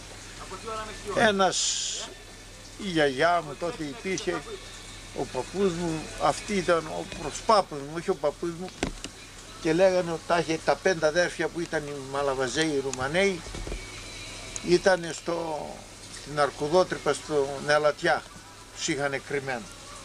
Ένας, η γιαγιά μου τότε υπήρχε, ο παππούς μου, αυτή ήταν ο προσπάπους μου, όχι ο παππούς μου, και λέγανε ότι τα, είχε, τα πέντε αδέρφια που ήταν οι Μαλαβαζέοι, οι Ρουμανέοι, ήταν στο, στην Αρκουδότρυπα, στο Νεαλατιά, τους είχαν κρυμμένο.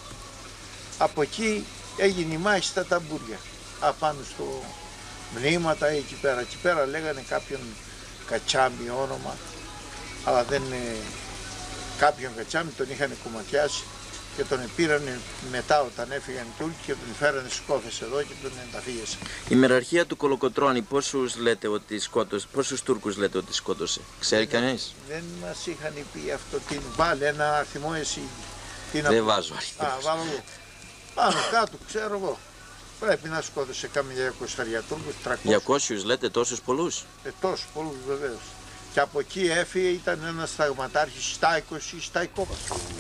Από εκεί έγινε η μάχη στα ταμπούρια, απάνω στο μνήματα εκεί πέρα. Εκεί πέρα λέγανε κάποιον Κατσάμι όνομα, αλλά δεν είναι κάποιον Κατσάμι, τον είχαν κομματιάσει και τον πήραν μετά όταν έφυγαν οι Τούρκοι και τον φέρανε στις κόφες εδώ και τον ενταφίεσαν. Η μεραρχία του Κολοκοτρώνη πόσους, λέτε ότι σκότωσε, πόσους Τούρκους λέτε ότι σκότωσε, ξέρει κανείς? Δεν μας είχαν πει αυτό, την βάλε ένα αριθμό εσύ. Δεν απο... βάζω αριθμό. Α, βάλω εγώ. Πάνω κάτω, ξέρω εγώ. Πρέπει να σκότωσε κάμια διακόσια Τούρκους, τριακόσια. διακόσιους λέτε, τόσους πολλούς? Ε, τόσους πολλούς βεβαίως. Και από εκεί έφυγε, ήταν ένας σταγματάρχης στα είκοσι, στα είκοσι.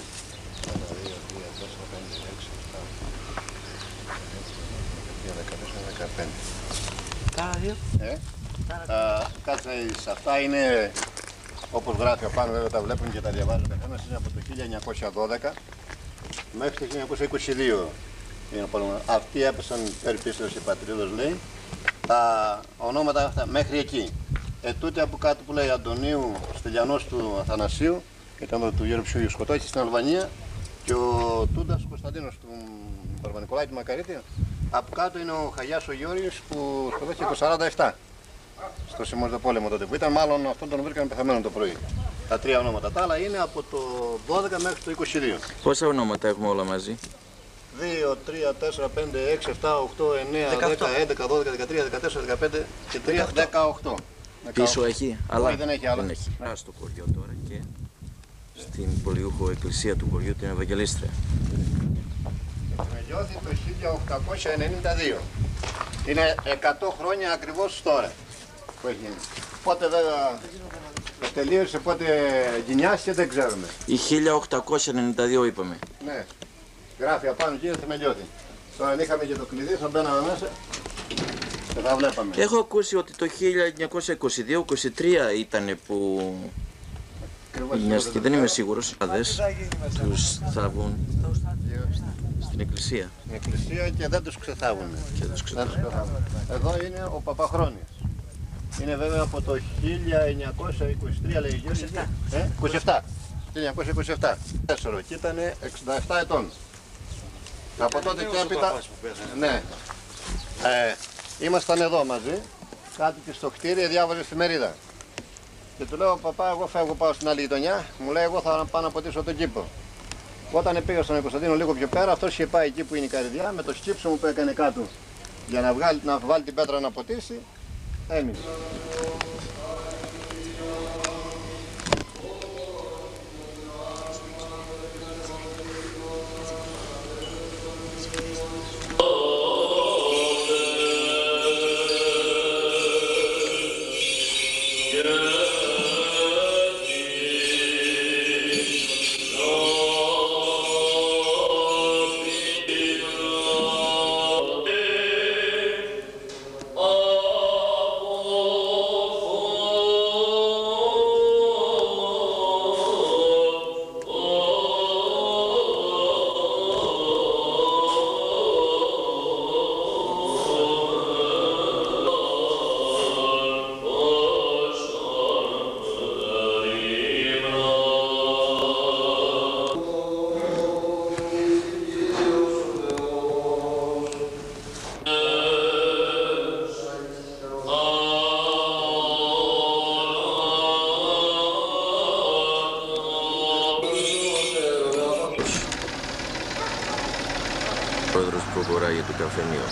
Ε, τα, κάτσε, αυτά είναι, όπως γράφει απάνω, βέβαια τα βλέπουν και τα διαβάζουν καθένας, είναι από το χίλια εννιακόσια δώδεκα μέχρι το χίλια εννιακόσια είκοσι δύο. Είναι, αυτοί έπεσαν περιπίστωση πατρίδος, λέει, τα ονόματα αυτά μέχρι εκεί. Ε, τούτε από κάτω που λέει Αντωνίου, Στυλιανός του Αθανασίου, ήταν το του Γιώργου Ψιούγιου σκοτώθηκε στην Αλβανία, και ο Τούντας Κωνσταντίνος του Παρβανικολάκη Μακαρίτη. Από κάτω είναι ο Χαγιάς ο Γιώργος που σκοτώθηκε το σαράντα επτά στο Συμμορδοπόλεμο τότε που ήταν, μάλλον αυτόν τον βρήκαν πεθαμένο το πρωί. Τα τρία ονόματα. Τα άλλα είναι από το δώδεκα μέχρι το είκοσι δύο. Πόσα ονόματα έχουμε όλα μαζί? δύο, τρία, τέσσερα, πέντε, έξι, επτά, οκτώ, εννέα, δέκα, έντεκα, δώδεκα, δεκατρία, δεκατέσσερα, δεκαπέντε και τρία, δεκαοκτώ. Πίσω έχει άλλα? Όχι, δεν έχει άλλα. Δεν έχει. Άρα στο χωριό τώρα και στην πολιούχο εκκλησία του χωριού την Ευαγγελίστρια. Τελειώθη το χίλια οκτακόσια ενενήντα δύο. Είναι εκατό χρόνια ακριβώς τώρα που έχει γίνει. Πότε βέβαια τελείωσε, πότε γινιάστηκε δεν ξέρουμε. Η χίλια οκτακόσια ενενήντα δύο είπαμε. Ναι. Γράφει απάνω κύριε Θεμελιώτη. Τώρα αν είχαμε και το κλειδί θα μπαίναμε μέσα και θα βλέπαμε. Έχω ακούσει ότι το χίλια εννιακόσια είκοσι δύο είκοσι τρία ήταν που γινιάστηκε, δεν είμαι σίγουρος. Τους θάβουν στην εκκλησία. Στην εκκλησία και δεν τους ξεθάβουν. Και τους ξεθάβουν. Εδώ είναι ο Παπαχρόνιος. Είναι βέβαια από το χίλια εννιακόσια είκοσι τρία λέει είκοσι επτά. Ε, είκοσι επτά. χίλια εννιακόσια είκοσι επτά. Τέσσερο και ήταν εξήντα επτά ετών. Από τότε και έπειτα. Ναι. Ε, ήμασταν εδώ μαζί. Κάτοικοι στο κτίριο, διάβαζε εφημερίδα. Και του λέω: Παπά, εγώ φεύγω, πάω στην άλλη γειτονιά. Μου λέει: Εγώ θα πάω να ποτίσω τον κήπο. Όταν πήγα στον Κωνσταντίνο λίγο πιο πέρα, αυτό είχε πάει εκεί που είναι η καρδιά με το σκύψο μου που έκανε κάτω για να, βγάλει, να βάλει την πέτρα να ποτίσει. Έμεινε. Πρόεδρος προχωράει για το καφενείο.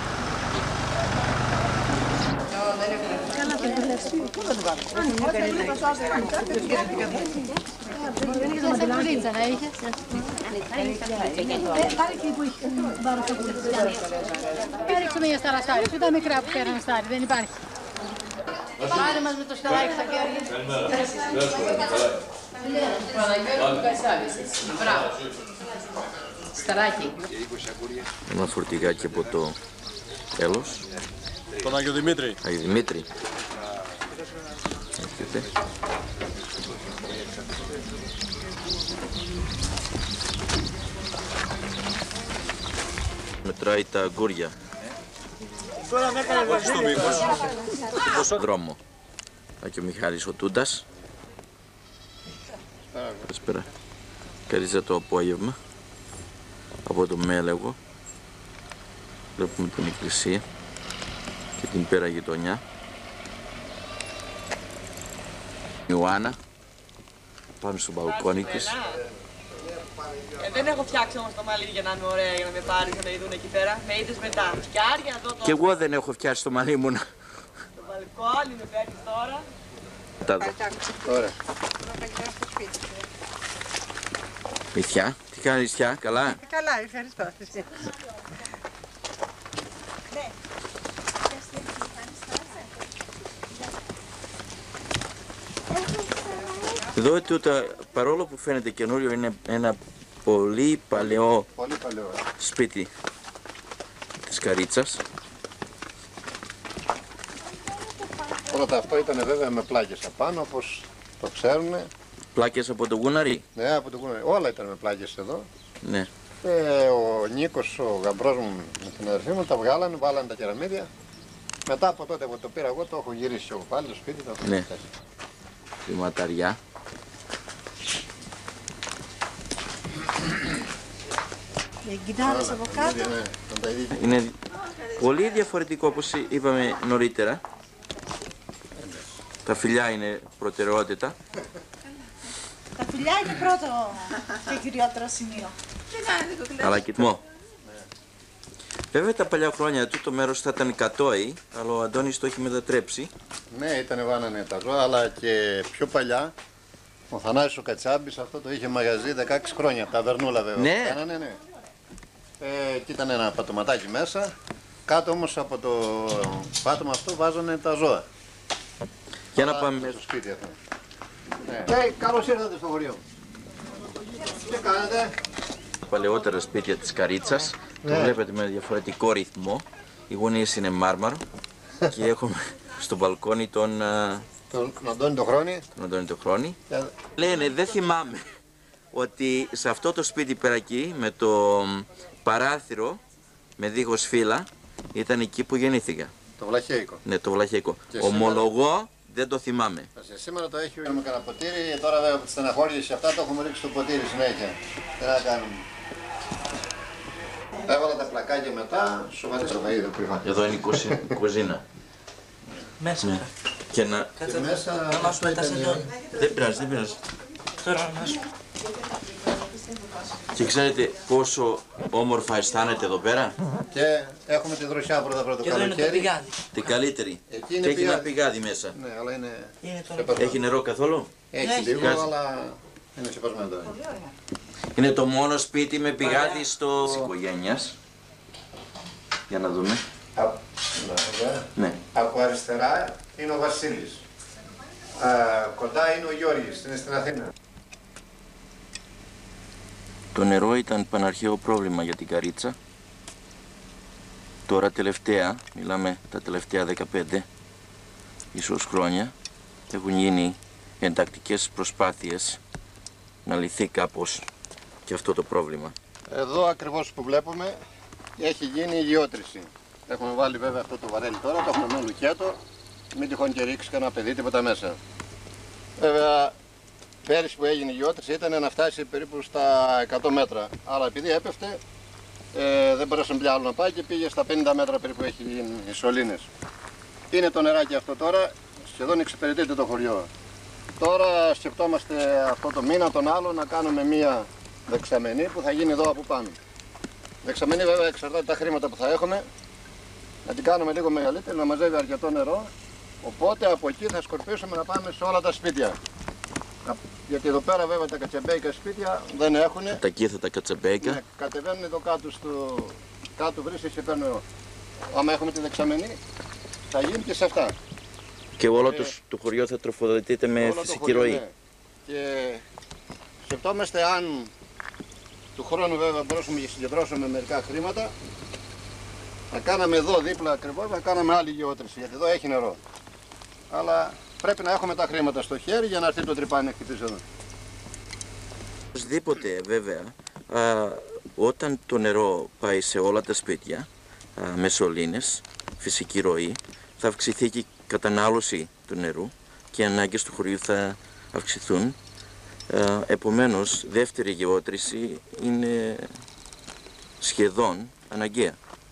Σακουλίτσα να είχες. Πάρε εκεί που είχε βάρος σακουλίτσα. Έριξε μια σταραστάρι, σου τα μικρά που φέρνουν στάρι, δεν υπάρχει. Πάρε μας με το σταράκι στα χέρια. Μπράβο. Σταράκι. Ένα φορτηγάκι από το τέλος. Τον Άγιο Δημήτρη. Άγιο Δημήτρη. Έχετε. Μετράει τα αγκούρια. Στο δρόμο. Και ο Μιχάλης ο Τούντας. Καλησπέρα. Καλήσα το απόγευμα. Από το Μέλεγο. Βλέπουμε την εκκλησία και την πέρα γειτονιά. Η Ιωάννα πάνω στο μπαλκόνι της. Ε, δεν έχω φτιάξει όμως το μαλλί για να είμαι ωραία, για να με πάρεις, για να ειδούν εκεί πέρα. Με είδες μετά. Και άρια εδώ το... Κι εγώ δεν έχω φτιάξει το μαλλί μου. Το μπαλκόνι με παίρνεις τώρα. Τα δω. Ωραία. Μυθιά, τι κάνεις Μυθιά, καλά. Καλά, ευχαριστώ. Εδώ τούτα, παρόλο που φαίνεται καινούριο, είναι ένα πολύ παλαιό, πολύ παλαιό. σπίτι της Καρίτσας. Πρώτα αυτό ήταν βέβαια με πλάκες απάνω, όπως το ξέρουν. Πλάκες από το Γούναρι. Ναι, από το Γούναρι. Όλα ήταν με πλάκες εδώ. Ναι. Και ο Νίκος, ο γαμπρός μου με την αδερφή μου, τα βγάλανε, βάλανε τα κεραμίδια. Μετά από τότε που το πήρα εγώ, το έχω γυρίσει εγώ πάλι το σπίτι. Το έχω ναι. Τη ματαριά. Κοιτάρες από κάτω. Είναι πολύ διαφορετικό όπως είπαμε νωρίτερα. Τα φιλιά είναι προτεραιότητα. Τα φιλιά είναι πρώτο και κυριότερο σημείο. Αλλά κοιτμό. Βέβαια τα παλιά χρόνια του το μέρος θα ήταν κατόη, αλλά ο Αντώνης το έχει μετατρέψει. Ναι, ήταν βάνανε τα ζώα, αλλά και πιο παλιά ο Θανάσης ο Κατσάμπης αυτό το είχε μαγαζί δεκαέξι χρόνια, ταβερνούλα βέβαια. Ναι. Κάνανε, ναι. Ε, και ήταν ένα πατωματάκι μέσα, κάτω όμως από το πάτωμα αυτό βάζανε τα ζώα. Για να πάμε στο σπίτι αυτό. Ναι. Και καλώς ήρθατε στο χωριό. Τι κάνετε? Παλαιότερα σπίτια της Καρίτσας, Ναι. το βλέπετε με διαφορετικό ρυθμό. Οι γωνίες είναι μάρμαρο και έχουμε στο μπαλκόνι τον... α, Τον Αντώνη το Χρόνι. Τον Αντώνη το Χρόνι. Yeah. Λένε, δεν θυμάμαι, ότι σε αυτό το σπίτι πέρα εκεί, με το παράθυρο, με δίχως φύλλα, ήταν εκεί που γεννήθηκα. Το Βλαχέικο. Ναι, το Βλαχέικο. Και Ομολογώ, δεν το θυμάμαι. σήμερα... σήμερα το έχει με κανένα ποτήρι, τώρα βέβαια από τη στεναχώρηση αυτά το έχουμε ρίξει στο ποτήρι συνέχεια. Τι να κάνουμε. Έβαλα τα πλακάκια μετά, σοβαρές το φαΐδο που είχα. Εδώ είναι η κουζίνα. η κουζίνα. Μέσα. Ναι. Και να... Και μέσα... Να μάσουμε τα σεντόνια. Δεν πειράζει, δεν πειράζει. Τώρα να μάσουμε. Και ξέρετε πόσο όμορφα αισθάνεται εδώ πέρα. Και έχουμε τη δροσιά πρώτα πρώτα Και εδώ είναι το πηγάδι. Την καλύτερη. Εκεί είναι και έχει ένα πηγάδι. πηγάδι μέσα. Ναι, αλλά είναι... Είναι Έχει νερό καθόλου? Έχει λίγο, Βγάζει. αλλά είναι ξεπασμένο. Είναι το μόνο σπίτι με πηγάδι στο... της οικογένειας. Για να δούμε. Ναι. Από αριστερά είναι ο Βασίλης. Α, κοντά είναι ο Γιώργης, είναι στην Αθήνα. Το νερό ήταν παναρχαίο πρόβλημα για την Καρίτσα. Τώρα τελευταία, μιλάμε τα τελευταία δεκαπέντε ίσως χρόνια, έχουν γίνει εντακτικές προσπάθειες να λυθεί κάπως και αυτό το πρόβλημα. Εδώ ακριβώς που βλέπουμε έχει γίνει η γεώτρηση. Έχουμε βάλει βέβαια αυτό το βαρέλι τώρα, το έχουμε λουκέτο, μην τυχόν και ρίξει κανένα παιδί τίποτα μέσα. Βέβαια πέρυσι που έγινε η γεώτρηση ήταν να φτάσει περίπου στα εκατό μέτρα, αλλά επειδή έπεφτε ε, δεν μπορέσαμε πια άλλο να πάει και πήγε στα πενήντα μέτρα περίπου έχει γίνει οι σωλήνες. Είναι το νεράκι αυτό τώρα, σχεδόν εξυπηρετείται το χωριό. Τώρα σκεφτόμαστε αυτό το μήνα τον άλλο να κάνουμε μία δεξαμενή που θα γίνει εδώ από πάνω. Δεξαμενή βέβαια εξαρτάται τα χρήματα που θα έχουμε, να την κάνουμε λίγο μεγαλύτερη, να μαζεύει αρκετό νερό, οπότε από εκεί θα σκορπίσουμε να πάμε σε όλα τα σπίτια. Γιατί εδώ πέρα βέβαια τα κατσαμπέικα σπίτια δεν έχουν. Τα εκεί θα τα κατσαμπέικα. Ναι, κατεβαίνουν εδώ κάτω στο κάτω βρίσκεται και παίρνουν νερό. Άμα έχουμε τη δεξαμενή θα γίνει και σε αυτά. Και όλο Ε, το, το χωριό θα τροφοδοτείται με Όλο το φυσική χωριό, ροή. ναι. Και σκεφτόμαστε αν του χρόνου βέβαια μπορούσαμε και συγκεντρώσουμε μερικά χρήματα, να κάναμε εδώ δίπλα ακριβώς, να κάναμε άλλη γεώτρηση, γιατί εδώ έχει νερό. Αλλά πρέπει να έχουμε τα χρήματα στο χέρι για να έρθει το τρυπάνι να χτυπήσει εδώ. Οπωσδήποτε βέβαια, α, όταν το νερό πάει σε όλα τα σπίτια, α, με σωλήνες, φυσική ροή, θα αυξηθεί και η κατανάλωση του νερού και οι ανάγκες του χωριού θα αυξηθούν. Α, επομένως, δεύτερη γεώτρηση είναι σχεδόν αναγκαία.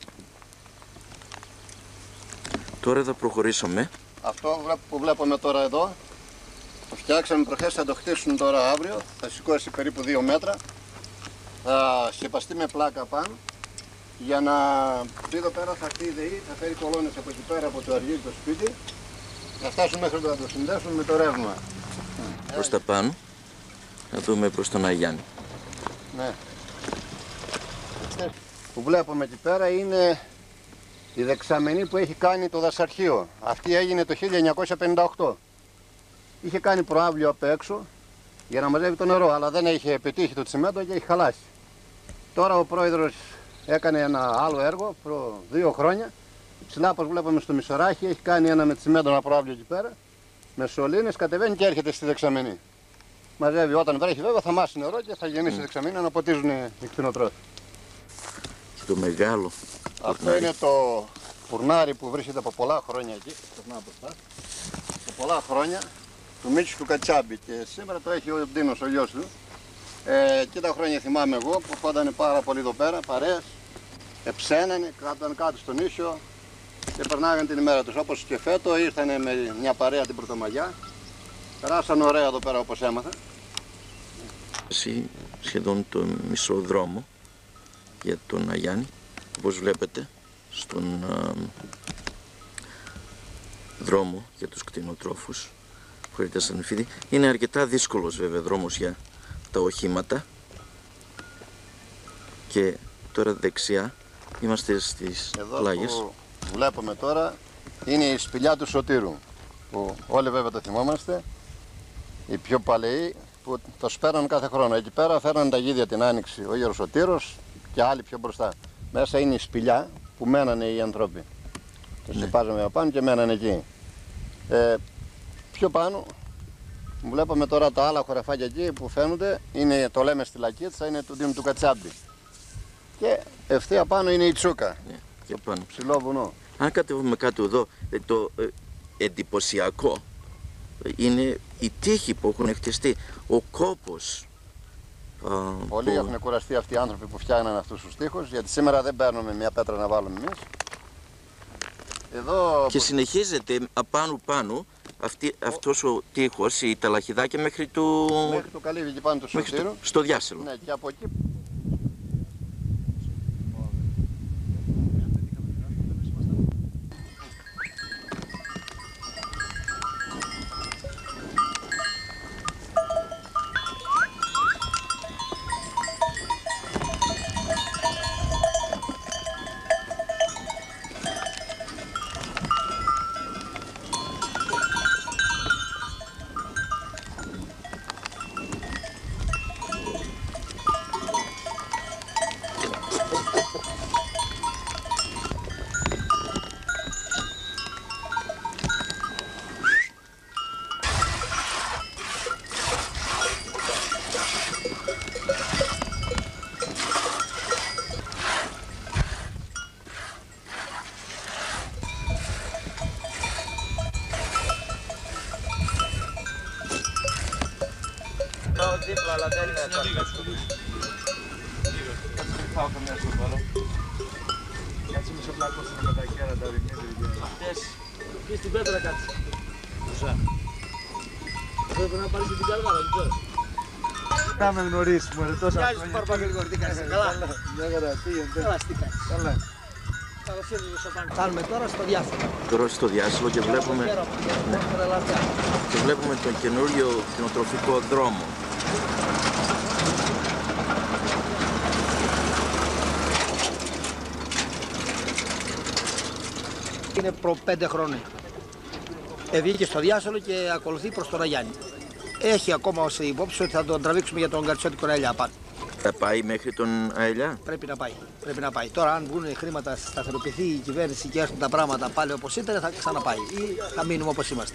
Τώρα θα προχωρήσουμε. Αυτό που βλέπουμε τώρα εδώ, το φτιάξαμε προχθές, θα το χτίσουν τώρα αύριο, θα σηκώσει περίπου δύο μέτρα, θα σκεπαστεί με πλάκα πάνω, για να πει εδώ πέρα θα έρθει η ΔΕΗ, θα φέρει κολόνες από εκεί πέρα από το αργύριο το σπίτι, θα φτάσουν μέχρι εδώ να το συνδέσουν με το ρεύμα. Προς τα πάνω, να δούμε προς τον Αγιάννη. Ναι. Που βλέπουμε εκεί πέρα είναι η δεξαμενή που έχει κάνει το δασαρχείο. Αυτή έγινε το χίλια εννιακόσια πενήντα οκτώ. Είχε κάνει προάβλιο απ' έξω για να μαζεύει το νερό, αλλά δεν είχε πετύχει το τσιμέντο και έχει χαλάσει. Τώρα ο πρόεδρος έκανε ένα άλλο έργο προ δύο χρόνια. Ψηλά όπως βλέπουμε στο Μισοράχη έχει κάνει ένα με τσιμέντο ένα προάβλιο εκεί πέρα. Με σωλήνες κατεβαίνει και έρχεται στη δεξαμενή. Μαζεύει όταν βρέχει βέβαια θα μάσει νερό και θα γεννήσει mm. δεξαμενή να ποτίζουν οι κτηνοτρόφοι. Το μεγάλο. Αυτό φουρνάρι. είναι το φουρνάρι που βρίσκεται από πολλά χρόνια εκεί. Από πολλά χρόνια του Μίτσου του Κατσάμπη και σήμερα το έχει ο Ντίνος, ο γιος του. Ε, και τα χρόνια θυμάμαι εγώ που φόντανε πάρα πολύ εδώ πέρα, παρέες, εψένανε, κάτω, κάτω στον ίσιο και περνάγαν την ημέρα τους. Όπως και φέτο ήρθανε με μια παρέα την Πρωτομαγιά. Περάσαν ωραία εδώ πέρα όπως έμαθα. Σχεδόν το μισό δρόμο για τον Αγιάννη, όπως βλέπετε στον α, δρόμο για τους κτηνοτρόφους χωρίς Σανφίδη. Είναι αρκετά δύσκολος βέβαια δρόμος για τα οχήματα. Και τώρα δεξιά είμαστε στις εδώ πλάγες. Που βλέπουμε τώρα είναι η σπηλιά του Σωτήρου, που όλοι βέβαια το θυμόμαστε, οι πιο παλαιοί που το σπέραν κάθε χρόνο. Εκεί πέρα φέραν τα γίδια την Άνοιξη ο Γέρος Σωτήρος και άλλοι πιο μπροστά. Μέσα είναι η σπηλιά που μένανε οι ανθρώποι. Το ναι. Συμπάζαμε από πάνω και μένανε εκεί. Ε, πιο πάνω βλέπουμε τώρα τα άλλα χωραφάκια εκεί που φαίνονται, είναι, το λέμε στη Λακίτσα, είναι του Δήμου του Κατσάμπη. Και ευθεία πάνω είναι η Τσούκα, ναι, και πάνω. Ψηλό βουνό. Αν κατεβούμε κάτω εδώ, το ε, εντυπωσιακό είναι η τείχη που έχουν χτιστεί, ο κόπος. Α, Πολλοί που... έχουν κουραστεί αυτοί οι άνθρωποι που φτιάχναν αυτούς τους τείχους, γιατί σήμερα δεν παίρνουμε μια πέτρα να βάλουμε εμείς. Εδώ... Και συνεχίζεται απάνω πάνω αυτή, αυτός ο τείχος, η ταλαχιδάκια μέχρι το... Μέχρι το καλύβι εκεί πάνω του Σωτήρου. Στο, στο διάσελο. Ναι, και από εκεί... δίπλα, αλλά δεν είναι αυτό. Πάω καμιά στο βάλω. Κάτσε με σε πλάκωσε με τα κέρατα, Δημήτρη. Αυτές. Εκεί στην πέτρα κάτσε. Ζα. Πρέπει να πάρεις και την καρβάρα, λοιπόν. Να με γνωρίσεις, μωρέ, τόσα χρόνια. Γεια σου, Παρπαγγελγόρη, τι κάνεις, καλά. Μια χαρά, τι γίνεται. Καλά, τι κάνεις. Καλά. Καλώς ήρθες στο πάνω. Φτάνουμε τώρα στο διάσελο. Τώρα στο διάσελο και βλέπουμε, ναι, και βλέπουμε τον καινούριο κτηνοτροφικό δρόμο. Είναι προ πέντε χρόνια. Ε, βγήκε στο διάσελο και ακολουθεί προς τον Αγιάννη. Έχει ακόμα ως υπόψη ότι θα τον τραβήξουμε για τον Καρτσιώτικο Αελιά πάνω. Θα πάει μέχρι τον Αελιά. Πρέπει να πάει. Πρέπει να πάει. Τώρα, αν βγουν χρήματα, σταθεροποιηθεί η κυβέρνηση και έρθουν τα πράγματα πάλι όπως ήταν, θα ξαναπάει. Ή θα μείνουμε όπως είμαστε.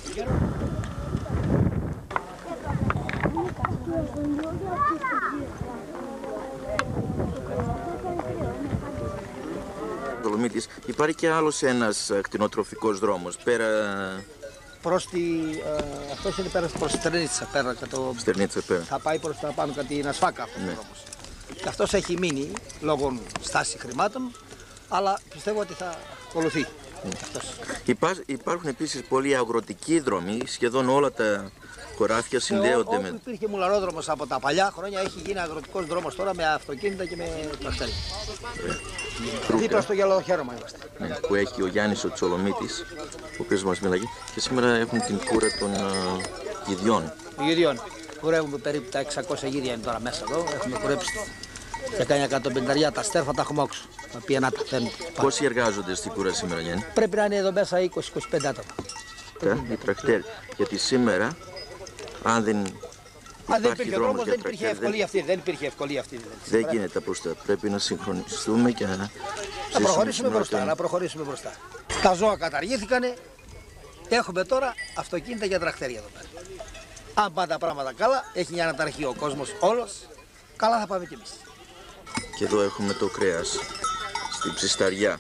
Δολομήτης, υπάρχει και άλλος ένας κτηνοτροφικός δρόμος πέρα. Προς τη... Ε, αυτός είναι πέρα προς τη Στερνίτσα, πέρα το... Στερνίτσα, πέρα. Θα πάει προς τα πάνω κατά την Ασφάκα αυτός, ναι, ο δρόμος. Και αυτός έχει μείνει λόγω στάση χρημάτων, αλλά πιστεύω ότι θα ακολουθεί. Mm. Υπά, υπάρχουν επίσης πολλοί αγροτικοί δρόμοι, σχεδόν όλα τα χωράφια συνδέονται με... με... Όπου υπήρχε μουλαρόδρομος από τα παλιά χρόνια, έχει γίνει αγροτικός δρόμος τώρα με αυτοκίνητα και με τρακτέρια. Ε, Δίπλα στο γυαλοδοχέρωμα είμαστε. Ναι, που έχει ο Γιάννης ο Τσολομήτης, ο οποίος μας μιλάει, και σήμερα έχουν την κούρα των uh, γυδιών. Γυδιών. Κουρεύουμε περίπου τα εξακόσια γίδια είναι τώρα μέσα εδώ, έχουμε κουρέψει και κάνει εκατόν πενήντα, τα στέρφα τα έχουμε όξω, τα οποία να τα θέλουν. Πόσοι εργάζονται στην κούρα σήμερα, Γιάννη? Πρέπει να είναι εδώ μέσα είκοσι με είκοσι πέντε άτομα. Τα, οι τρακτέρ. Γιατί σήμερα, αν δεν Αν δεν υπήρχε δρόμος, δεν υπήρχε ευκολία αυτή. Δεν υπήρχε ευκολία αυτή. Δεν γίνεται μπροστά. Πρέπει να συγχρονιστούμε και να, να προχωρήσουμε μπροστά. Να προχωρήσουμε μπροστά. Τα ζώα καταργήθηκαν. Έχουμε τώρα αυτοκίνητα για τρακτέρια εδώ πέρα. Αν πάνε τα πράγματα καλά, έχει μια αναταραχή ο κόσμος όλος, καλά θα πάμε κι εμείς. Και εδώ έχουμε το κρέας στην ψισταριά.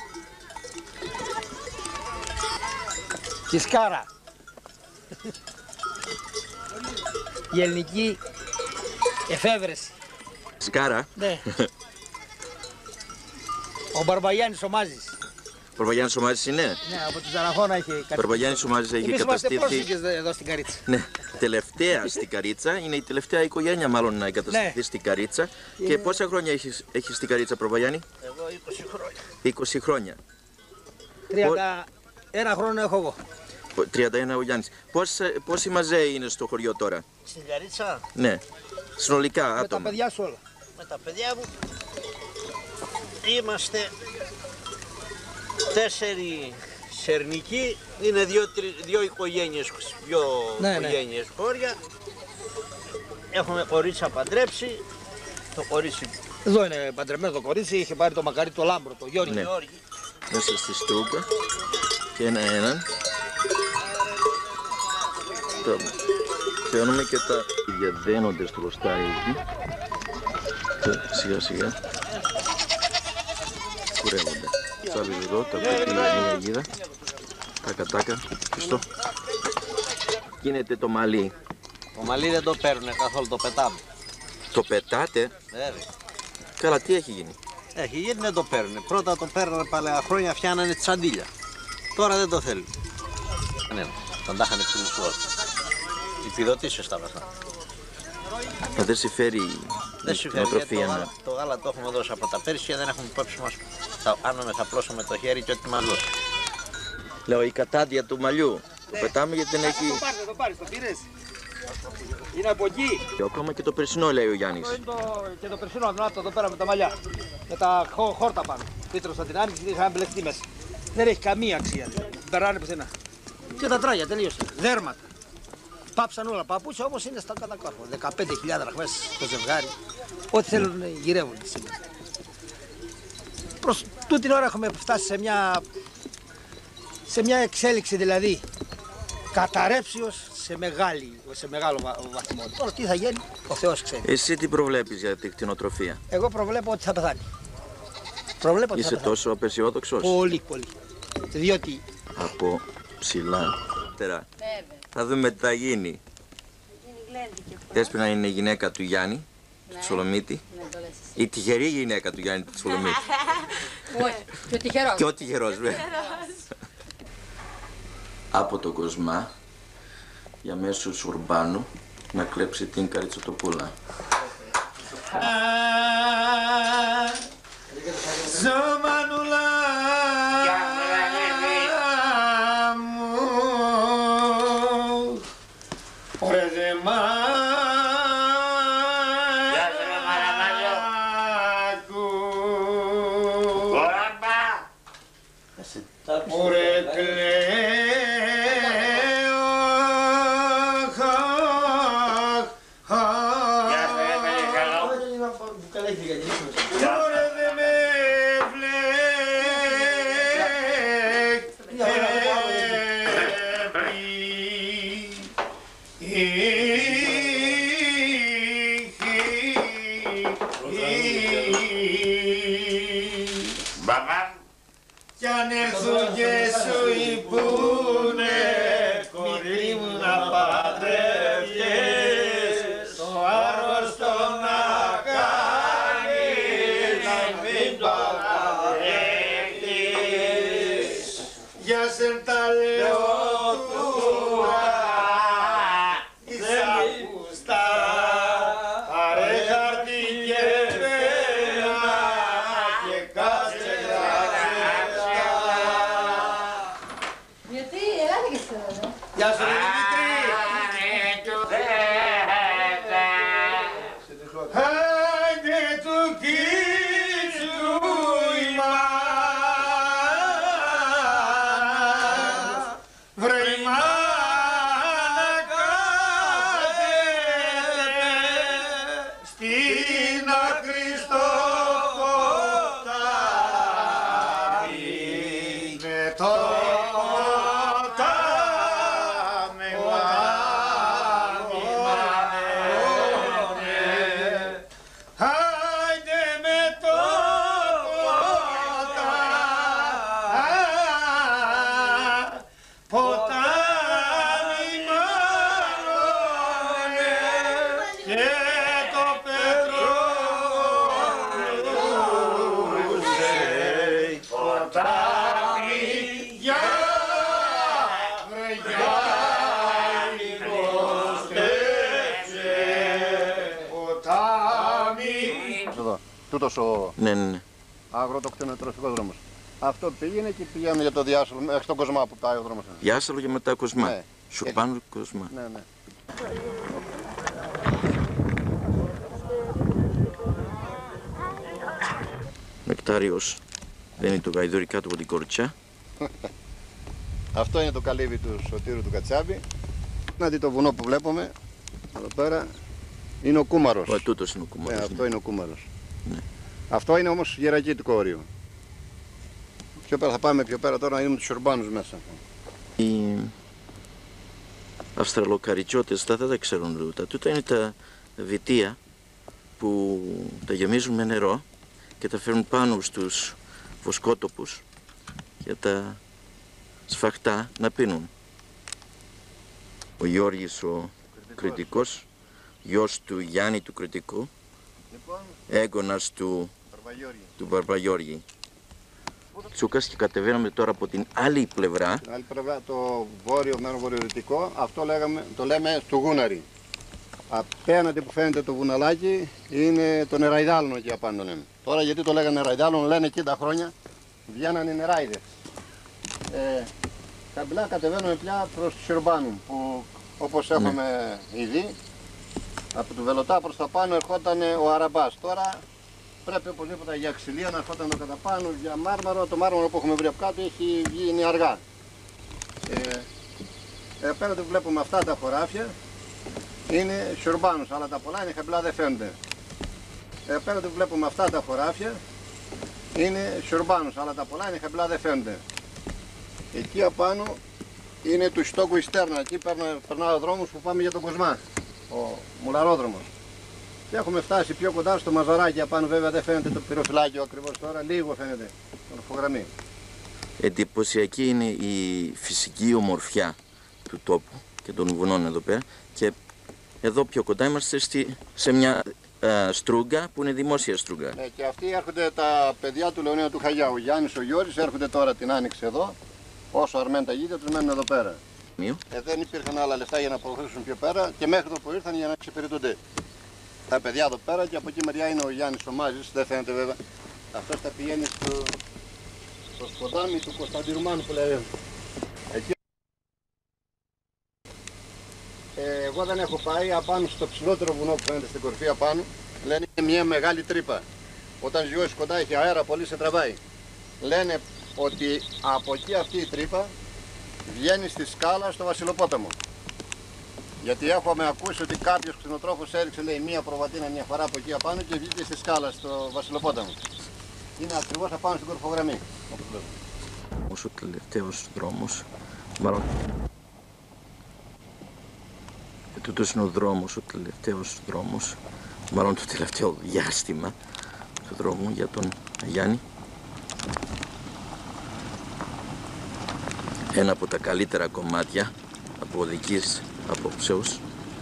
Τη σκάρα. Η ελληνική εφεύρεση. Σκάρα. Ναι. Ο Μπαρμπαγιάννης ο Μάζης. Προπαγιάννης ο Μάζης είναι. Ναι, από την Ζαραγώνα έχει κατοικήσει. Προπαγιάννης ο Μάζης έχει Εμείς είμαστε εγκαταστηθεί. πρόσφυγες εδώ στην Καρίτσα. Ναι, τελευταία στην Καρίτσα, είναι η τελευταία οικογένεια μάλλον να εγκαταστηθεί Ναι. στην Καρίτσα. Και Είναι... πόσα χρόνια έχεις, έχεις στην Καρίτσα, Προπαγιάννη? Εγώ είκοσι χρόνια. είκοσι χρόνια. τριάντα ένα χρόνο έχω εγώ. τριάντα ένα ο Γιάννης. Πόσοι, πόσοι μαζέοι είναι στο χωριό τώρα? Στην Καρίτσα. Ναι, συνολικά άτομα. Με τα παιδιά σου όλα. Με τα παιδιά μου είμαστε τέσσερι σερνικοί, είναι δύο, τρι, δύο οικογένειες, δύο ναι, οικογένειες ναι. χώρια. Έχουμε κορίτσα παντρέψει, το κορίτσι... Εδώ είναι παντρεμένο το κορίτσι, είχε πάρει το μακαρί το λάμπρο, το Γιώργη ναι. Γιώργη. Μέσα στη στρούκα και ένα έναν. Παίρνουμε και τα διαδένονται στο λοστάρι εκεί. Και σιγά σιγά κουρεύονται. Τσάβεις εδώ, τα πέτει μια γίδα. Τάκα τάκα, πιστό. Γίνεται το μαλλί. Το μαλλί δεν το παίρνουνε καθόλου, το πετάμε. Το πετάτε? Βέβαια. Καλά, τι έχει γίνει? Έχει γίνει, δεν το παίρνουνε. Πρώτα το παίρνανε παλαιά χρόνια, φτιάνανε τσαντίλια. Τώρα δεν το θέλουν. Ναι, τον τα είχαν εκτελήσει όλα. Επιδοτήσεις τα βασά. Μα δεν συμφέρει δεν η κτηνοτροφία το, να... γάλα, το γάλα το έχουμε δώσει από τα πέρσι και δεν έχουμε υπόψη μας. Θα άνομαι, θα πλώσουμε το χέρι και ό,τι μας δώσει. Λέω, η κατάντια του μαλλιού. Ναι. Το πετάμε γιατί δεν έχει... Το πάρεις, το πάρεις, το πήρες. Είναι από εκεί. Και ακόμα και το περσινό, λέει ο Γιάννης. Το, και το περσινό, από το εδώ πέρα με τα μαλλιά. Με τα χώ, χόρτα πάνω. Πίτρωσα την άνοιξη και είχαμε μπλεχτεί μέσα. Δεν έχει καμία αξία. Περνάνε πουθενά. Και τα τράγια τελείωσε. Δέρματα. Πάψαν όλα. Παπούτσια όμως είναι στα κατακόρφα. δεκαπέντε χιλιάδες ραχμές το ζευγάρι. Ό,τι θέλουν γυρεύουν σήμερα. Προς τούτη την ώρα έχουμε φτάσει σε μια, σε μια εξέλιξη δηλαδή καταρρεύσεως σε, μεγάλη, σε μεγάλο βαθμό. Τώρα τι θα γίνει, ο Θεός ξέρει. Εσύ τι προβλέπεις για την κτηνοτροφία? Εγώ προβλέπω ότι θα πεθάνει. Προβλέπω ότι Είσαι θα πεθάνει. τόσο απεσιόδοξος? Πολύ, πολύ. Διότι... Από ψηλά. Τερά. Θα δούμε τι θα γίνει. Δέσποινα είναι η γυναίκα του Γιάννη, του Σολομίτη. Η τυχερή γυναίκα του Γιάννη του Σολομίτη. Όχι, και ο τυχερός. Και ο τυχερός, βέβαια. Από τον Κοσμά, για μέσω Ουρμπάνου, να κλέψει την Καριτσοτοπούλα. Ζωμανούλα μου, ωραία ζεμά. Ωραία κλαίω, τώρα δεν με βλέπει. Κι αν έρθουν και σου υπούνε, μικρή μου να παντρεύτες, το άρρωστο να κάνεις, να μην το αποδέχτεις. Για σεν τα λέω τούτα, είσαι ακουστά, πάρε χαρτί και πένα και κάτσε Γιατί, ελάτε και στο εδώ. Γεια σου, ρε Δημήτρη! Άντε του κίτσου η μάνα, βρε η μάνα κάθεται στην άκρη στο ποτάμι με το ποτάμι τούτος ο ναι, ναι, ναι. αγροτοκτηνοτροφικός δρόμος. Αυτό πήγαινε και πηγαίνουμε για το Διάσολο, μέχρι τον Κοσμά που πάει ο δρόμος. Διάσολο και μετά Κοσμά. Ναι. Σουρμπάνου Κοσμά. Ναι, ναι. Νεκτάριος μπαίνει το γαϊδούρι κάτω από την κορτσιά. Αυτό είναι το καλύβι του Σωτήρου του Κατσάβη. Να δει το βουνό που βλέπουμε, εδώ πέρα είναι ο Κούμαρος. Ο τούτος είναι ο Κούμαρος. Ναι, ναι. αυτό είναι ο Κούμαρος. Ναι. Αυτό είναι όμως γερακίτικο όριο. Πιο πέρα θα πάμε πιο πέρα τώρα να είδουμε τους Ουρμπάνους μέσα. Οι Αυστραλοκαριτσιώτες τα δεν τα ξέρουν τούτα. Τούτα είναι τα βιτία που τα γεμίζουν με νερό και τα φέρνουν πάνω στους βοσκότοπους για τα σφαχτά να πίνουν. Ο Γιώργης ο Κρητικός, γιος του Γιάννη του Κρητικού, λοιπόν, έγγονας του, του Μπαρμπαγιώργη. Τσούκας και κατεβαίναμε τώρα από την άλλη πλευρά. Την άλλη πλευρά, το βόρειο μέρο βορειοδυτικό, αυτό λέγαμε, το λέμε του Γούναρη. Απέναντι που φαίνεται το βουναλάκι είναι το νεραϊδάλωνο εκεί απάνω λέμε. Τώρα γιατί το λέγανε νεραϊδάλωνο, λένε εκεί τα χρόνια βγαίνανε οι νεράιδες. Ε, Χαμηλά κατεβαίνουμε πια προς τους Ουρμπάνου που όπως έχουμε ναι. ήδη από του Βελωτά προς τα πάνω ερχόταν ο Αραμπάς. Τώρα πρέπει οπωσδήποτε για ξυλία να ερχόταν το κατά πάνω, για μάρμαρο. Το μάρμαρο που έχουμε βρει από κάτω έχει βγει είναι αργά. Ε, απέναντι βλέπουμε αυτά τα χωράφια είναι Ουρμπάνους, αλλά τα πολλά είναι χαμηλά δεν φαίνονται. Ε, απέναντι βλέπουμε αυτά τα χωράφια είναι Ουρμπάνους, αλλά τα πολλά είναι χαμηλά δεν φαίνονται. Εκεί απάνω είναι του Στόκου Ιστέρνα, εκεί περνάει ο δρόμος που πάμε για τον Κοσμά, ο μουλαρόδρομος. Και έχουμε φτάσει πιο κοντά στο Μαζαράκι, απάνω βέβαια δεν φαίνεται το πυροφυλάκιο ακριβώς τώρα, λίγο φαίνεται, ορφογραμμή. Εντυπωσιακή είναι η φυσική ομορφιά του τόπου και των βουνών εδώ πέρα και εδώ πιο κοντά είμαστε στη, σε μια α, στρούγκα που είναι δημόσια στρούγκα. Ναι, και αυτοί έρχονται τα παιδιά του Λεωνίου του Χαγιάου, ο Γιάννης, ο Γιώρης, έρχονται τώρα την άνοιξη εδώ. Όσο αρμένουν τα γίδια τους μένουν εδώ πέρα. Ε, δεν υπήρχαν άλλα λεφτά για να προχωρήσουν πιο πέρα και μέχρι εδώ που ήρθαν για να εξυπηρετούνται τα παιδιά εδώ πέρα και από εκεί μεριά είναι ο Γιάννης ο Μάζης, δεν φαίνεται βέβαια. Αυτός θα πηγαίνει στο, στο σκοτάμι του Κωνσταντινουμάνου που λέει. Εκεί. Ε, εγώ δεν έχω πάει απάνω στο ψηλότερο βουνό που φαίνεται στην κορφή απάνω. Λένε είναι μια μεγάλη τρύπα. Όταν ζυγώσεις κοντά έχει αέρα πολύ σε τραβάει. Λένε ότι από εκεί αυτή η τρύπα βγαίνει στη σκάλα στο Βασιλοπόταμο. Γιατί έχουμε ακούσει ότι κάποιος κτηνοτρόφος έριξε λέει μία προβατίνα μια φορά από εκεί απάνω και βγήκε στη σκάλα στο Βασιλοπόταμο. Είναι ακριβώς απάνω στην κορφογραμμή. Όσο ο τελευταίος δρόμος, μάλλον τούτος είναι ο δρόμος, ο τελευταίος δρόμος, μάλλον το τελευταίο διάστημα του δρόμου για τον Γιάννη. Ένα από τα καλύτερα κομμάτια από οδικής απόψεως,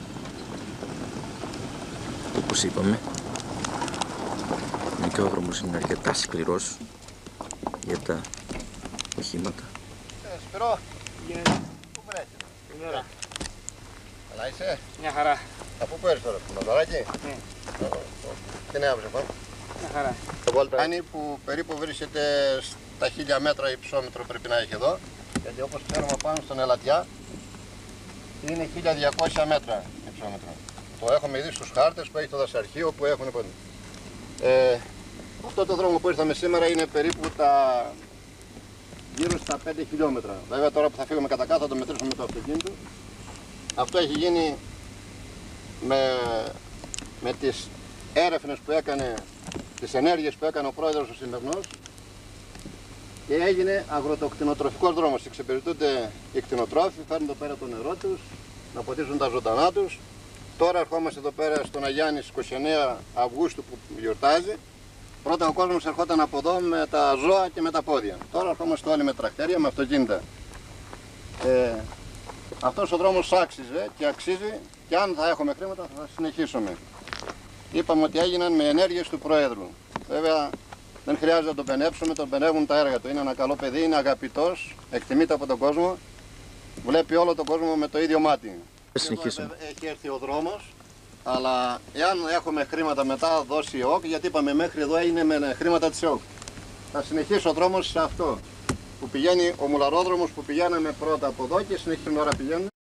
όπως είπαμε. Γενικά ο δρόμος είναι αρκετά σκληρός για τα οχήματα. Ε, Σπυρό, πού βρέθηκες? Καλημέρα. Καλά είσαι? Μια χαρά. Από πού έρθεις τώρα, από το Μαζαράκι? Ναι. Τι νέα βρε πάνω? Μια χαρά. Το Βολτάνι που περίπου βρίσκεται στα χίλια μέτρα υψόμετρο πρέπει να έχει εδώ. Γιατί όπως ξέρουμε πάνω στον Ελατιά είναι χίλια διακόσια μέτρα υψόμετρο. Το έχουμε δει στους χάρτες που έχει το δασαρχείο που έχουν παντού. Ε, αυτό το δρόμο που ήρθαμε σήμερα είναι περίπου τα γύρω στα πέντε χιλιόμετρα. Βέβαια τώρα που θα φύγουμε κατά κάτω θα το μετρήσουμε με το αυτοκίνητο. Αυτό έχει γίνει με, με τις έρευνες που έκανε, τις ενέργειες που έκανε ο πρόεδρος ο σημερινός. Και έγινε αγροτοκτηνοτροφικός δρόμος. Εξυπηρετούνται οι κτηνοτρόφοι, φέρνουν εδώ πέρα το νερό τους, να ποτίσουν τα ζωντανά τους. Τώρα ερχόμαστε εδώ πέρα στον Αγιάννη στις είκοσι εννέα Αυγούστου που γιορτάζει. Πρώτα ο κόσμος ερχόταν από εδώ με τα ζώα και με τα πόδια. Τώρα ερχόμαστε όλοι με τρακτέρια, με αυτοκίνητα. Ε, αυτός ο δρόμος άξιζε και αξίζει και αν θα έχουμε χρήματα θα συνεχίσουμε. Είπαμε ότι έγιναν με ενέργειες του Προέδρου. Βέβαια, δεν χρειάζεται να τον πενέψουμε, τον πενεύουν τα έργα του. Είναι ένα καλό παιδί, είναι αγαπητός, εκτιμείται από τον κόσμο, βλέπει όλο τον κόσμο με το ίδιο μάτι. Συνεχίσουμε. Έχει έρθει ο δρόμος Αλλά εάν έχουμε χρήματα μετά δώσει η ΕΟΚ, γιατί είπαμε μέχρι εδώ είναι με χρήματα της ΕΟΚ. Θα συνεχίσει ο δρόμος σε αυτό που πηγαίνει, ο μουλαρόδρομος που πηγαίναμε πρώτα από εδώ και συνεχίζει την ώρα πηγαίνουμε.